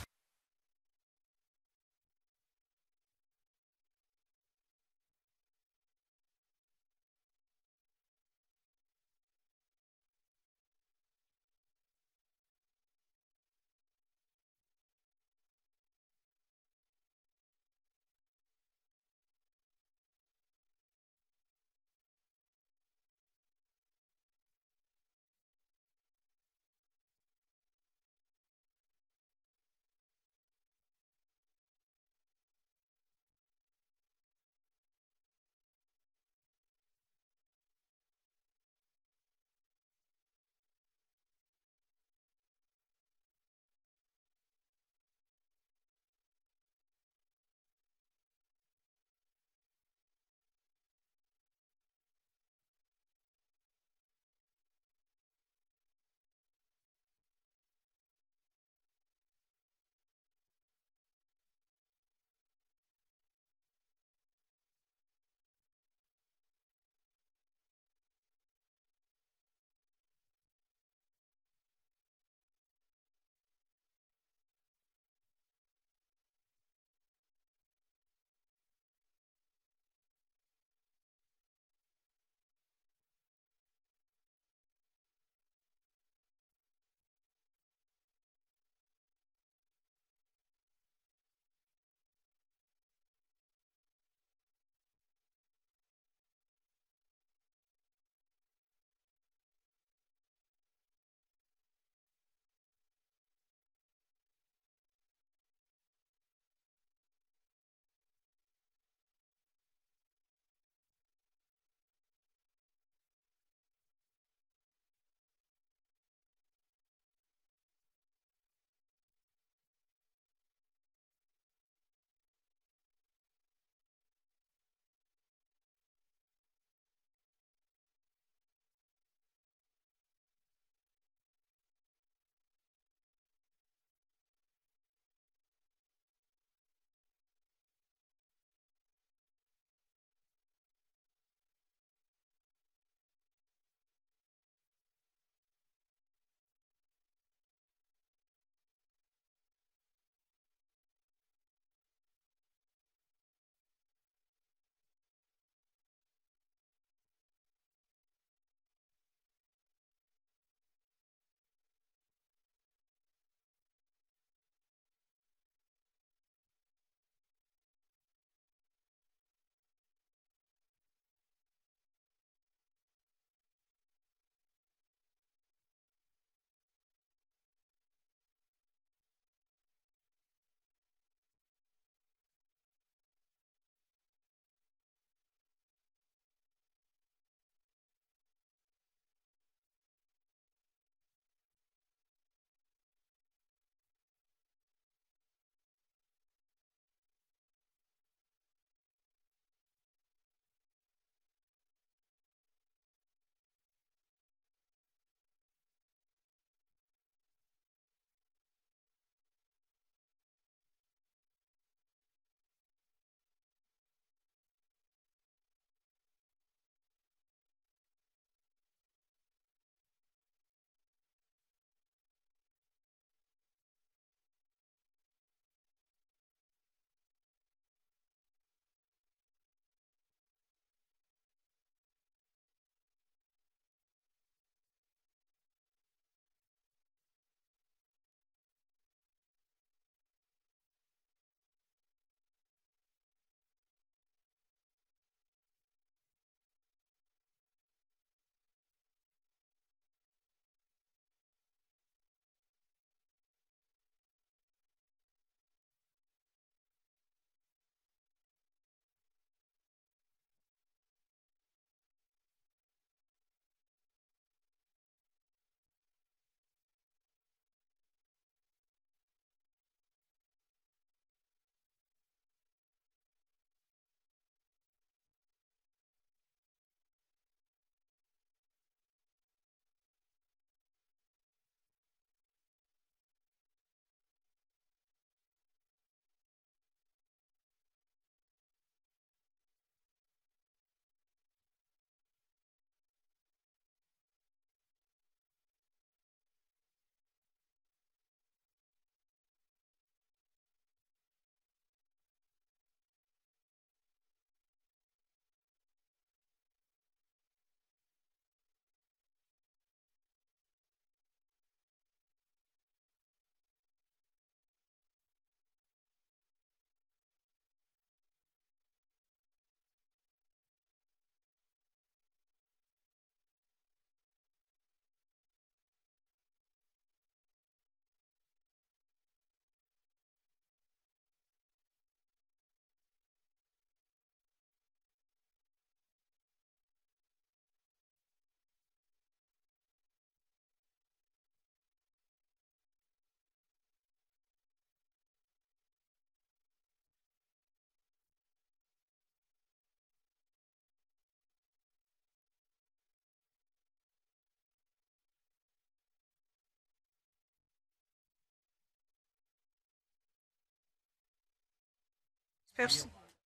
Person.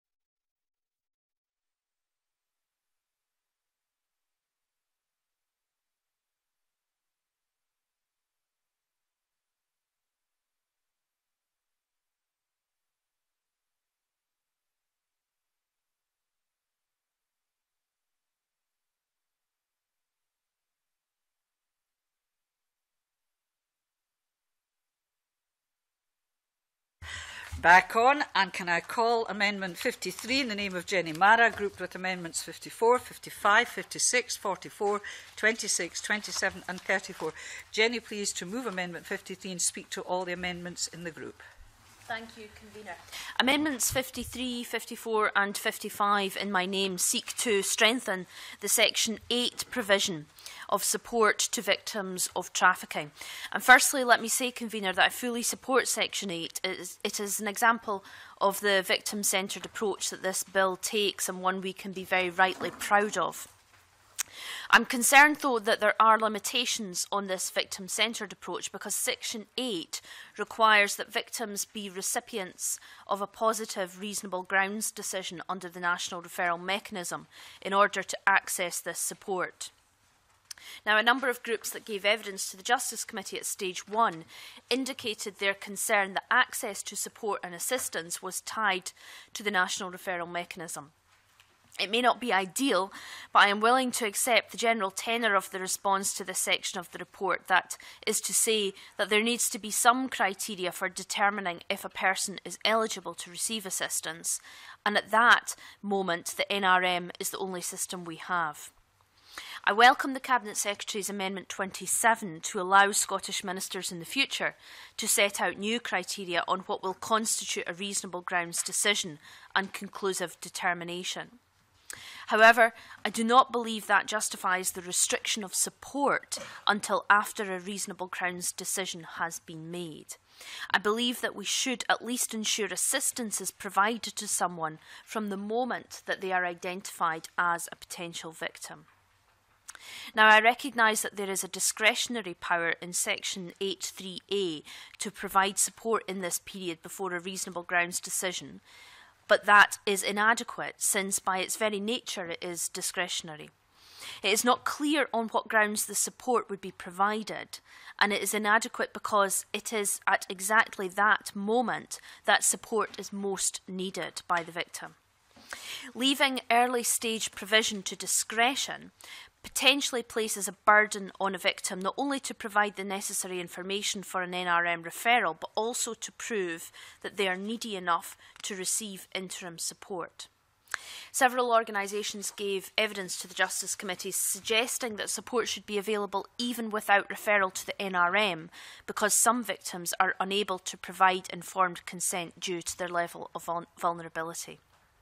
Back on, and can I call Amendment fifty-three in the name of Jenny Mara, grouped with Amendments fifty-four, fifty-five, fifty-six, forty-four, twenty-six, twenty-seven and thirty-four. Jenny, please, to move Amendment fifty-three and speak to all the amendments in the group. Thank you, Convener. Amendments fifty-three, fifty-four and fifty-five in my name seek to strengthen the Section eight provision of support to victims of trafficking. And firstly, let me say, Convener, that I fully support Section eight. It is, it is an example of the victim-centred approach that this bill takes, and one we can be very rightly proud of. I'm concerned, though, that there are limitations on this victim-centred approach, because Section eight requires that victims be recipients of a positive reasonable grounds decision under the National Referral Mechanism in order to access this support. Now, a number of groups that gave evidence to the Justice Committee at stage one indicated their concern that access to support and assistance was tied to the National Referral Mechanism. It may not be ideal, but I am willing to accept the general tenor of the response to this section of the report, that is to say that there needs to be some criteria for determining if a person is eligible to receive assistance, and at that moment the N R M is the only system we have. I welcome the Cabinet Secretary's Amendment twenty-seven to allow Scottish ministers in the future to set out new criteria on what will constitute a reasonable grounds decision and conclusive determination. However, I do not believe that justifies the restriction of support until after a reasonable grounds decision has been made. I believe that we should at least ensure assistance is provided to someone from the moment that they are identified as a potential victim. Now, I recognise that there is a discretionary power in Section eight three A to provide support in this period before a reasonable grounds decision, but that is inadequate, since by its very nature it is discretionary. It is not clear on what grounds the support would be provided, and it is inadequate because it is at exactly that moment that support is most needed by the victim. Leaving early stage provision to discretion potentially places a burden on a victim not only to provide the necessary information for an N R M referral, but also to prove that they are needy enough to receive interim support. Several organisations gave evidence to the Justice Committee suggesting that support should be available even without referral to the N R M, because some victims are unable to provide informed consent due to their level of vulnerability.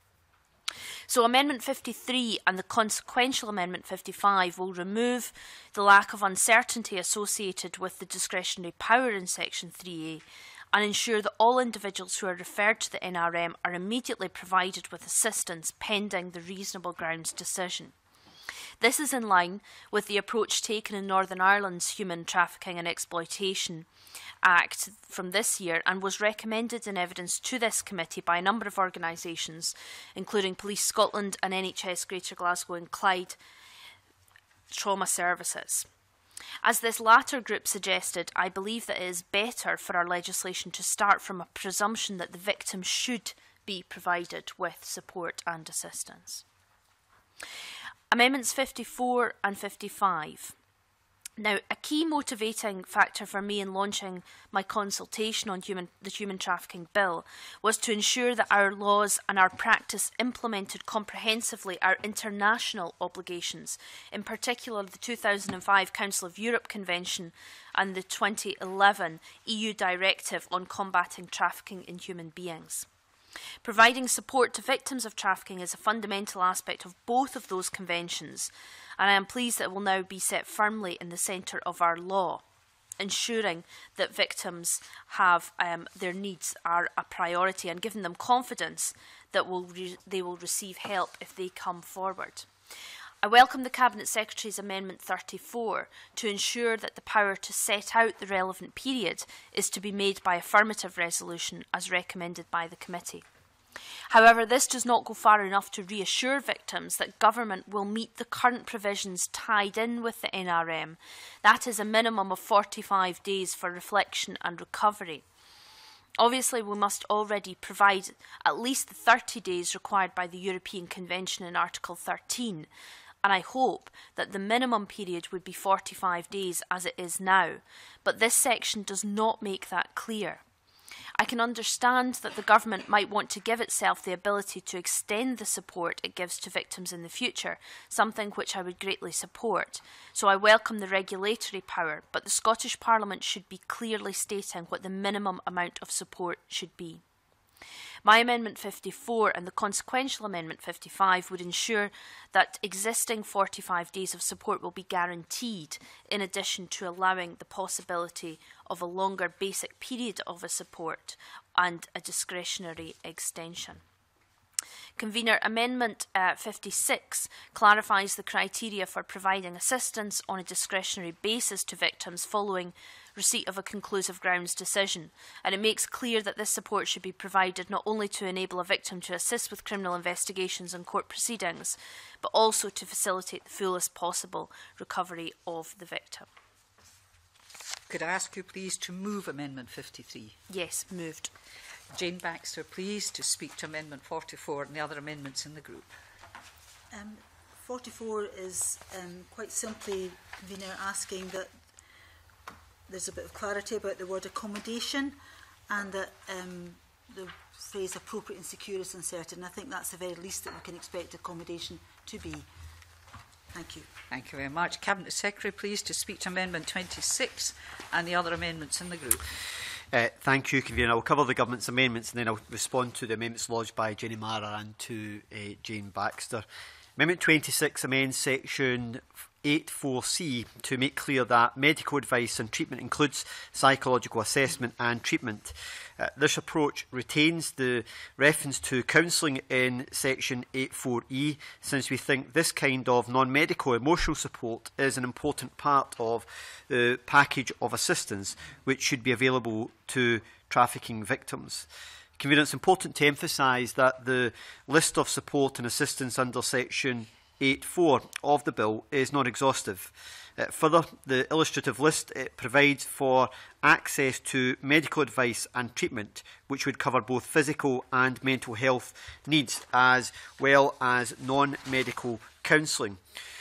So Amendment fifty-three and the consequential Amendment fifty-five will remove the lack of uncertainty associated with the discretionary power in Section three A and ensure that all individuals who are referred to the N R M are immediately provided with assistance pending the reasonable grounds decision. This is in line with the approach taken in Northern Ireland's Human Trafficking and Exploitation Act from this year, and was recommended in evidence to this committee by a number of organisations, including Police Scotland and N H S Greater Glasgow and Clyde Trauma Services. As this latter group suggested, I believe that it is better for our legislation to start from a presumption that the victim should be provided with support and assistance. Amendments fifty-four and fifty-five. Now, a key motivating factor for me in launching my consultation on human, the Human Trafficking Bill was to ensure that our laws and our practice implemented comprehensively our international obligations, in particular the two thousand five Council of Europe Convention and the twenty eleven E U Directive on combating trafficking in human beings. Providing support to victims of trafficking is a fundamental aspect of both of those conventions, and I am pleased that it will now be set firmly in the centre of our law, ensuring that victims have um, their needs are a priority and giving them confidence that will re they will receive help if they come forward. I welcome the Cabinet Secretary's Amendment thirty-four to ensure that the power to set out the relevant period is to be made by affirmative resolution as recommended by the committee. However, this does not go far enough to reassure victims that government will meet the current provisions tied in with the N R M. That is a minimum of forty-five days for reflection and recovery. Obviously, we must already provide at least the thirty days required by the European Convention in Article thirteen, and I hope that the minimum period would be forty-five days as it is now, but this section does not make that clear. I can understand that the government might want to give itself the ability to extend the support it gives to victims in the future, something which I would greatly support. So I welcome the regulatory power, but the Scottish Parliament should be clearly stating what the minimum amount of support should be. My Amendment fifty-four and the consequential Amendment fifty-five would ensure that existing forty-five days of support will be guaranteed, in addition to allowing the possibility of a longer basic period of a support and a discretionary extension. Convener, Amendment uh, fifty-six clarifies the criteria for providing assistance on a discretionary basis to victims following receipt of a conclusive grounds decision, and it makes clear that this support should be provided not only to enable a victim to assist with criminal investigations and court proceedings, but also to facilitate the fullest possible recovery of the victim. Could I ask you please to move Amendment fifty-three? Yes, moved. Jane Baxter, please, to speak to Amendment forty-four and the other amendments in the group. Um, forty-four is um, quite simply, Convener, asking that there's a bit of clarity about the word accommodation, and that um, the phrase appropriate and secure is inserted. And I think that's the very least that we can expect accommodation to be. Thank you. Thank you very much. Cabinet Secretary, please, to speak to Amendment twenty-six and the other amendments in the group. Uh, thank you, Convener. I will cover the Government's amendments and then I'll respond to the amendments lodged by Jenny Mara and to uh, Jane Baxter. Amendment twenty-six amends section eight four C to make clear that medical advice and treatment includes psychological assessment and treatment. Uh, this approach retains the reference to counselling in section eight four E, since we think this kind of non-medical emotional support is an important part of the package of assistance which should be available to trafficking victims. Convener, it's important to emphasise that the list of support and assistance under section eight four of the bill is not exhaustive. Uh, further, the illustrative list it provides for access to medical advice and treatment, which would cover both physical and mental health needs, as well as non-medical counselling.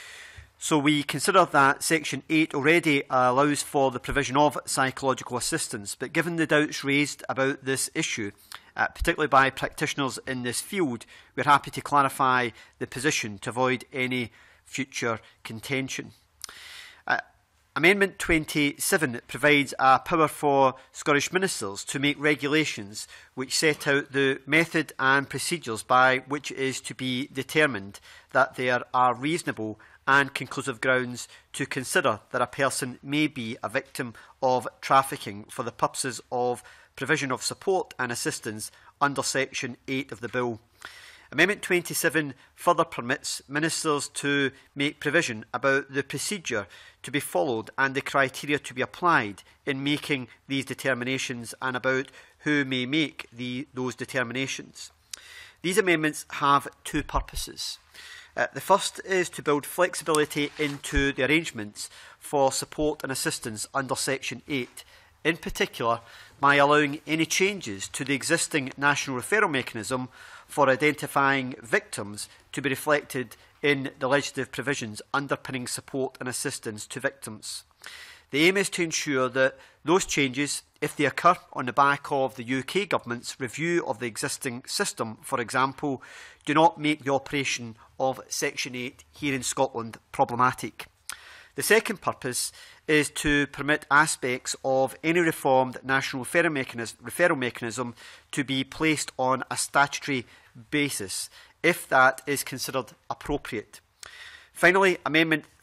So we consider that Section eight already allows for the provision of psychological assistance, but given the doubts raised about this issue, uh, particularly by practitioners in this field, we're happy to clarify the position to avoid any future contention. Uh, Amendment twenty-seven provides a power for Scottish ministers to make regulations which set out the method and procedures by which it is to be determined that there are reasonable and conclusive grounds to consider that a person may be a victim of trafficking for the purposes of provision of support and assistance under Section eight of the Bill. Amendment twenty-seven further permits ministers to make provision about the procedure to be followed and the criteria to be applied in making these determinations and about who may make the, those determinations. These amendments have two purposes. Uh, the first is to build flexibility into the arrangements for support and assistance under Section eight, in particular by allowing any changes to the existing national referral mechanism for identifying victims to be reflected in the legislative provisions underpinning support and assistance to victims. The aim is to ensure that those changes, if they occur on the back of the U K Government's review of the existing system, for example, do not make the operation of Section eight here in Scotland problematic. The second purpose is to permit aspects of any reformed national referral mechanism, referral mechanism to be placed on a statutory basis, if that is considered appropriate. Finally, Amendment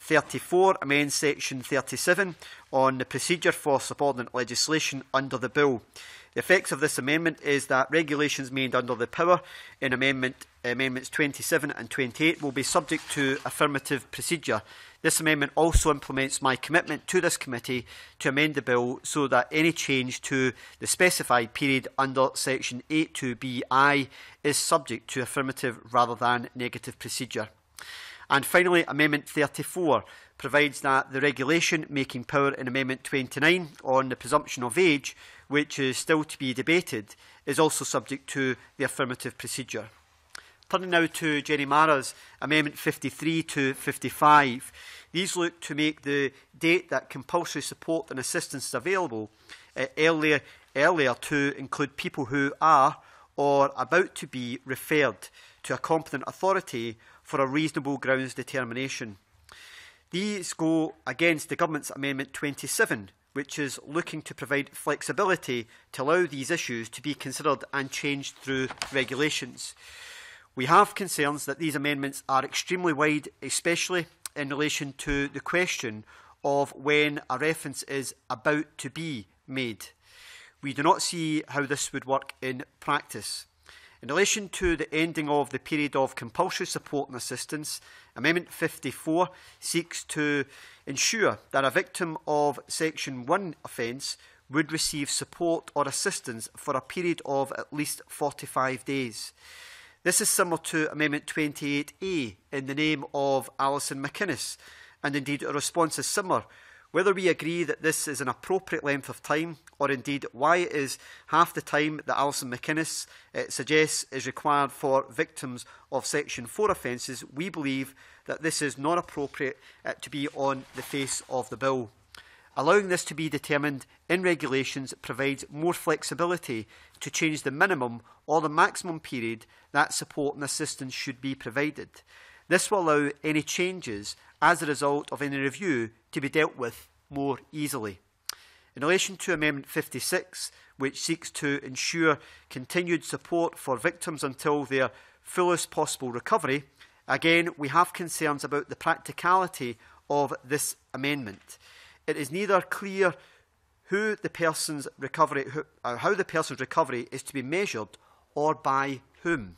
thirty-four amends Section thirty-seven on the procedure for subordinate legislation under the Bill. The effects of this amendment is that regulations made under the power in amendment, Amendments twenty-seven and twenty-eight will be subject to affirmative procedure. This amendment also implements my commitment to this committee to amend the Bill so that any change to the specified period under Section eight two B I is subject to affirmative rather than negative procedure. And finally, Amendment thirty-four provides that the regulation making power in Amendment twenty-nine on the presumption of age, which is still to be debated, is also subject to the affirmative procedure. Turning now to Jenny Mara's Amendment fifty-three to fifty-five. These look to make the date that compulsory support and assistance is available uh, earlier, earlier to include people who are or about to be referred to a competent authority for a reasonable grounds determination. These go against the Government's Amendment twenty-seven, which is looking to provide flexibility to allow these issues to be considered and changed through regulations. We have concerns that these amendments are extremely wide, especially in relation to the question of when a reference is about to be made. We do not see how this would work in practice. In relation to the ending of the period of compulsory support and assistance, Amendment fifty-four seeks to ensure that a victim of Section one offence would receive support or assistance for a period of at least forty-five days. This is similar to Amendment twenty-eight A in the name of Alison McInnes, and indeed a response is similar. Whether we agree that this is an appropriate length of time, or indeed why it is half the time that Alison McInnes uh, suggests is required for victims of Section four offences, we believe that this is not appropriate uh, to be on the face of the bill. Allowing this to be determined in regulations provides more flexibility to change the minimum or the maximum period that support and assistance should be provided. This will allow any changes as a result of any review to be dealt with more easily. In relation to Amendment fifty-six, which seeks to ensure continued support for victims until their fullest possible recovery, again, we have concerns about the practicality of this amendment. It is neither clear who the person's recovery, who, uh, how the person's recovery is to be measured or by whom.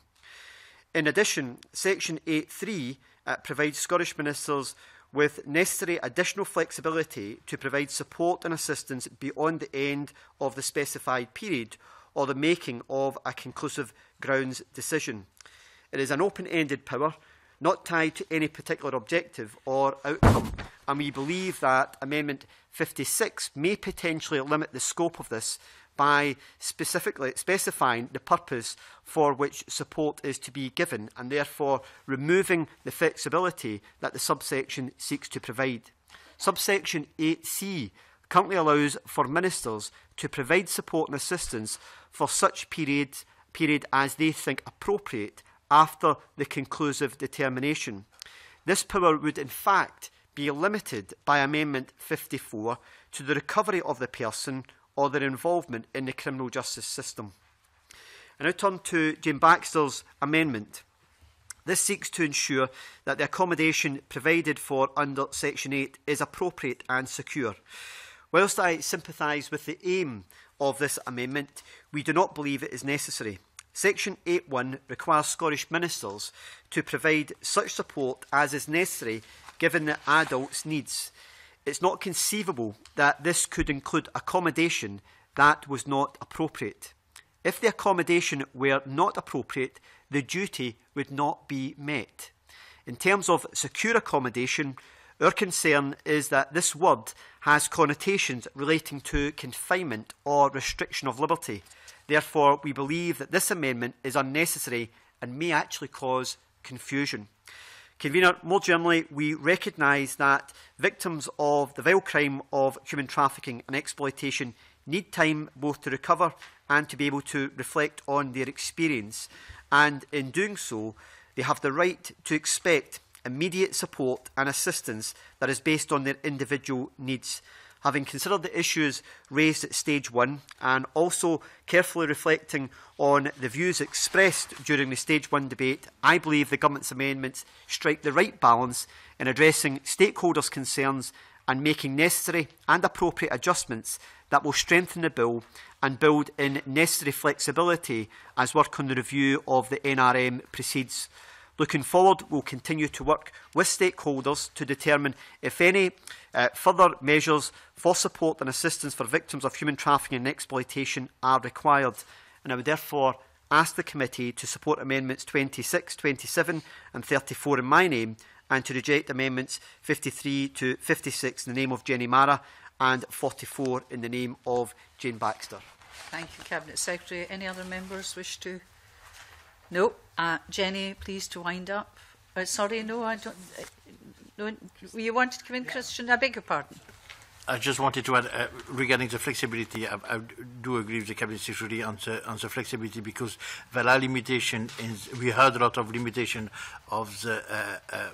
In addition, Section eight three uh, provides Scottish ministers with necessary additional flexibility to provide support and assistance beyond the end of the specified period or the making of a conclusive grounds decision. It is an open-ended power, not tied to any particular objective or outcome, and we believe that Amendment fifty-six may potentially limit the scope of this by specifically specifying the purpose for which support is to be given, and therefore removing the flexibility that the subsection seeks to provide. Subsection eight C currently allows for ministers to provide support and assistance for such period, period as they think appropriate after the conclusive determination. This power would in fact be limited by Amendment fifty-four to the recovery of the person or their involvement in the criminal justice system. I now turn to Jane Baxter's amendment. This seeks to ensure that the accommodation provided for under Section eight is appropriate and secure. Whilst I sympathise with the aim of this amendment, we do not believe it is necessary. Section eight one requires Scottish ministers to provide such support as is necessary given the adult's needs. It's not conceivable that this could include accommodation that was not appropriate. If the accommodation were not appropriate, the duty would not be met. In terms of secure accommodation, our concern is that this word has connotations relating to confinement or restriction of liberty. Therefore, we believe that this amendment is unnecessary and may actually cause confusion. Convener, more generally, we recognise that victims of the vile crime of human trafficking and exploitation need time both to recover and to be able to reflect on their experience. And in doing so, they have the right to expect immediate support and assistance that is based on their individual needs. having considered the issues raised at stage one and also carefully reflecting on the views expressed during the stage one debate, I believe the government's amendments strike the right balance in addressing stakeholders' concerns and making necessary and appropriate adjustments that will strengthen the bill and build in necessary flexibility as work on the review of the N R M proceeds. Looking forward, we'll continue to work with stakeholders to determine if any uh, further measures for support and assistance for victims of human trafficking and exploitation are required. And I would therefore ask the committee to support amendments twenty-six, twenty-seven and thirty-four in my name, and to reject amendments fifty-three to fifty-six in the name of Jenny Mara and forty-four in the name of Jane Baxter. Thank you, Cabinet Secretary. Any other members wish to? No. Uh, Jenny, please to wind up. Uh, sorry, no, I don't. Uh, no, you wanted to come in, Christian? I beg your pardon. I just wanted to add, uh, regarding the flexibility, I, I do agree with the Cabinet Secretary on the, on the flexibility, because there are limitations. We heard a lot of limitation of the uh, uh,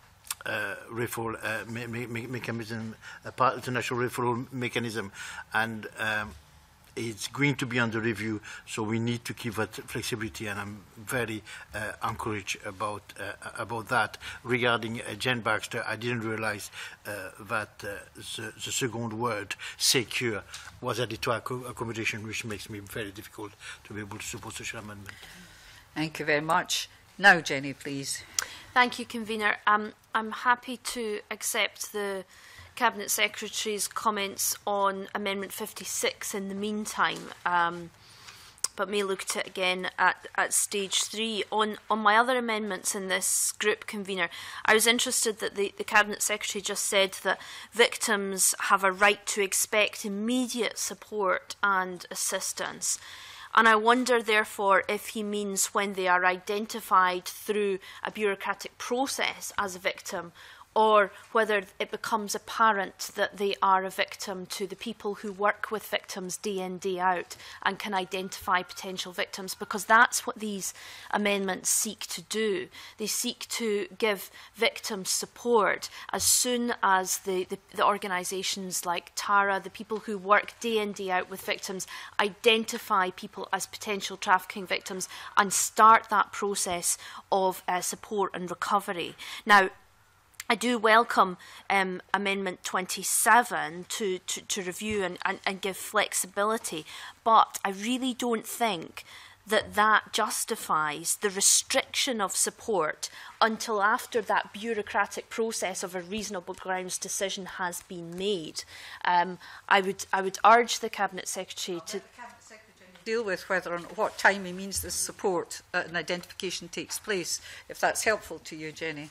uh, referral uh, me me mechanism, uh, part, the national referral mechanism, and um, it's going to be under review, so we need to keep that flexibility, and I'm very uh, encouraged about uh, about that. Regarding uh, Jane Baxter, I didn't realize uh, that uh, the, the second word, secure, was added to our accommodation, which makes me very difficult to be able to support such an amendment. Thank you very much. Now, Jenny, please. Thank you, Convener. Um, I'm happy to accept the Cabinet Secretary's comments on Amendment fifty-six in the meantime, um, but may look at it again at, at stage three. On, on my other amendments in this group, Convener, I was interested that the, the Cabinet Secretary just said that victims have a right to expect immediate support and assistance. And I wonder, therefore, if he means when they are identified through a bureaucratic process as a victim, or whether it becomes apparent that they are a victim to the people who work with victims day in, day out and can identify potential victims, because that's what these amendments seek to do. They seek to give victims support as soon as the, the, the organisations like TARA, the people who work day in, day out with victims, identify people as potential trafficking victims and start that process of uh, support and recovery. Now, I do welcome um, Amendment twenty-seven to, to, to review and, and, and give flexibility, but I really don't think that that justifies the restriction of support until after that bureaucratic process of a reasonable grounds decision has been made. Um, I would I would urge the Cabinet Secretary to deal with whether and what time he means this support uh, and identification takes place, if that's helpful to you, Jenny.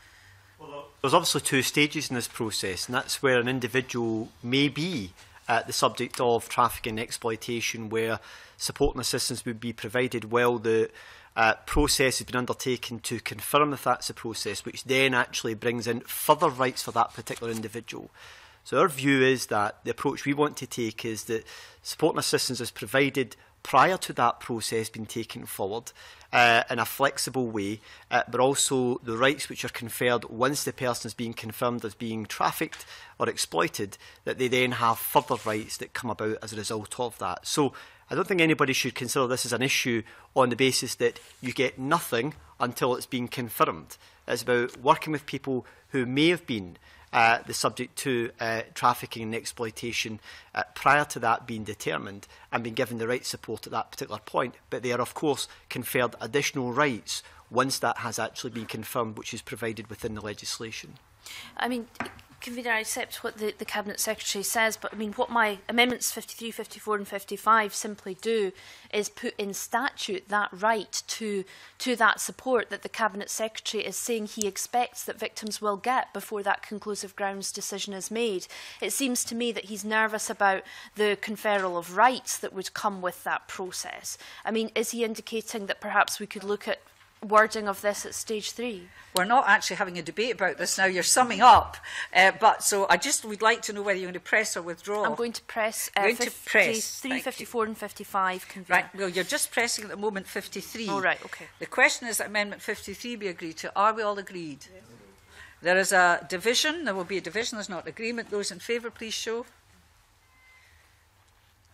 Well, there's obviously two stages in this process, and that's where an individual may be uh, the subject of trafficking and exploitation, where support and assistance would be provided while the uh, process has been undertaken to confirm if that's the process, which then actually brings in further rights for that particular individual. So our view is that the approach we want to take is that support and assistance is provided prior to that process being taken forward uh, in a flexible way, uh, but also the rights which are conferred once the person is being confirmed as being trafficked or exploited, that they then have further rights that come about as a result of that. So I don't think anybody should consider this as an issue on the basis that you get nothing until it's been confirmed. It's about working with people who may have been Uh, the subject to uh, trafficking and exploitation uh, prior to that being determined and being given the right support at that particular point. But they are, of course, conferred additional rights once that has actually been confirmed, which is provided within the legislation. I mean, Convener, I accept what the, the Cabinet Secretary says, but I mean, what my amendments fifty-three, fifty-four and fifty-five simply do is put in statute that right to, to that support that the Cabinet Secretary is saying he expects that victims will get before that conclusive grounds decision is made. It seems to me that he's nervous about the conferral of rights that would come with that process. I mean, is he indicating that perhaps we could look at wording of this at stage three? We're not actually having a debate about this now. You're summing up, uh, but so I just would like to know whether you're going to press or withdraw. I'm going to press uh, going to press. fifty-three, fifty-four and fifty-five. Convener. Right, well, you're just pressing at the moment fifty-three. Oh, right, okay. The question is that Amendment fifty-three be agreed to. Are we all agreed? Yes. There is a division. There will be a division. There's not agreement. Those in favour, please show.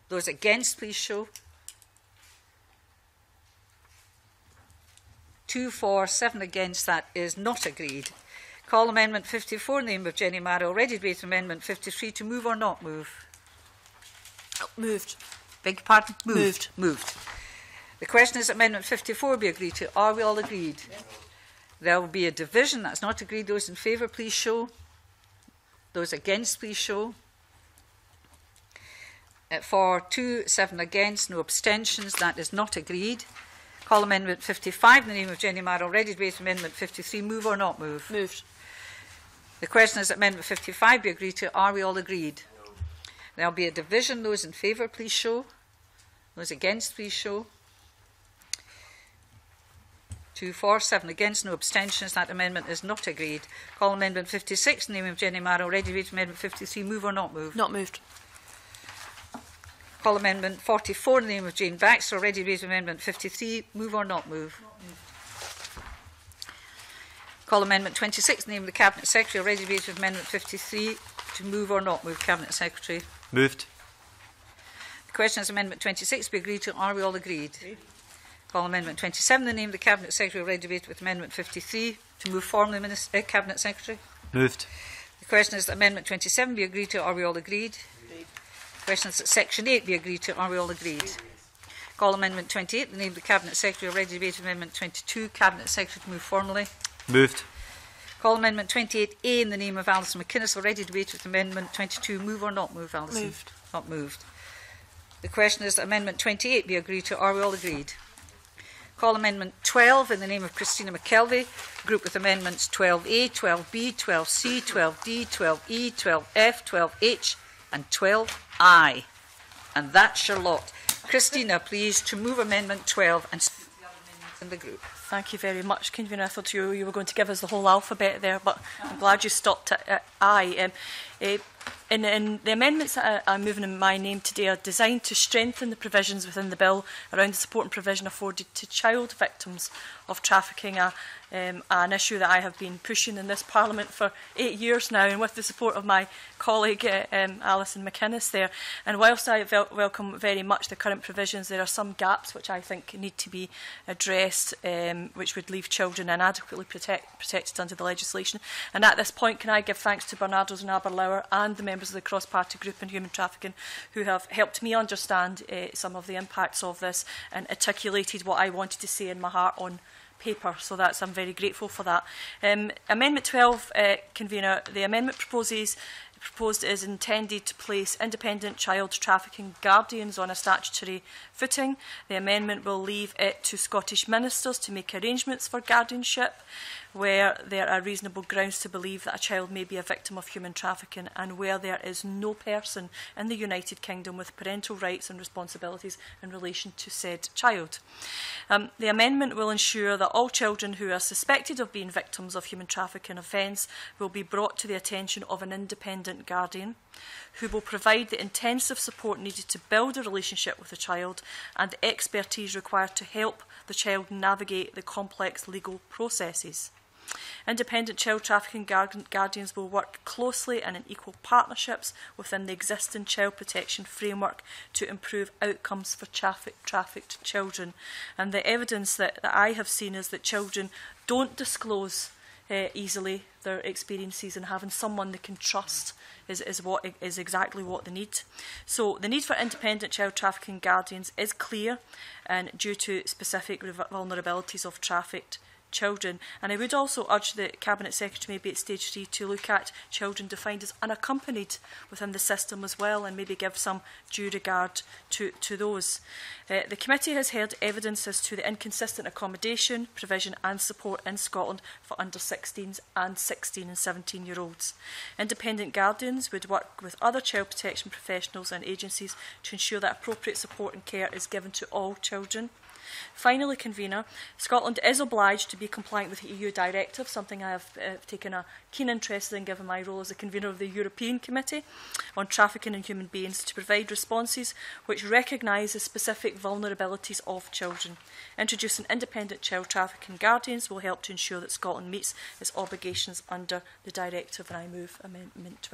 Those against, please show. Two for, seven against. That is not agreed. Call Amendment fifty-four in the name of Jenny Marrow. Already debated Amendment fifty-three to move or not move. Oh, moved. Beg your pardon? Moved. Moved. Moved. The question is Amendment fifty-four be agreed to. Are we all agreed? Yes. There will be a division. That's not agreed. Those in favour, please show. Those against, please show. Uh, for two, seven against, no abstentions. That is not agreed. Call Amendment fifty-five in the name of Jenny Marrow. Already debated Amendment fifty-three. Move or not move? Moved. The question is Amendment fifty-five be agreed to. Are we all agreed? No. There will be a division. Those in favour, please show. Those against, please show. Two for, seven against, no abstentions. That amendment is not agreed. Call Amendment fifty-six in the name of Jenny Marrow. Ready to read Amendment fifty-three. Move or not move? Not moved. Call Amendment forty-four in the name of Jane Baxter. Ready to read Amendment fifty-three. Move or not move? Not moved. Call Amendment twenty-six in the name of the Cabinet Secretary. Ready to read Amendment fifty-three. To move or not move, Cabinet Secretary. Moved. The question is Amendment twenty-six be agreed to. Are we all agreed? Agreed. Call Amendment twenty-seven in the name of the Cabinet Secretary. Ready to debate with Amendment fifty-three. To move formally, Minister, uh, Cabinet Secretary. Moved. The question is that Amendment twenty-seven be agreed to. Are we all agreed? Agreed. The question is that Section eight be agreed to. Are we all agreed? Call Amendment twenty-eight in the name of the Cabinet Secretary. Ready to debate Amendment twenty-two. Cabinet Secretary to move formally. Moved. Call Amendment twenty-eight A in the name of Alison McInnes. Already debate with Amendment twenty-two. Move or not move, Alison? Moved. Not moved. The question is that Amendment twenty-eight be agreed to. Are we all agreed? Call Amendment twelve in the name of Christina McKelvey. Group with Amendments twelve A, twelve B, twelve C, twelve D, twelve E, twelve F, twelve H and twelve I. And that's your lot. Christina, please, to move Amendment twelve and speak to the other amendments in the group. Thank you very much, Convener. I thought you, you were going to give us the whole alphabet there, but I'm glad you stopped at, at I. Um, uh, in, in the amendments that I, I'm moving in my name today are designed to strengthen the provisions within the bill around the support and provision afforded to child victims of trafficking, a, um, an issue that I have been pushing in this Parliament for eight years now, and with the support of my colleague uh, um, Alison McInnes there. And whilst I wel welcome very much the current provisions, there are some gaps which I think need to be addressed, um, which would leave children inadequately protect, protected under the legislation. And at this point, can I give thanks to Bernardo's and Aberlour and the members of the cross-party group on human trafficking who have helped me understand uh, some of the impacts of this and articulated what I wanted to say in my heart on paper. So that's, I'm very grateful for that. Um, Amendment twelve, uh, Convener, the amendment proposes proposed is intended to place independent child trafficking guardians on a statutory footing. The amendment will leave it to Scottish ministers to make arrangements for guardianship where there are reasonable grounds to believe that a child may be a victim of human trafficking and where there is no person in the United Kingdom with parental rights and responsibilities in relation to said child. Um, the amendment will ensure that all children who are suspected of being victims of human trafficking offence will be brought to the attention of an independent guardian who will provide the intensive support needed to build a relationship with the child and the expertise required to help the child navigate the complex legal processes. Independent child trafficking guardians will work closely and in equal partnerships within the existing child protection framework to improve outcomes for traffic, trafficked children. And the evidence that, that I have seen is that children don't disclose uh, easily their experiences, and having someone they can trust is, is, what, is exactly what they need. So the need for independent child trafficking guardians is clear and due to specific vulnerabilities of trafficked children. And I would also urge the Cabinet Secretary maybe at stage three to look at children defined as unaccompanied within the system as well and maybe give some due regard to, to those. Uh, the committee has heard evidence as to the inconsistent accommodation, provision and support in Scotland for under sixteens and sixteen and seventeen year olds. Independent guardians would work with other child protection professionals and agencies to ensure that appropriate support and care is given to all children. Finally, Convener, Scotland is obliged to be compliant with the E U directive, something I have uh, taken a keen interest in given my role as the convener of the European Committee on Trafficking in Human Beings, to provide responses which recognise the specific vulnerabilities of children. Introducing independent child trafficking guardians will help to ensure that Scotland meets its obligations under the directive, and I move Amendment twelve.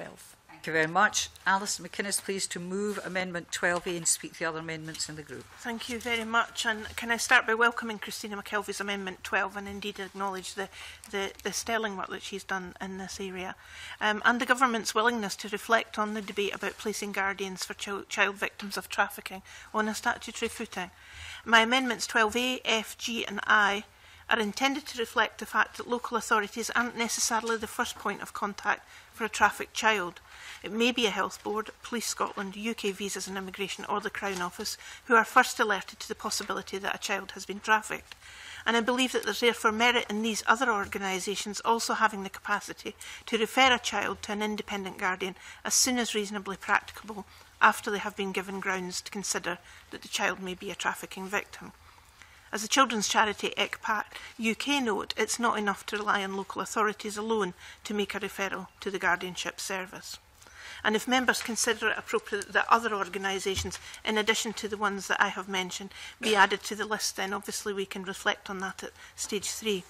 Thank you very much. Alison McInnes, please, to move Amendment twelve A and speak the other amendments in the group. Thank you very much. And can I start by welcoming Christina McKelvey's Amendment twelve and indeed acknowledge the, the, the sterling work that she's done in this area. Um, and the Government's willingness to reflect on the debate about placing guardians for ch child victims of trafficking on a statutory footing. My Amendments twelve A, F, G and I are intended to reflect the fact that local authorities aren't necessarily the first point of contact for a trafficked child. It may be a health board, Police Scotland, U K Visas and Immigration or the Crown Office who are first alerted to the possibility that a child has been trafficked. And I believe that there's therefore merit in these other organisations also having the capacity to refer a child to an independent guardian as soon as reasonably practicable after they have been given grounds to consider that the child may be a trafficking victim. As the children's charity E C P A T U K note, it's not enough to rely on local authorities alone to make a referral to the guardianship service. And if members consider it appropriate that other organisations, in addition to the ones that I have mentioned, be added to the list, then obviously we can reflect on that at stage three.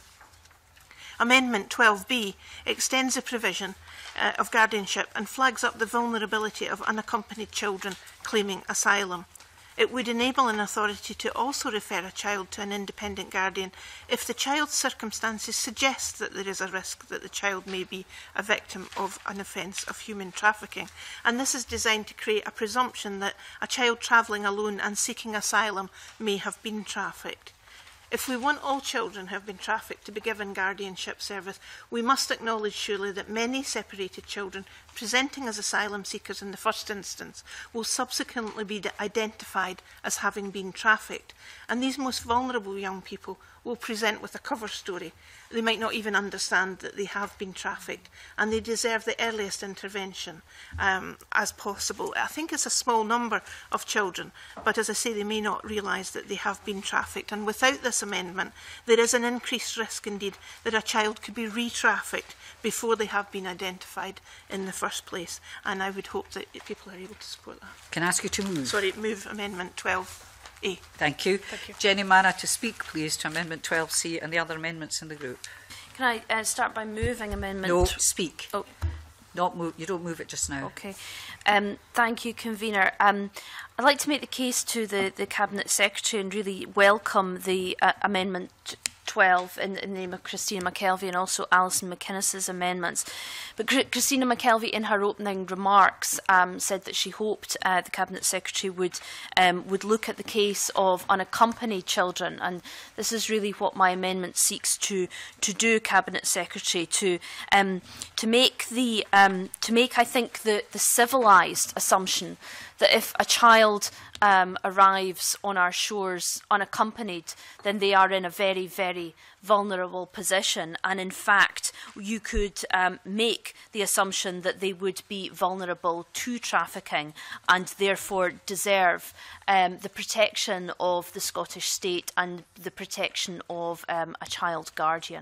Amendment twelve B extends the provision uh, of guardianship and flags up the vulnerability of unaccompanied children claiming asylum. It would enable an authority to also refer a child to an independent guardian if the child's circumstances suggest that there is a risk that the child may be a victim of an offence of human trafficking. And this is designed to create a presumption that a child travelling alone and seeking asylum may have been trafficked. If we want all children who have been trafficked to be given guardianship service, we must acknowledge surely that many separated children presenting as asylum seekers in the first instance will subsequently be identified as having been trafficked. And these most vulnerable young people will present with a cover story. They might not even understand that they have been trafficked, and they deserve the earliest intervention um, as possible. I think it's a small number of children, but as I say, they may not realise that they have been trafficked. And without this amendment, there is an increased risk indeed that a child could be re-trafficked before they have been identified in the first place. And I would hope that people are able to support that. Can I ask you to move? Sorry, move Amendment twelve A. Thank you. Thank you. Jenny Manna to speak, please, to Amendment twelve C and the other amendments in the group. Can I uh, start by moving Amendment... No, speak. Oh. Not move. You don't move it just now. Okay. Um, thank you, Convener. Um, I'd like to make the case to the, the Cabinet Secretary and really welcome the uh, Amendment twelve in, in the name of Christina McKelvey and also Alison McInnes's amendments. But Cr Christina McKelvey, in her opening remarks, um, said that she hoped uh, the Cabinet Secretary would um, would look at the case of unaccompanied children, and this is really what my amendment seeks to to do, Cabinet Secretary, to um, to make the um, to make I think the the civilised assumption that if a child um, arrives on our shores unaccompanied, then they are in a very, very vulnerable position. And in fact, you could um, make the assumption that they would be vulnerable to trafficking and therefore deserve um, the protection of the Scottish State and the protection of um, a child guardian.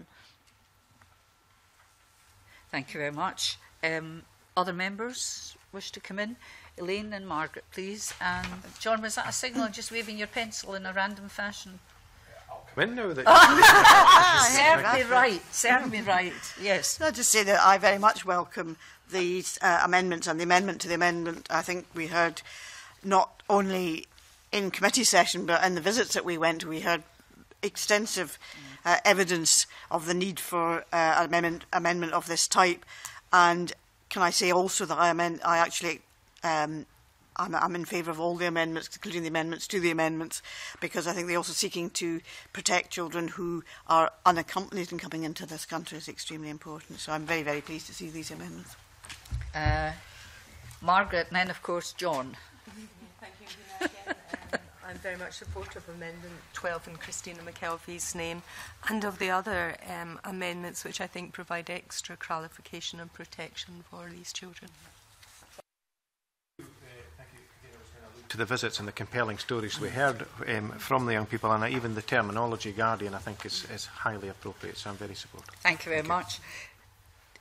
Thank you very much. Um, other members wish to come in? Elaine and Margaret, please. And John, was that a signal, just waving your pencil in a random fashion? Come in now. That serve me right, serve me right, yes. I'll just say that I very much welcome these uh, amendments and the amendment to the amendment. I think we heard not only in committee session but in the visits that we went to, we heard extensive uh, evidence of the need for uh, an amendment, amendment of this type. And can I say also that I, amend, I actually Um, I'm, I'm in favour of all the amendments, including the amendments to the amendments, because I think they're also seeking to protect children who are unaccompanied and coming into this country is extremely important. So I'm very, very pleased to see these amendments. Uh, Margaret, and then, of course, John. Thank you, again. Um, I'm very much supportive of Amendment twelve in Christina McKelvey's name and of the other um, amendments which I think provide extra qualification and protection for these children. To the visits and the compelling stories we heard um, from the young people, and even the terminology guardian, I think, is, is highly appropriate. So I'm very supportive. Thank you very Thank much.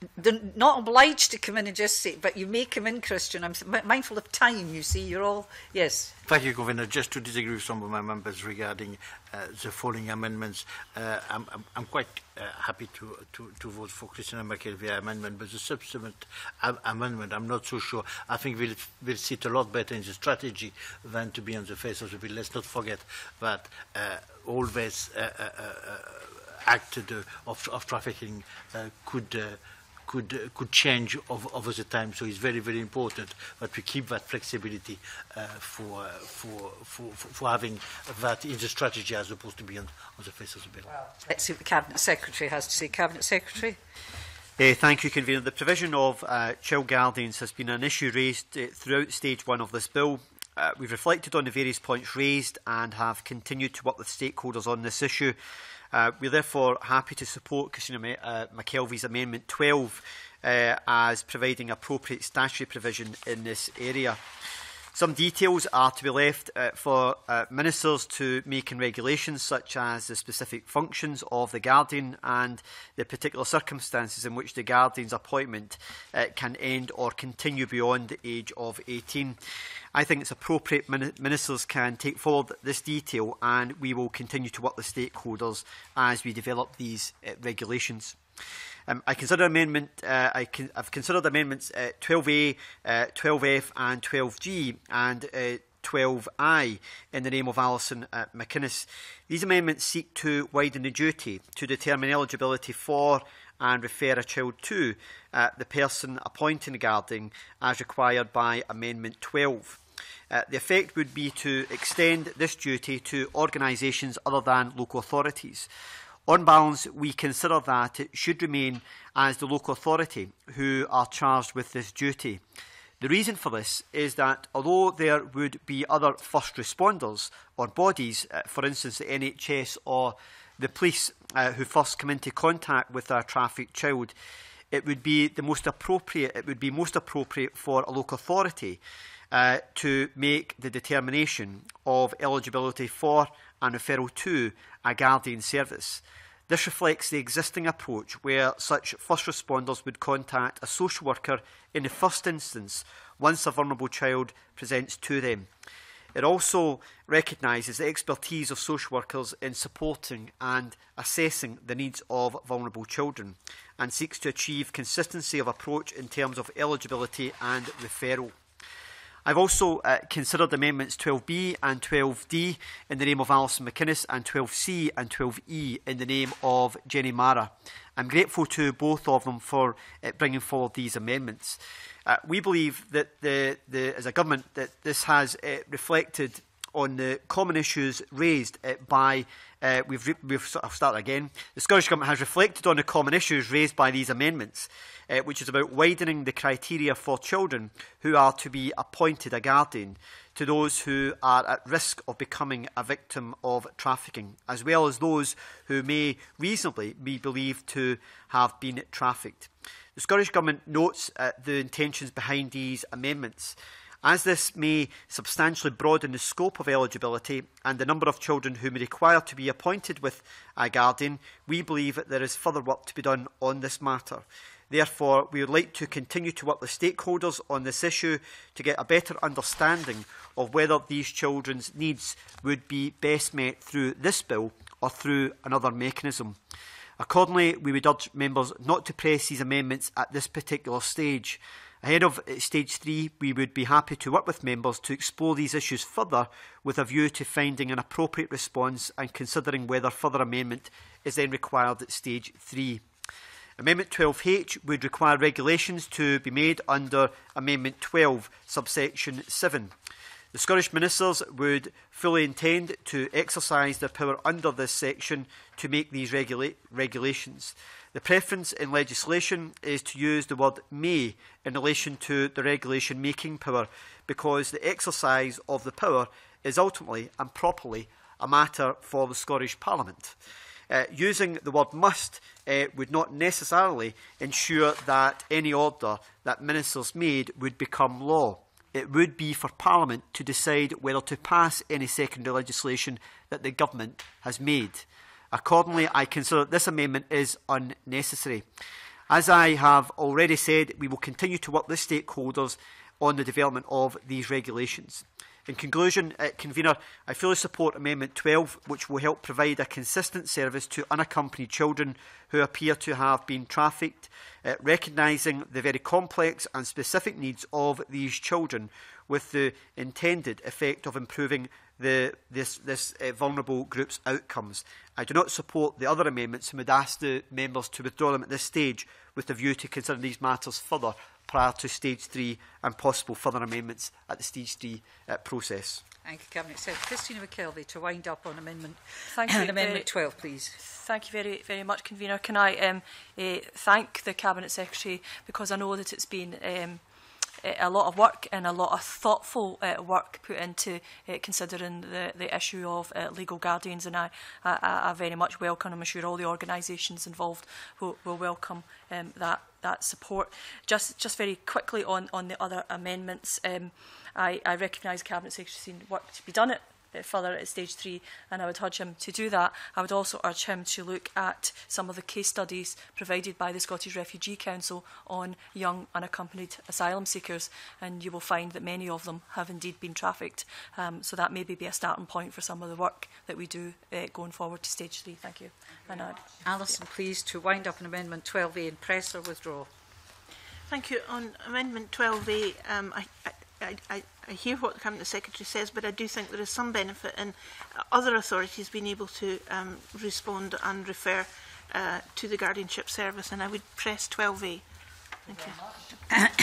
they're not obliged to come in and just say, but you may come in, Christian. I'm mindful of time, you see. You're all, yes. Thank you, Governor. Just to disagree with some of my members regarding uh, the following amendments, uh, I'm, I'm, I'm quite uh, happy to, to, to vote for Christian and McKelvey amendment, but the subsequent am amendment, I'm not so sure. I think we'll, we'll sit a lot better in the strategy than to be on the face of the bill. Let's not forget that uh, all this uh, uh, uh, act uh, of, of trafficking uh, could uh, could uh, could change over, over the time. So it's very, very important that we keep that flexibility uh, for, uh, for, for, for having that in the strategy as opposed to be on, on the face of the bill. Well, let's see what the Cabinet Secretary has to say. Cabinet Secretary. Uh, thank you, Convener. The provision of uh, child guardians has been an issue raised uh, throughout stage one of this bill. Uh, we've reflected on the various points raised and have continued to work with stakeholders on this issue. Uh, we're therefore happy to support Christina uh, McKelvey's Amendment twelve uh, as providing appropriate statutory provision in this area. Some details are to be left uh, for uh, ministers to make in regulations, such as the specific functions of the guardian and the particular circumstances in which the guardian's appointment uh, can end or continue beyond the age of eighteen. I think it's appropriate min ministers can take forward this detail, and we will continue to work with stakeholders as we develop these uh, regulations. Um, I consider amendment. Uh, I can, I've considered amendments uh, twelve A, uh, twelve F, and twelve G, and uh, twelve I in the name of Alison uh, McInnes. These amendments seek to widen the duty to determine eligibility for and refer a child to uh, the person appointing a guardian as required by Amendment twelve. Uh, the effect would be to extend this duty to organisations other than local authorities. On balance, we consider that it should remain as the local authority who are charged with this duty. The reason for this is that although there would be other first responders or bodies, uh, for instance the N H S or the police, uh, who first come into contact with a trafficked child, it would be the most appropriate. It would be most appropriate for a local authority uh, to make the determination of eligibility for and referral to a guardian service. This reflects the existing approach where such first responders would contact a social worker in the first instance once a vulnerable child presents to them. It also recognises the expertise of social workers in supporting and assessing the needs of vulnerable children and seeks to achieve consistency of approach in terms of eligibility and referral. I've also uh, considered amendments twelve B and twelve D in the name of Alison McInnes and twelve C and twelve E in the name of Jenny Mara. I'm grateful to both of them for uh, bringing forward these amendments. Uh, we believe that, the, the, as a government, that this has uh, reflected on the common issues raised uh, by, uh, we've, we've, I'll start again, the Scottish Government has reflected on the common issues raised by these amendments, uh, which is about widening the criteria for children who are to be appointed a guardian to those who are at risk of becoming a victim of trafficking, as well as those who may reasonably be believed to have been trafficked. The Scottish Government notes uh, the intentions behind these amendments. As this may substantially broaden the scope of eligibility and the number of children who may require to be appointed with a guardian, we believe that there is further work to be done on this matter. Therefore, we would like to continue to work with stakeholders on this issue to get a better understanding of whether these children's needs would be best met through this bill or through another mechanism. Accordingly, we would urge members not to press these amendments at this particular stage. Ahead of stage three, we would be happy to work with members to explore these issues further with a view to finding an appropriate response and considering whether further amendment is then required at stage three. Amendment twelve H would require regulations to be made under Amendment twelve, subsection seven. The Scottish Ministers would fully intend to exercise their power under this section to make these regula regulations. The preference in legislation is to use the word may in relation to the regulation making power, because the exercise of the power is ultimately and properly a matter for the Scottish Parliament. Uh, using the word must uh, would not necessarily ensure that any order that ministers made would become law. It would be for Parliament to decide whether to pass any secondary legislation that the Government has made. Accordingly, I consider this amendment is unnecessary. As I have already said, we will continue to work with stakeholders on the development of these regulations. In conclusion, uh, Convener, I fully support Amendment twelve, which will help provide a consistent service to unaccompanied children who appear to have been trafficked, uh, recognising the very complex and specific needs of these children with the intended effect of improving the, this, this uh, vulnerable group's outcomes. I do not support the other amendments and would ask the members to withdraw them at this stage with the view to consider these matters further prior to stage three and possible further amendments at the stage three uh, process. Thank you, Cabinet Secretary. Christina McKelvey to wind up on amendment, Thank you, amendment very, twelve, please. Thank you very, very much, Convener. Can I um, uh, thank the Cabinet Secretary, because I know that it's been um, a lot of work and a lot of thoughtful uh, work put into uh, considering the, the issue of uh, legal guardians, and I, I, I very much welcome, I'm sure all the organisations involved will, will welcome um, that, that support. Just, just very quickly on, on the other amendments, um, I, I recognise Cabinet Secretary's work to be done at further at stage three, and I would urge him to do that. I would also urge him to look at some of the case studies provided by the Scottish Refugee Council on young unaccompanied asylum seekers, and you will find that many of them have indeed been trafficked. Um, so that maybe be a starting point for some of the work that we do uh, going forward to stage three. Thank you. And I, Alison, yeah. please, to wind up on Amendment twelve A and press or withdraw. Thank you. On Amendment twelve A, um, I, I, I, I hear what the Cabinet Secretary says, but I do think there is some benefit in uh, other authorities being able to um, respond and refer uh, to the Guardianship Service, and I would press twelve A. Thank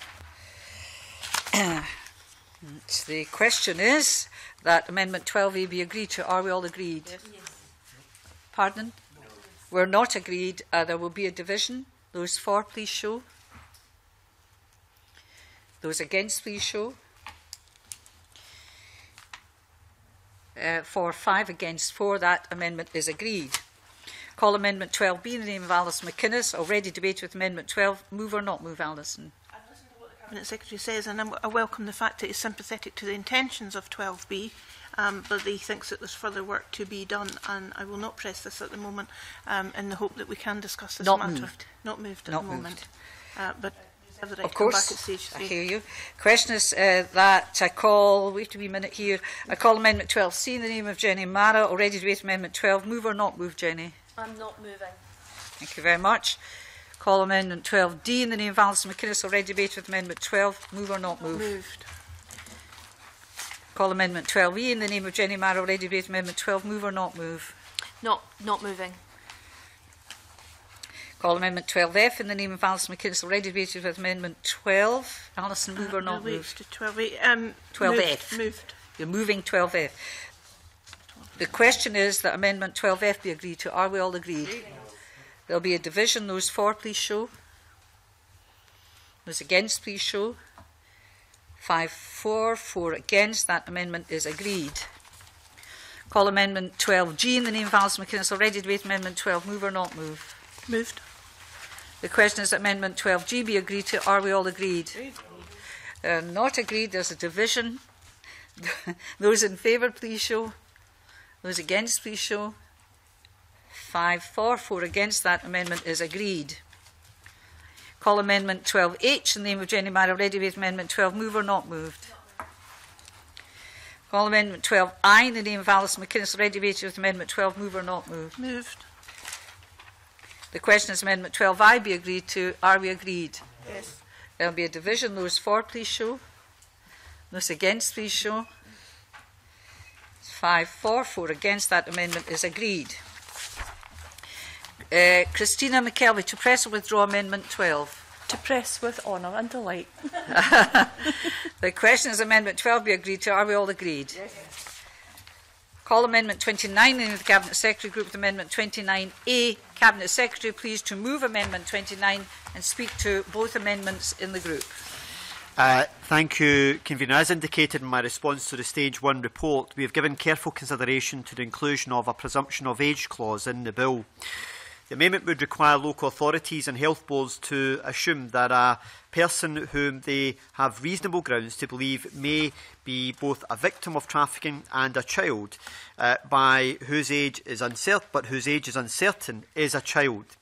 you. The question is that Amendment twelve A be agreed to. Are we all agreed? Yes. Yes. Pardon? No. We're not agreed. Uh, there will be a division. Those for, please show. Those against, please show. Uh, for five against four, that amendment is agreed. Call Amendment twelve B in the name of Alison McInnes. Already debated with Amendment twelve. Move or not move, Alison? I've listened to what the Cabinet Secretary says, and I welcome the fact that he's sympathetic to the intentions of twelve B, um, but he thinks that there's further work to be done, and I will not press this at the moment um, in the hope that we can discuss this not matter. Moved. Not moved at not the moved. moment. Uh, but Right of course, I hear you. Question is uh, that I call, we have to be a minute here, I call Amendment twelve C in the name of Jenny Mara. Already debated Amendment twelve. Move or not move, Jenny? I'm not moving. Thank you very much. Call Amendment twelve D in the name of Alison McInnes. Already debated with Amendment twelve. Move or not move? Moved. Call Amendment twelve E in the name of Jenny Mara. Already debated Amendment twelve. Move or not move? Not, not moving. Call Amendment twelve F in the name of Alison McInnes. Already debated with Amendment twelve. Alison, move uh, or not no, move? To twelve A. Um, twelve moved, F. Moved. You're moving twelve F. The question is that Amendment twelve F be agreed to. Are we all agreed? Yes. There will be a division. Those for, please show. Those against, please show. Five for, four against. That amendment is agreed. Call Amendment twelve G in the name of Alison McInnes. Already debated Amendment twelve. Move or not move? Moved. The question is that Amendment twelve G be agreed to. Are we all agreed? Uh, not agreed. There's a division. Those in favour, please show. Those against, please show. Five for, four against. That amendment is agreed. Call Amendment twelve H in the name of Jenny Mara. Already debated Amendment twelve. Move or not moved? Call Amendment twelve I in the name of Alison McInnes. Already debated with Amendment twelve. Move or not moved? Moved. The question is Amendment twelve I be agreed to. Are we agreed? Yes. There will be a division. Those for, please show. Those against, please show. Five for, four against. That amendment is agreed. Uh, Christina McKelvey to press or withdraw Amendment twelve. To press with honour and delight. The question is Amendment twelve be agreed to. Are we all agreed? Yes. Call Amendment twenty-nine in the name of the Cabinet Secretary. Group with Amendment twenty-nine A. Cabinet Secretary, please to move Amendment twenty-nine and speak to both amendments in the group. Uh, thank you, Convener. As indicated in my response to the Stage one report, we have given careful consideration to the inclusion of a presumption of age clause in the bill. The amendment would require local authorities and health boards to assume that a person whom they have reasonable grounds to believe may be both a victim of trafficking and a child, uh, by whose age is uncertain, but whose age is uncertain, is a child.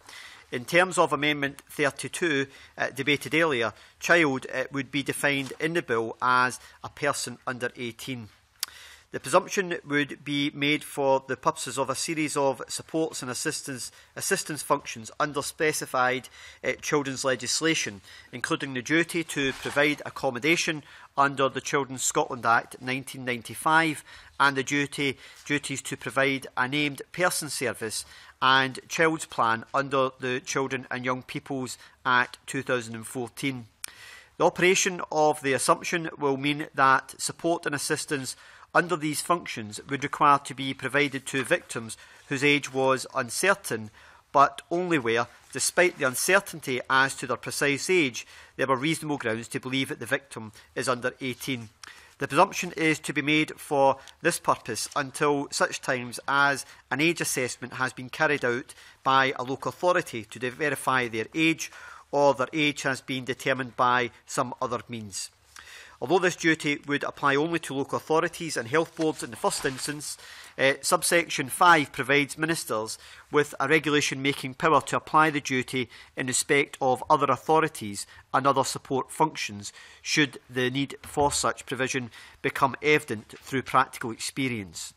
In terms of Amendment thirty-two, uh, debated earlier, child uh, would be defined in the bill as a person under eighteen. The presumption would be made for the purposes of a series of supports and assistance, assistance functions under specified uh, children's legislation, including the duty to provide accommodation under the Children's Scotland Act nineteen ninety-five and the duty, duties to provide a named person service and child's plan under the Children and Young People's Act two thousand fourteen. The operation of the assumption will mean that support and assistance under these functions would require to be provided to victims whose age was uncertain, but only where, despite the uncertainty as to their precise age, there were reasonable grounds to believe that the victim is under eighteen. The presumption is to be made for this purpose until such times as an age assessment has been carried out by a local authority to verify their age, or their age has been determined by some other means. Although this duty would apply only to local authorities and health boards in the first instance, uh, subsection five provides ministers with a regulation-making power to apply the duty in respect of other authorities and other support functions, should the need for such provision become evident through practical experience.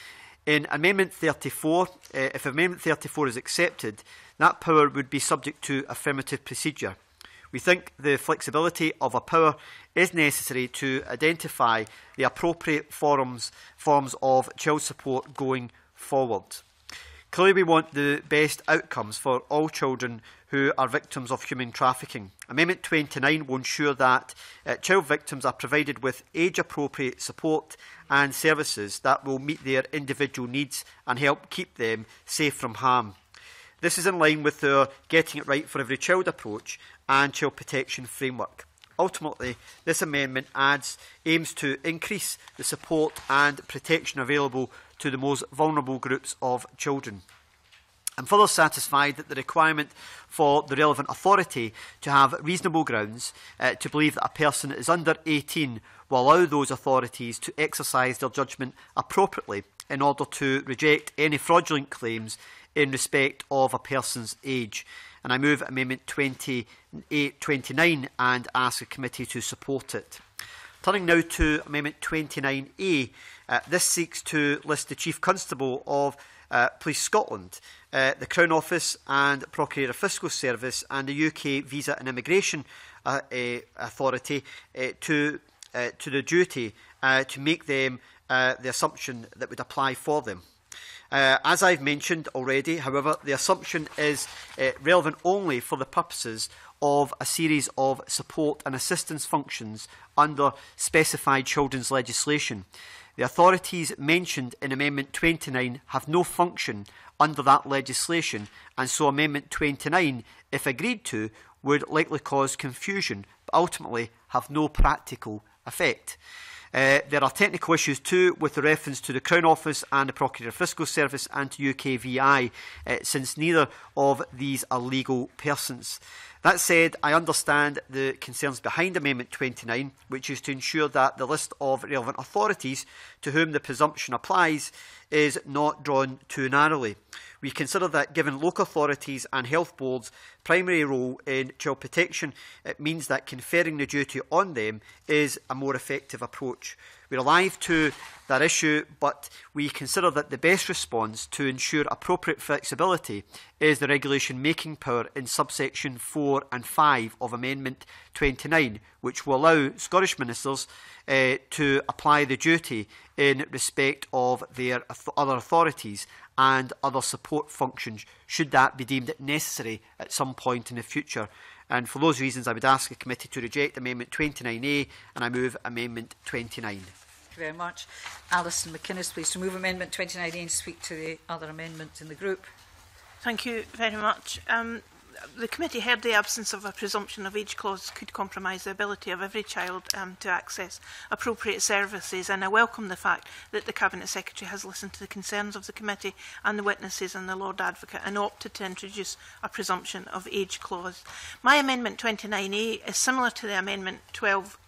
In Amendment thirty-four, uh, if Amendment thirty-four is accepted, that power would be subject to affirmative procedure. We think the flexibility of a power is necessary to identify the appropriate forms, forms of child support going forward. Clearly, we want the best outcomes for all children who are victims of human trafficking. Amendment twenty-nine will ensure that uh, child victims are provided with age-appropriate support and services that will meet their individual needs and help keep them safe from harm. This is in line with the Getting It Right for Every Child approach and child protection framework. Ultimately, this amendment adds, aims to increase the support and protection available to the most vulnerable groups of children. I'm further satisfied that the requirement for the relevant authority to have reasonable grounds uh, to believe that a person is under eighteen will allow those authorities to exercise their judgment appropriately in order to reject any fraudulent claims in respect of a person's age. And I move Amendment twenty-eight, twenty-nine and ask the committee to support it. Turning now to Amendment twenty-nine A, uh, this seeks to list the Chief Constable of uh, Police Scotland, uh, the Crown Office and Procurator Fiscal Service and the U K Visa and Immigration uh, uh, Authority uh, to, uh, to the duty uh, to make them uh, the assumption that would apply for them. Uh, as I've mentioned already, however, the assumption is uh, relevant only for the purposes of a series of support and assistance functions under specified children's legislation. The authorities mentioned in Amendment twenty-nine have no function under that legislation, and so Amendment twenty-nine, if agreed to, would likely cause confusion, but ultimately have no practical effect. Uh, there are technical issues too with the reference to the Crown Office and the Procurator Fiscal Service and to U K V I, uh, since neither of these are legal persons. That said, I understand the concerns behind Amendment twenty-nine, which is to ensure that the list of relevant authorities to whom the presumption applies is not drawn too narrowly. We consider that given local authorities and health boards' primary role in child protection, it means that conferring the duty on them is a more effective approach. We're alive to that issue, but we consider that the best response to ensure appropriate flexibility is the regulation-making power in subsection four and five of Amendment twenty-nine, which will allow Scottish ministers uh, to apply the duty in respect of their other authorities and other support functions, should that be deemed necessary at some point in the future. And for those reasons, I would ask the committee to reject Amendment twenty-nine A, and I move Amendment twenty-nine. Thank you very much. Alison McInnes, please, to move Amendment twenty-nine A and speak to the other amendments in the group. Thank you very much. Um, the committee heard the absence of a presumption of age clause could compromise the ability of every child um, to access appropriate services, and I welcome the fact that the Cabinet Secretary has listened to the concerns of the committee and the witnesses and the Lord Advocate and opted to introduce a presumption of age clause. My Amendment twenty-nine A is similar to the Amendment twelve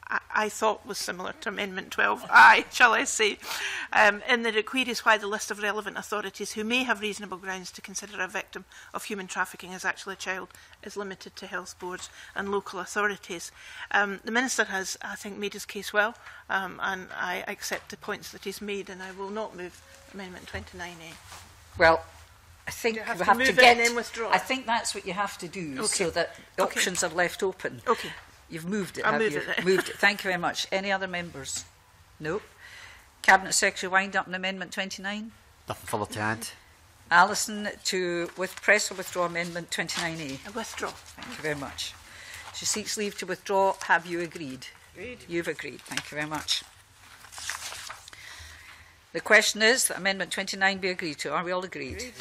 I, I thought was similar to Amendment twelve I, shall I say, um, in that it queries why the list of relevant authorities who may have reasonable grounds to consider a victim of human trafficking as actually a child is limited to health boards and local authorities. Um, the Minister has, I think, made his case well, um, and I accept the points that he's made, and I will not move Amendment twenty-nine A. Well, I think have we to have move to it get. and then withdraw I it? think that's what you have to do, Okay. so that Okay. options are left open. Okay. You've moved it. I'll have move you? it then. Moved it. Thank you very much. Any other members? No. Cabinet Secretary, wind up on Amendment twenty-nine. Nothing further to add. Alison, to with press or withdraw Amendment twenty-nine A. I withdraw. Thank you very much. She seeks leave to withdraw. Have you agreed? Agreed. You've agreed. Thank you very much. The question is that Amendment twenty-nine be agreed to. Are we all agreed? Agreed.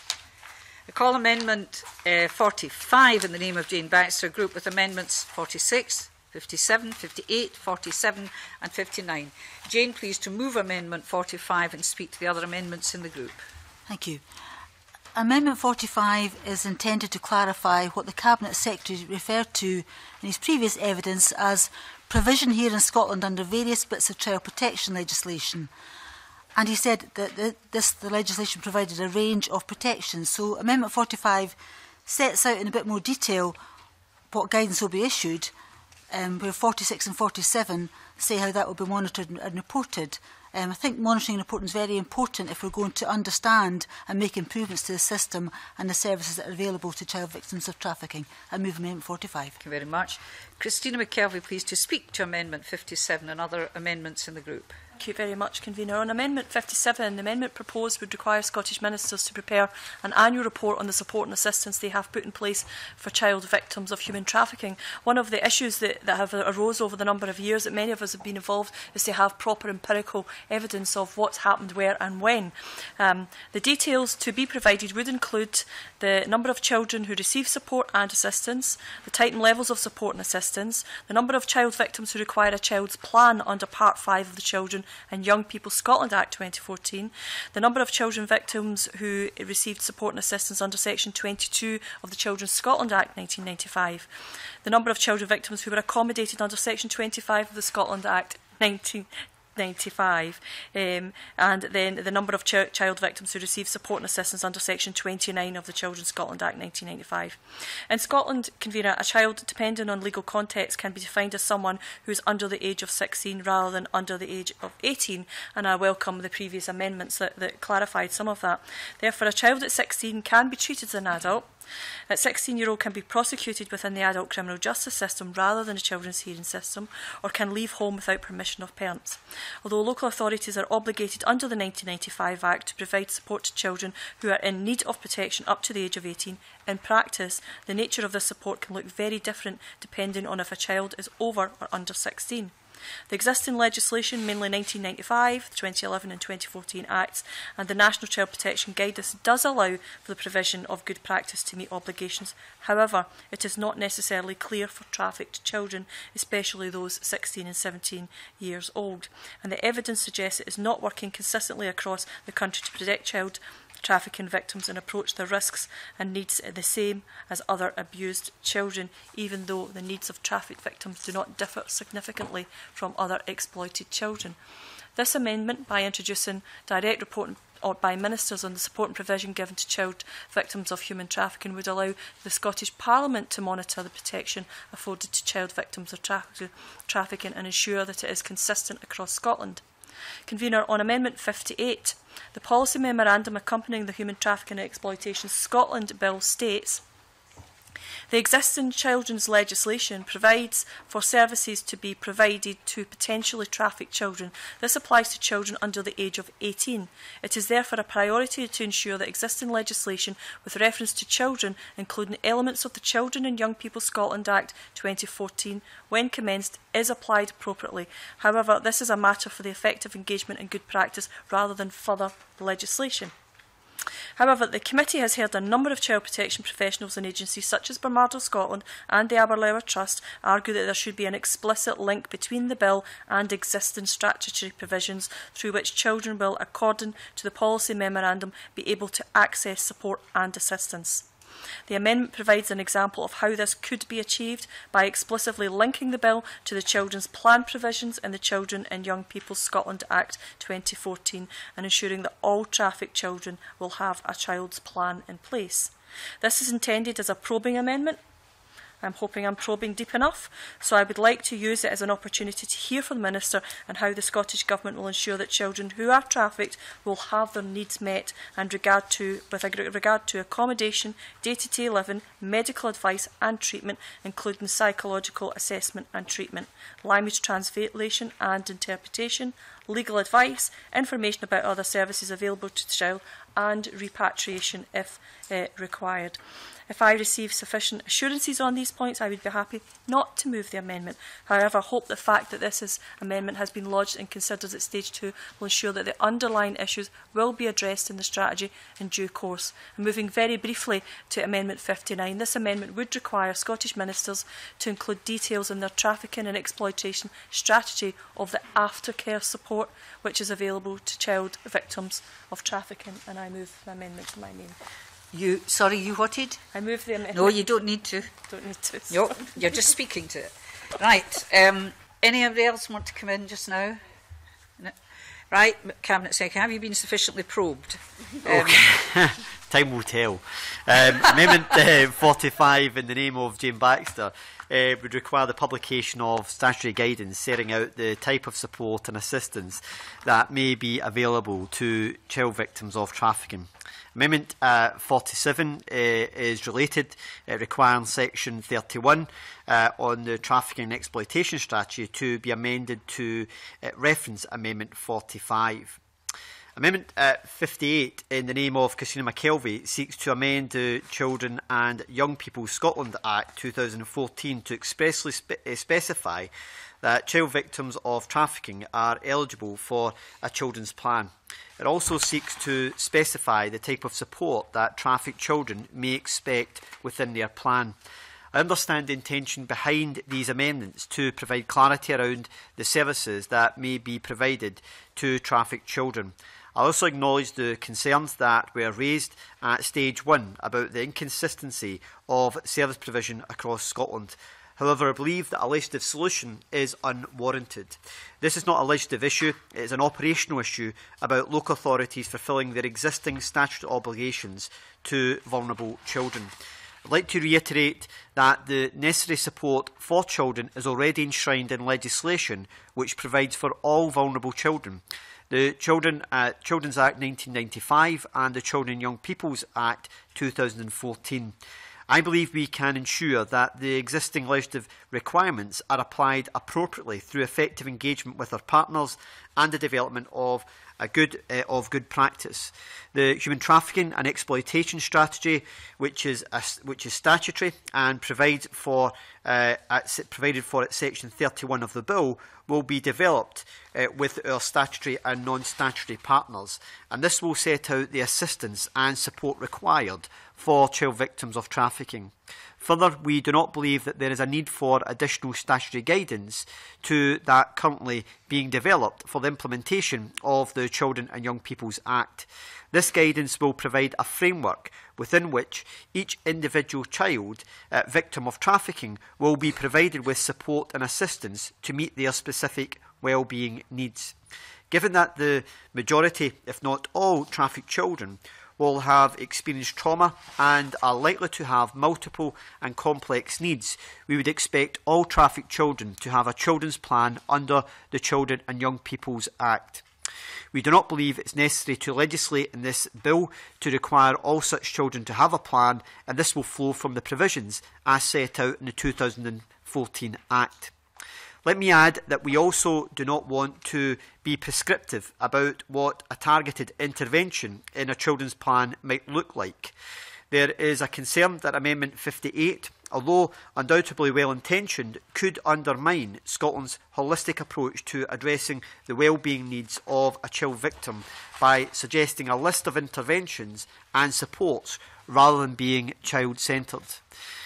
I call Amendment uh, forty-five in the name of Jane Baxter, group with Amendments forty-six, fifty-seven, fifty-eight, forty-seven and fifty-nine. Jane, please to move Amendment forty-five and speak to the other amendments in the group. Thank you. Amendment forty-five is intended to clarify what the Cabinet Secretary referred to in his previous evidence as provision here in Scotland under various bits of child protection legislation. And he said that the, this, the legislation provided a range of protections. So Amendment forty-five sets out in a bit more detail what guidance will be issued, um, where forty-six and forty-seven say how that will be monitored and, and reported. Um, I think monitoring and reporting is very important if we're going to understand and make improvements to the system and the services that are available to child victims of trafficking. I move Amendment forty-five. Thank you very much. Christina McKelvey, please to speak to Amendment fifty-seven and other amendments in the group. Thank you very much, Convener. On Amendment fifty-seven, the amendment proposed would require Scottish Ministers to prepare an annual report on the support and assistance they have put in place for child victims of human trafficking. One of the issues that, that have arose over the number of years that many of us have been involved is to have proper empirical evidence of what's happened where and when. Um, the details to be provided would include the number of children who receive support and assistance, the type and levels of support and assistance, the number of child victims who require a child's plan under Part five of the Children and Young People Scotland Act twenty fourteen, the number of children victims who received support and assistance under Section twenty-two of the Children's Scotland Act nineteen ninety-five, the number of children victims who were accommodated under Section twenty-five of the Scotland Act nineteen ninety-five, um, and then the number of ch child victims who receive support and assistance under Section twenty-nine of the Children's Scotland Act nineteen ninety-five. In Scotland, Convener, a child, depending on legal context, can be defined as someone who is under the age of sixteen rather than under the age of eighteen, and I welcome the previous amendments that, that clarified some of that. Therefore, a child at sixteen can be treated as an adult. A sixteen-year-old can be prosecuted within the adult criminal justice system rather than the children's hearing system, or can leave home without permission of parents. Although local authorities are obligated under the nineteen ninety-five Act to provide support to children who are in need of protection up to the age of eighteen, in practice, the nature of this support can look very different depending on if a child is over or under sixteen. The existing legislation, mainly nineteen ninety-five, the twenty eleven and twenty fourteen Acts, and the National Child Protection Guidance does allow for the provision of good practice to meet obligations. However, it is not necessarily clear for trafficked children, especially those sixteen and seventeen years old. And the evidence suggests it is not working consistently across the country to protect child trafficking victims and approach the risks and needs the same as other abused children, even though the needs of trafficked victims do not differ significantly from other exploited children. This amendment, by introducing direct reporting or by ministers on the support and provision given to child victims of human trafficking, would allow the Scottish Parliament to monitor the protection afforded to child victims of tra trafficking and ensure that it is consistent across Scotland. Convener, on Amendment fifty-eight, the policy memorandum accompanying the Human Trafficking and Exploitation Scotland Bill states: the existing children's legislation provides for services to be provided to potentially trafficked children. This applies to children under the age of eighteen. It is therefore a priority to ensure that existing legislation with reference to children, including elements of the Children and Young People Scotland Act twenty fourteen, when commenced, is applied appropriately. However, this is a matter for the effective engagement and good practice rather than further legislation. However, the committee has heard a number of child protection professionals and agencies such as Bernardo Scotland and the Aberlour Trust argue that there should be an explicit link between the bill and existing statutory provisions through which children will, according to the policy memorandum, be able to access support and assistance. The amendment provides an example of how this could be achieved by explicitly linking the bill to the Children's Plan provisions in the Children and Young People Scotland Act twenty fourteen and ensuring that all trafficked children will have a child's plan in place. This is intended as a probing amendment. I'm hoping I'm probing deep enough, so I would like to use it as an opportunity to hear from the Minister and how the Scottish Government will ensure that children who are trafficked will have their needs met and regard to, with regard to accommodation, day-to-day living, medical advice and treatment, including psychological assessment and treatment, language translation and interpretation, legal advice, information about other services available to the child and repatriation if uh, required. If I receive sufficient assurances on these points, I would be happy not to move the amendment. However, I hope the fact that this is, amendment has been lodged and considered at stage two will ensure that the underlying issues will be addressed in the strategy in due course. And moving very briefly to Amendment fifty-nine, this amendment would require Scottish ministers to include details in their trafficking and exploitation strategy of the aftercare support which is available to child victims of trafficking. And I move the amendment to my name. You, sorry, you what did? I move the amendment. No, you don't need to. Don't need to. No, you're just speaking to it. Right. Um, anybody else want to come in just now? No. Right, Cabinet Secretary, have you been sufficiently probed? Um, okay. Time will tell. Um, amendment uh, forty-five, in the name of Jane Baxter, uh, would require the publication of statutory guidance setting out the type of support and assistance that may be available to child victims of trafficking. Amendment uh, forty-seven uh, is related, uh, requiring section thirty-one uh, on the trafficking and exploitation strategy to be amended to uh, reference Amendment forty-five. Amendment uh, fifty-eight, in the name of Christina McKelvey, seeks to amend the Children and Young People Scotland Act two thousand fourteen to expressly spe uh, specify that child victims of trafficking are eligible for a children's plan. It also seeks to specify the type of support that trafficked children may expect within their plan. I understand the intention behind these amendments to provide clarity around the services that may be provided to trafficked children. I also acknowledge the concerns that were raised at stage one about the inconsistency of service provision across Scotland. However, I believe that a legislative solution is unwarranted. This is not a legislative issue, it is an operational issue about local authorities fulfilling their existing statutory obligations to vulnerable children. I'd like to reiterate that the necessary support for children is already enshrined in legislation which provides for all vulnerable children. The Children, uh, Children's Act nineteen ninety-five and the Children and Young People's Act two thousand fourteen. I believe we can ensure that the existing legislative requirements are applied appropriately through effective engagement with our partners and the development of a good uh, of good practice. The human trafficking and exploitation strategy, which is a, which is statutory and provides for uh, at, provided for at section thirty-one of the bill, will be developed uh, with our statutory and non-statutory partners, and this will set out the assistance and support required for child victims of trafficking. Further, we do not believe that there is a need for additional statutory guidance to that currently being developed for the implementation of the Children and Young People's Act. This guidance will provide a framework within which each individual child uh, victim of trafficking will be provided with support and assistance to meet their specific well-being needs. Given that the majority, if not all, trafficked children will have experienced trauma and are likely to have multiple and complex needs, we would expect all trafficked children to have a children's plan under the Children and Young People's Act. We do not believe it's necessary to legislate in this bill to require all such children to have a plan, and this will flow from the provisions as set out in the two thousand fourteen Act. Let me add that we also do not want to be prescriptive about what a targeted intervention in a children's plan might look like. There is a concern that Amendment fifty-eight, although undoubtedly well-intentioned, could undermine Scotland's holistic approach to addressing the well-being needs of a child victim by suggesting a list of interventions and supports rather than being child-centred.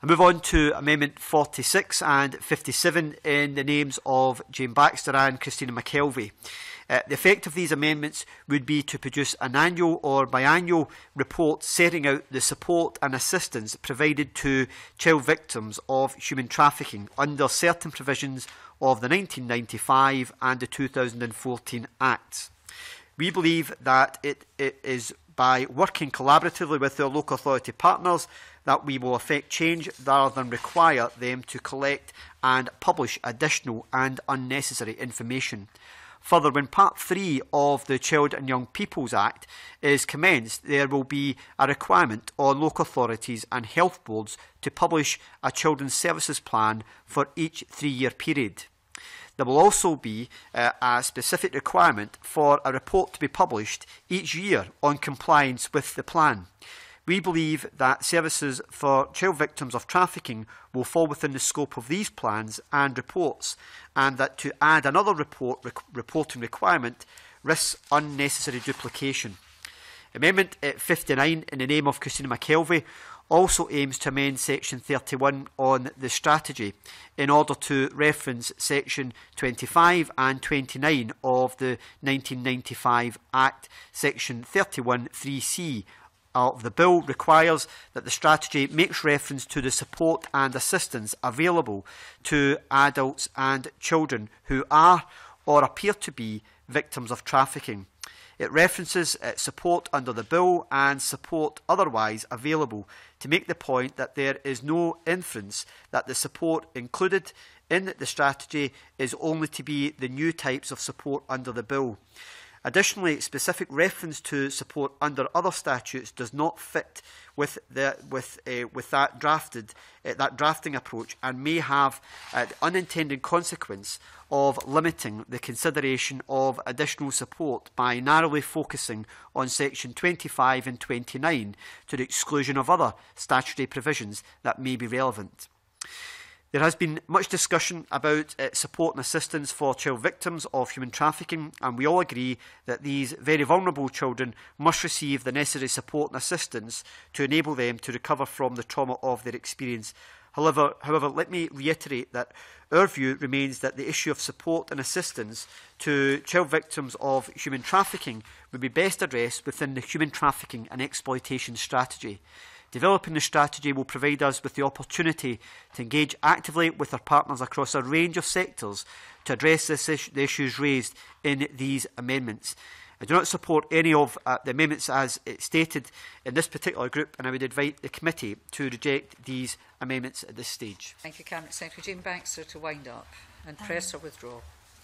I move on to Amendment forty-six and fifty-seven in the names of Jane Baxter and Christina McKelvey. Uh, the effect of these amendments would be to produce an annual or biannual report setting out the support and assistance provided to child victims of human trafficking under certain provisions of the nineteen ninety-five and the two thousand fourteen Acts. We believe that it, it is by working collaboratively with our local authority partners that we will effect change rather than require them to collect and publish additional and unnecessary information. Further, when Part three of the Child and Young People's Act is commenced, there will be a requirement on local authorities and health boards to publish a children's services plan for each three-year period. There will also be uh, a specific requirement for a report to be published each year on compliance with the plan. We believe that services for child victims of trafficking will fall within the scope of these plans and reports, and that to add another report rec reporting requirement risks unnecessary duplication. Amendment uh, fifty-nine, in the name of Christina McKelvey, also aims to amend Section thirty-one on the strategy in order to reference Section twenty-five and twenty-nine of the nineteen ninety-five Act. Section thirty-one three C of the bill requires that the strategy makes reference to the support and assistance available to adults and children who are or appear to be victims of trafficking. It references uh, support under the bill and support otherwise available to make the point that there is no inference that the support included in the strategy is only to be the new types of support under the bill. Additionally, specific reference to support under other statutes does not fit with the with uh, with that drafted uh, that drafting approach, and may have uh, the unintended consequence of limiting the consideration of additional support by narrowly focusing on Section twenty-five and twenty-nine to the exclusion of other statutory provisions that may be relevant. There has been much discussion about uh, support and assistance for child victims of human trafficking, and we all agree that these very vulnerable children must receive the necessary support and assistance to enable them to recover from the trauma of their experience. However, however, let me reiterate that our view remains that the issue of support and assistance to child victims of human trafficking would be best addressed within the Human Trafficking and Exploitation Strategy. Developing the strategy will provide us with the opportunity to engage actively with our partners across a range of sectors to address this is the issues raised in these amendments. I do not support any of uh, the amendments as stated in this particular group, and I would invite the committee to reject these amendments at this stage. Thank you, Cabinet Secretary. Jane Baxter to wind up and press um, or withdraw.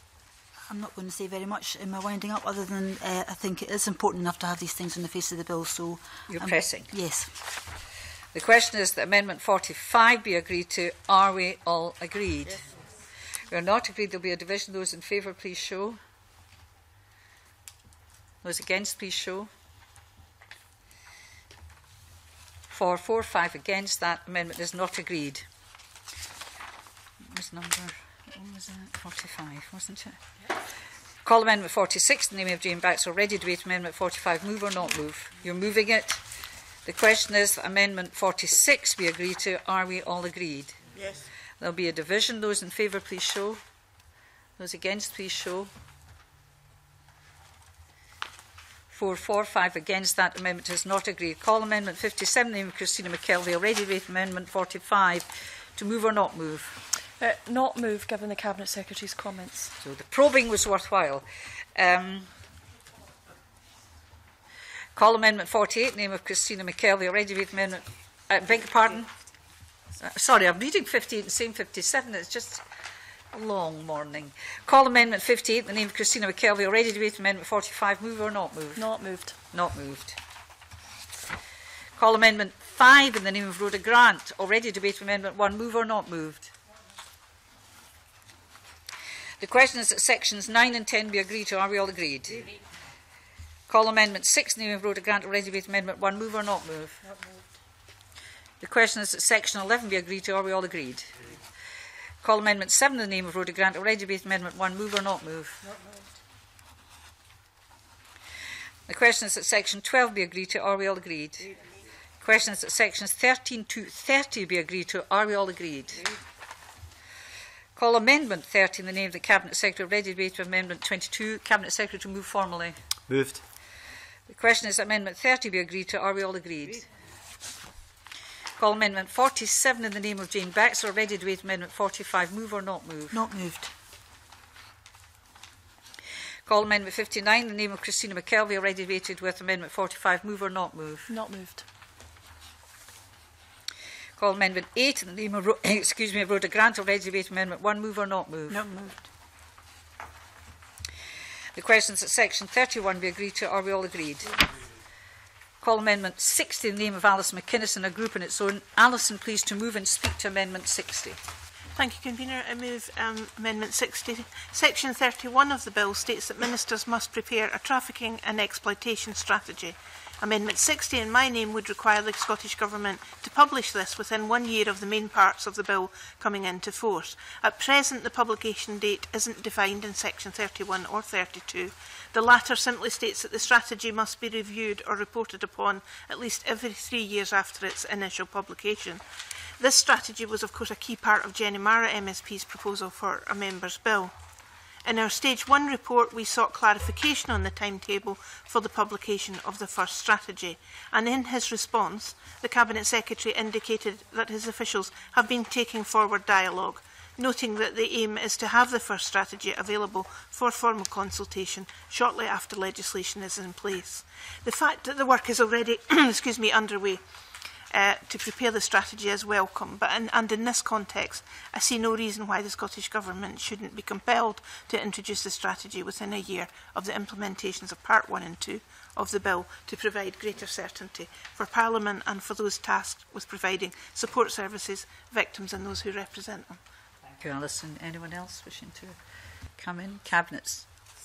I'm not going to say very much in my winding up, other than uh, I think it is important enough to have these things on the face of the bill. So you're um, pressing. Yes. The question is that Amendment forty-five be agreed to. Are we all agreed? Yes. We are not agreed. There will be a division. Those in favour, please show. Those against, please show. Four, four, five against. That amendment is not agreed. What was number? What was that? forty-five, wasn't it? Yeah. Call Amendment forty-six in the name of Jane Baxter. Ready to debate Amendment forty-five. Move or not move? You're moving it. The question is that Amendment forty-six be agreed to. Are we all agreed? Yes. There will be a division. Those in favour, please show. Those against, please show. Four, four, five against. That amendment is not agreed. Call Amendment fifty-seven in the name of Christina McKelvey. Already debate Amendment forty-five. To move or not move? Uh, not move, given the Cabinet Secretary's comments. So the probing was worthwhile. Um, call Amendment forty-eight in the name of Christina McKelvey. Already debate Amendment... I uh, beg your pardon? Uh, sorry, I'm reading fifty-eight and saying fifty-seven. It's just a long morning. Call Amendment fifty-eight in the name of Christina McKelvey. Already debate Amendment forty-five. Move or not move? Not moved. Not moved. Call Amendment five in the name of Rhoda Grant. Already debate Amendment one. Move or not moved? The question is that sections nine and ten be agreed to. Are we all agreed? Agreed. Call Amendment six in the name of Rhoda Grant. Already debate Amendment one. Move or not move? Not moved. The question is that section eleven be agreed to. Are we all agreed? Agreed. Call Amendment seven in the name of Rhoda Grant. Already debate Amendment one. Move or not move? Not moved. The question is that section twelve be agreed to. Are we all agreed? Agreed. question is that sections thirteen to thirty be agreed to. Are we all agreed? Agreed. Call Amendment thirty in the name of the Cabinet Secretary. Ready debate to Amendment twenty-two. Cabinet Secretary to move formally. Moved. The question is that Amendment thirty be agreed to. Are we all agreed? Agreed. Call Amendment forty-seven in the name of Jane Baxter. Ready to debate Amendment forty-five. Move or not move? Not moved. Call Amendment fifty-nine in the name of Christina McKelvey. Already debated with Amendment forty-five. Move or not move? Not moved. Call Amendment eight in the name of Ro excuse me, of Rhoda Grant. Already debated Amendment one. Move or not move? Not moved. The questions at section thirty-one be agreed to. Are we all agreed? Call Amendment sixty in the name of Alison McInnes and a group on its own. Alison, please to move and speak to Amendment sixty. Thank you, Convener. I move um, Amendment sixty. Section thirty-one of the Bill states that Ministers must prepare a trafficking and exploitation strategy. Amendment sixty in my name would require the Scottish Government to publish this within one year of the main parts of the Bill coming into force. At present, the publication date isn't defined in Section thirty-one or thirty-two. The latter simply states that the strategy must be reviewed or reported upon at least every three years after its initial publication. This strategy was, of course, a key part of Jenny Mara M S P's proposal for a Member's Bill. In our Stage one report, we sought clarification on the timetable for the publication of the first strategy, and in his response, the Cabinet Secretary indicated that his officials have been taking forward dialogue, noting that the aim is to have the first strategy available for formal consultation shortly after legislation is in place. The fact that the work is already excuse me, underway Uh, to prepare the strategy is welcome, but in, and in this context, I see no reason why the Scottish Government shouldn't be compelled to introduce the strategy within a year of the implementations of Part one and two of the Bill to provide greater certainty for Parliament and for those tasked with providing support services, victims and those who represent them. Thank you, Alison. Anyone else wishing to come in? Cabinets.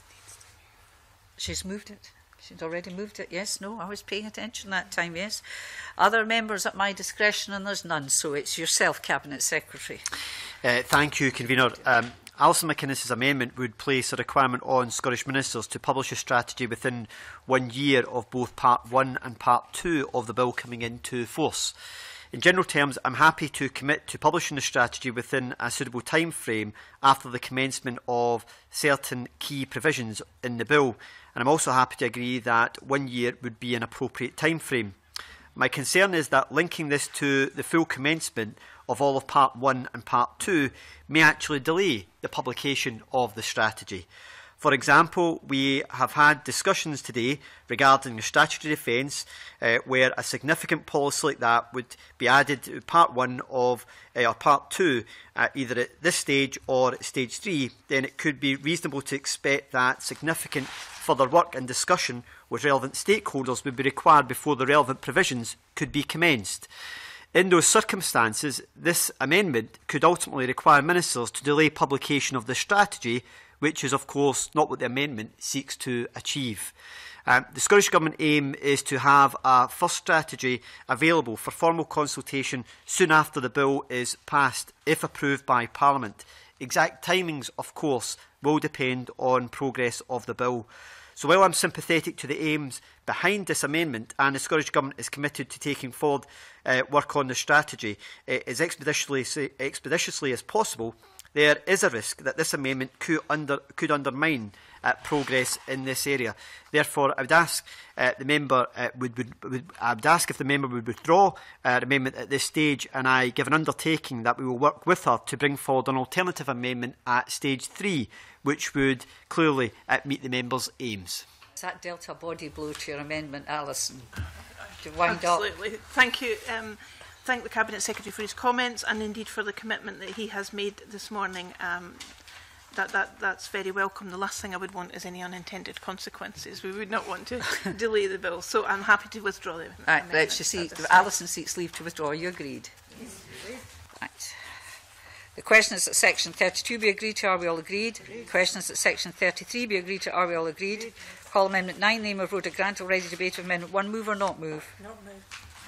She's moved it. She'd already moved it, yes, no, I was paying attention that time, yes. Other members at my discretion, and there's none, so it's yourself, Cabinet Secretary. Uh, thank you, Convener. Um, Alison McInnes' amendment would place a requirement on Scottish Ministers to publish a strategy within one year of both Part one and Part two of the Bill coming into force. In general terms, I'm happy to commit to publishing the strategy within a suitable time frame after the commencement of certain key provisions in the Bill, and I'm also happy to agree that one year would be an appropriate time frame. My concern is that linking this to the full commencement of all of Part one and Part two may actually delay the publication of the strategy. For example, we have had discussions today regarding the statutory defence uh, where a significant policy like that would be added to Part one of uh, or Part two, uh, either at this stage or at Stage three, then it could be reasonable to expect that significant further work and discussion with relevant stakeholders would be required before the relevant provisions could be commenced. In those circumstances, this amendment could ultimately require Ministers to delay publication of the strategy, which is, of course, not what the amendment seeks to achieve. Um, the Scottish Government aim is to have a first strategy available for formal consultation soon after the Bill is passed, if approved by Parliament. Exact timings, of course, will depend on progress of the Bill. So while I'm sympathetic to the aims behind this amendment, and the Scottish Government is committed to taking forward uh, work on the strategy uh, as expeditiously, expeditiously as possible, there is a risk that this amendment could, under, could undermine uh, progress in this area. Therefore, I would ask uh, the member uh, would, would, would I would ask if the member would withdraw uh, the amendment at this stage, and I give an undertaking that we will work with her to bring forward an alternative amendment at Stage three, which would clearly uh, meet the member's aims. Is that dealt a body blow to your amendment, Alison? To wind Absolutely. up. Thank you. Um, thank the Cabinet Secretary for his comments and indeed for the commitment that he has made this morning. Um, that, that, that's very welcome. The last thing I would want is any unintended consequences. We would not want to delay the bill. So I'm happy to withdraw the amendment. Right, let's just see. Alison seeks leave to withdraw. You agreed? Yes. Right. The question is that section thirty-two be agreed to. Are we all agreed? agreed. The question is that section thirty-three be agreed to. Are we all agreed? agreed. Call amendment nine, name of Rhoda Grant. Already debated. Amendment one. Move or not move? Not move.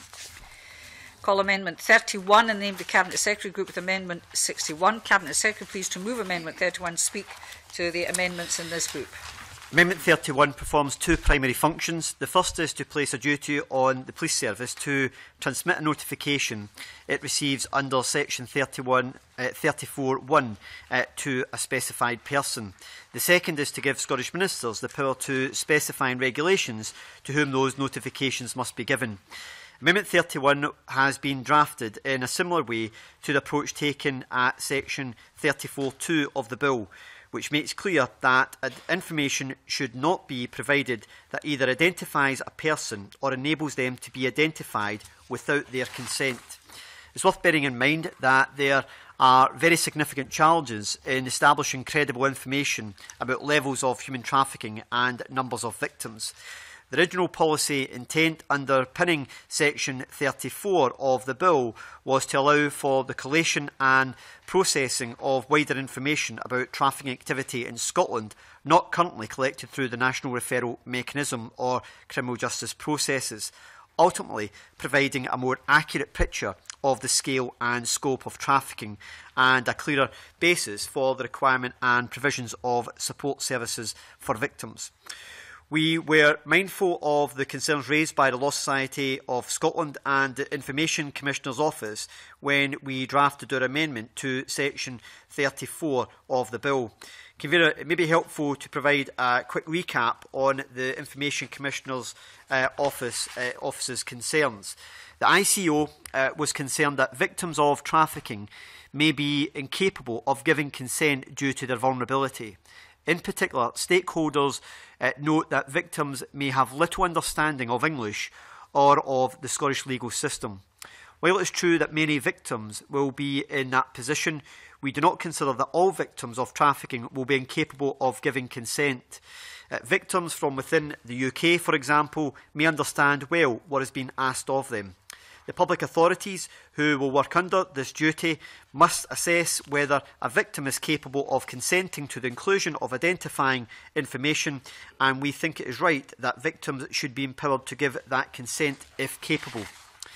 Call amendment thirty-one and name the Cabinet Secretary group with amendment sixty-one. Cabinet Secretary, please to move amendment thirty-one. Speak to the amendments in this group. Amendment thirty-one performs two primary functions. The first is to place a duty on the police service to transmit a notification it receives under section thirty-one, uh, thirty-four one uh, to a specified person. The second is to give Scottish ministers the power to specify in regulations to whom those notifications must be given. Amendment thirty-one has been drafted in a similar way to the approach taken at section thirty-four two of the bill, which makes clear that information should not be provided that either identifies a person or enables them to be identified without their consent. It's worth bearing in mind that there are very significant challenges in establishing credible information about levels of human trafficking and numbers of victims. The original policy intent underpinning section thirty-four of the bill was to allow for the collation and processing of wider information about trafficking activity in Scotland, not currently collected through the National Referral Mechanism or criminal justice processes, ultimately providing a more accurate picture of the scale and scope of trafficking and a clearer basis for the requirement and provisions of support services for victims. We were mindful of the concerns raised by the Law Society of Scotland and the Information Commissioner's Office when we drafted our amendment to section thirty-four of the bill. Convener, it may be helpful to provide a quick recap on the Information Commissioner's uh, office, uh, Office's concerns. The I C O uh, was concerned that victims of trafficking may be incapable of giving consent due to their vulnerability. In particular, stakeholders uh, note that victims may have little understanding of English or of the Scottish legal system. While it is true that many victims will be in that position, we do not consider that all victims of trafficking will be incapable of giving consent. Uh, victims from within the U K, for example, may understand well what is being asked of them. The public authorities who will work under this duty must assess whether a victim is capable of consenting to the inclusion of identifying information, and we think it is right that victims should be empowered to give that consent if capable.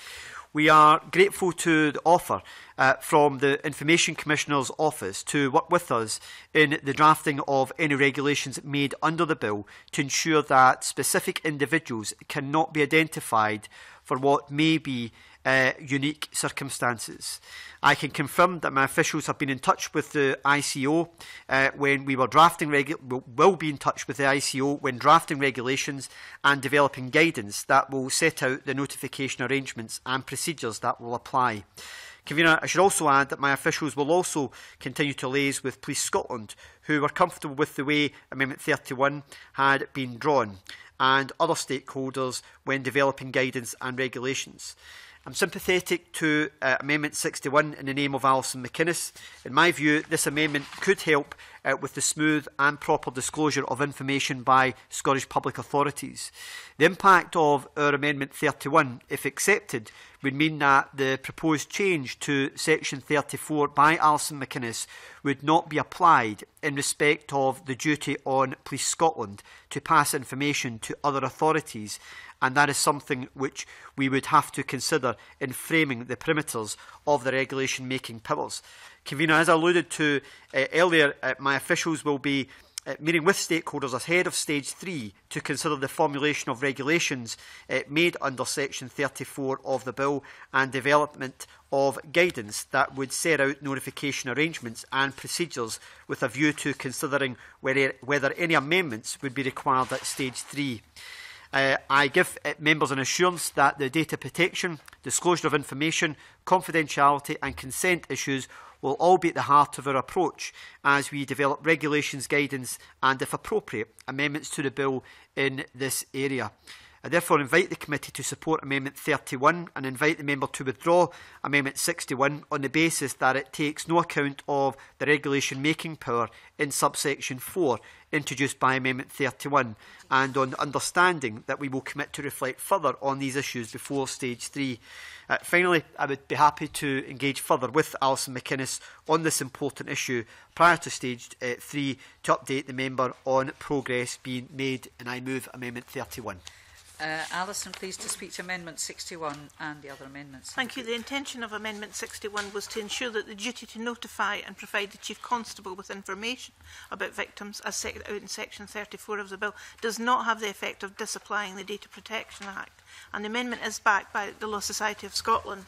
We are grateful to the offer uh, from the Information Commissioner's Office to work with us in the drafting of any regulations made under the bill to ensure that specific individuals cannot be identified for what may be uh, unique circumstances. I can confirm that my officials have been in touch with the I C O uh, when we were drafting regu- will be in touch with the I C O when drafting regulations and developing guidance that will set out the notification arrangements and procedures that will apply. Convener, I should also add that my officials will also continue to liaise with Police Scotland, who were comfortable with the way Amendment thirty-one had been drawn, and other stakeholders when developing guidance and regulations. I'm sympathetic to uh, Amendment sixty-one in the name of Alison McInnes. In my view, this amendment could help uh, with the smooth and proper disclosure of information by Scottish public authorities. The impact of our Amendment thirty-one, if accepted, would mean that the proposed change to Section thirty-four by Alison McInnes would not be applied in respect of the duty on Police Scotland to pass information to other authorities, and that is something which we would have to consider in framing the perimeters of the regulation-making powers. Convener, as I alluded to uh, earlier, uh, my officials will be uh, meeting with stakeholders ahead of Stage three to consider the formulation of regulations uh, made under Section thirty-four of the bill and development of guidance that would set out notification arrangements and procedures with a view to considering whether, whether any amendments would be required at Stage three. Uh, I give uh, members an assurance that the data protection, disclosure of information, confidentiality and consent issues will all be at the heart of our approach as we develop regulations, guidance and, if appropriate, amendments to the bill in this area. I therefore invite the committee to support Amendment thirty-one and invite the member to withdraw Amendment sixty-one on the basis that it takes no account of the regulation making power in subsection four introduced by Amendment thirty-one, and on the understanding that we will commit to reflect further on these issues before Stage three. Uh, finally, I would be happy to engage further with Alison McInnes on this important issue prior to Stage uh, three to update the member on progress being made, and I move Amendment thirty-one. Uh, Alison, please, to speak to Amendment sixty-one and the other amendments. Thank you. The intention of Amendment sixty-one was to ensure that the duty to notify and provide the Chief Constable with information about victims, as set out in Section thirty-four of the Bill, does not have the effect of disapplying the Data Protection Act. And the amendment is backed by the Law Society of Scotland.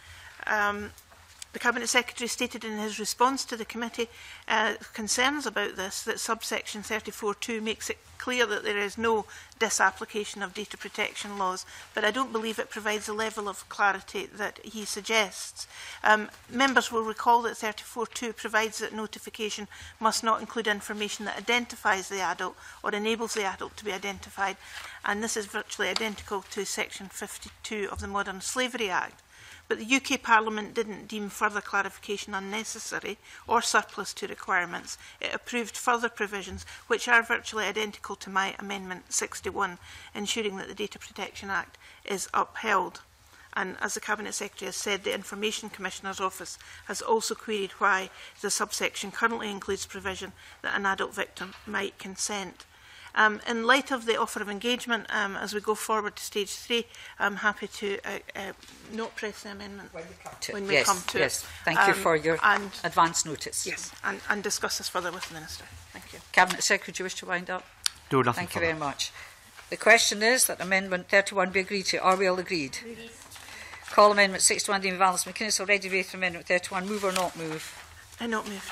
Um, The Cabinet Secretary stated in his response to the committee uh, concerns about this that subsection thirty-four two makes it clear that there is no disapplication of data protection laws, but I don't believe it provides the level of clarity that he suggests. Um, members will recall that thirty-four two provides that notification must not include information that identifies the adult or enables the adult to be identified, and this is virtually identical to section fifty-two of the Modern Slavery Act. But the U K Parliament didn't deem further clarification unnecessary or surplus to requirements. It approved further provisions which are virtually identical to my Amendment sixty-one, ensuring that the Data Protection Act is upheld. And as the Cabinet Secretary has said, the Information Commissioner's Office has also queried why the subsection currently includes provision that an adult victim might consent. Um, in light of the offer of engagement, um, as we go forward to stage three, I'm happy to uh, uh, not press the amendment when we come to, when we yes, come to yes. it. Thank um, you for your and, advance notice. Yes, and, and discuss this further with the Minister. Thank you. Cabinet Secretary, do you wish to wind up? No, nothing. Thank you very much. The question is that Amendment thirty-one be agreed to. Are we all agreed? Agreed. Call Amendment sixty-one, Dean Vallis McInnes, already raised for Amendment thirty-one. Move or not move? I not move.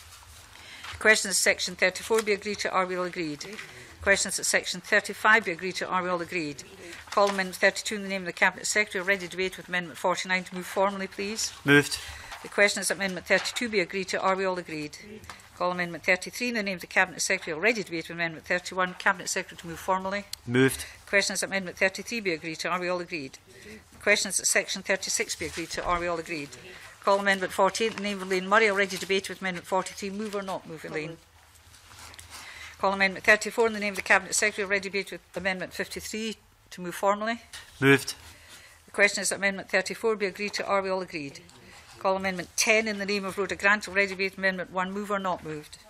The question is Section thirty-four be agreed to. Are we all agreed? Agreed. Questions that Section thirty-five be agreed to. Are we all agreed? Call Amendment thirty-two in the name of the Cabinet Secretary. Ready to debate with Amendment forty-nine to move formally, please. Moved. The question is that Amendment thirty-two be agreed to. Are we all agreed? Agreed. Call Amendment thirty-three in the name of the Cabinet Secretary. Already to debate with Amendment thirty-one. Cabinet Secretary to move formally. Moved. The question is that Amendment thirty-three be agreed to. Are we all agreed? Agreed. The question is that Section thirty-six be agreed to. Are we all agreed? Agreed. Call Amendment forty-eight in the name of Elaine Murray. Already to debate with Amendment forty-three. Move or not move, Elaine? Call Amendment thirty-four in the name of the Cabinet Secretary. Already debate with Amendment fifty-three to move formally. Moved. The question is that Amendment thirty-four be agreed to. Are we all agreed? Call Amendment ten in the name of Rhoda Grant. Already debate with Amendment one. Move or not moved?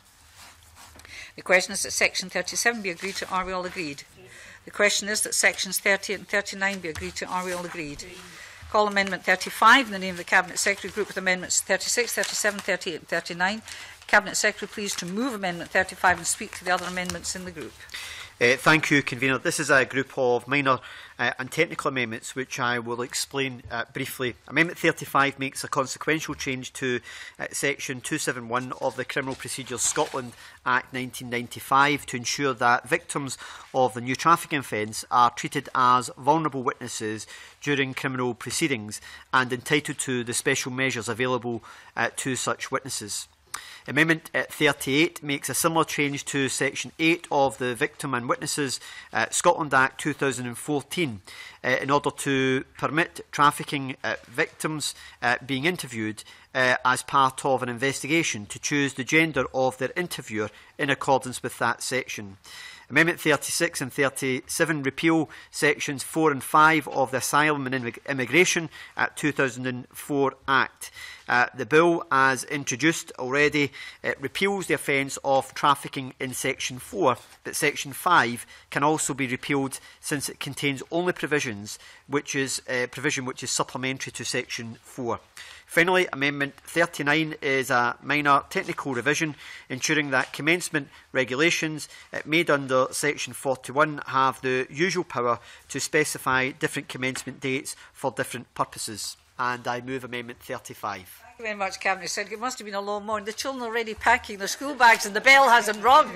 The question is that Section thirty-seven be agreed to. Are we all agreed? The question is that Sections thirty-eight and thirty-nine be agreed to. Are we all agreed? Call Amendment thirty-five in the name of the Cabinet Secretary. Group with Amendments thirty-six, thirty-seven, thirty-eight and thirty-nine. Cabinet Secretary, please to move Amendment thirty-five and speak to the other amendments in the group. Uh, thank you, Convener. This is a group of minor uh, and technical amendments which I will explain uh, briefly. Amendment thirty-five makes a consequential change to uh, Section two seventy-one of the Criminal Procedure Scotland Act nineteen ninety-five to ensure that victims of the new trafficking offence are treated as vulnerable witnesses during criminal proceedings and entitled to the special measures available uh, to such witnesses. Amendment uh, thirty-eight makes a similar change to Section eight of the Victim and Witnesses uh, Scotland Act two thousand fourteen uh, in order to permit trafficking uh, victims uh, being interviewed uh, as part of an investigation to choose the gender of their interviewer in accordance with that section. Amendment thirty-six and thirty-seven repeal Sections four and five of the Asylum and Immigration Act two thousand four Act. Uh, the bill, as introduced already, uh, repeals the offence of trafficking in Section four, but Section five can also be repealed since it contains only provisions which is uh, provision which is supplementary to Section four. Finally, Amendment thirty-nine is a minor technical revision ensuring that commencement regulations uh, made under Section forty-one have the usual power to specify different commencement dates for different purposes. And I move Amendment thirty-five. Thank you very much, Cabinet Secretary. It must have been a long morning. The children are already packing their school bags and the bell hasn't rung.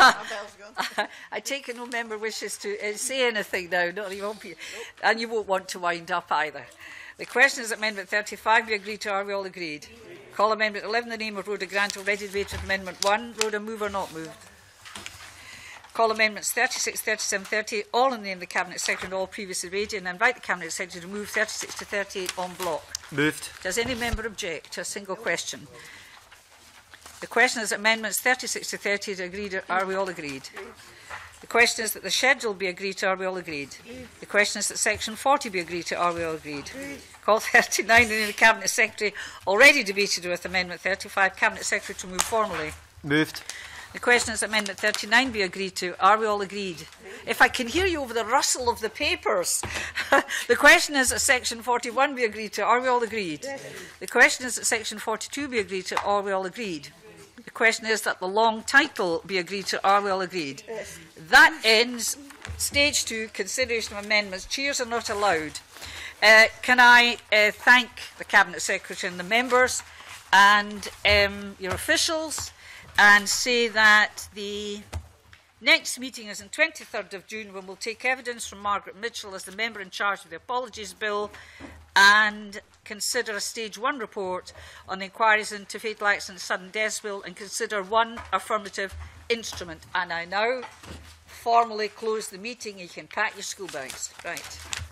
I take it no member wishes to uh, say anything now. No, you won't be, and you won't want to wind up either. The question is that Amendment thirty-five be agreed to. Are we all agreed? Agreed. Call Amendment eleven in the name of Rhoda Grant. Already debated with Amendment one. Rhoda, move or not moved? Call Amendments thirty-six, thirty-seven, thirty-eight, all in the name of the Cabinet Secretary and all previously read, and invite the Cabinet Secretary to move thirty-six to thirty-eight en bloc. Moved. Does any member object to a single question? The question is that Amendments thirty-six to thirty-eight agreed. Are we all agreed? Agreed. The question is that the schedule be agreed to. Are we all agreed? Agreed. The question is that Section forty be agreed to. Are we all agreed? Agreed. Call thirty-nine in the name of the Cabinet Secretary, already debated with Amendment thirty-five. Cabinet Secretary to move formally. Moved. The question is that Amendment thirty-nine be agreed to. Are we all agreed? If I can hear you over the rustle of the papers. The question is that Section forty-one be agreed to. Are we all agreed? Yes. The question is that Section forty-two be agreed to. Are we all agreed? The question is that the long title be agreed to. Are we all agreed? Yes. That ends stage two, consideration of amendments. Cheers are not allowed. Uh, can I uh, thank the Cabinet Secretary and the members and um, your officials, and say that the next meeting is on twenty-third of June, when we'll take evidence from Margaret Mitchell as the member in charge of the Apologies Bill and consider a stage one report on the inquiries into fatal accident and sudden death bill, and consider one affirmative instrument. And I now formally close the meeting. You can pack your school bags. Right.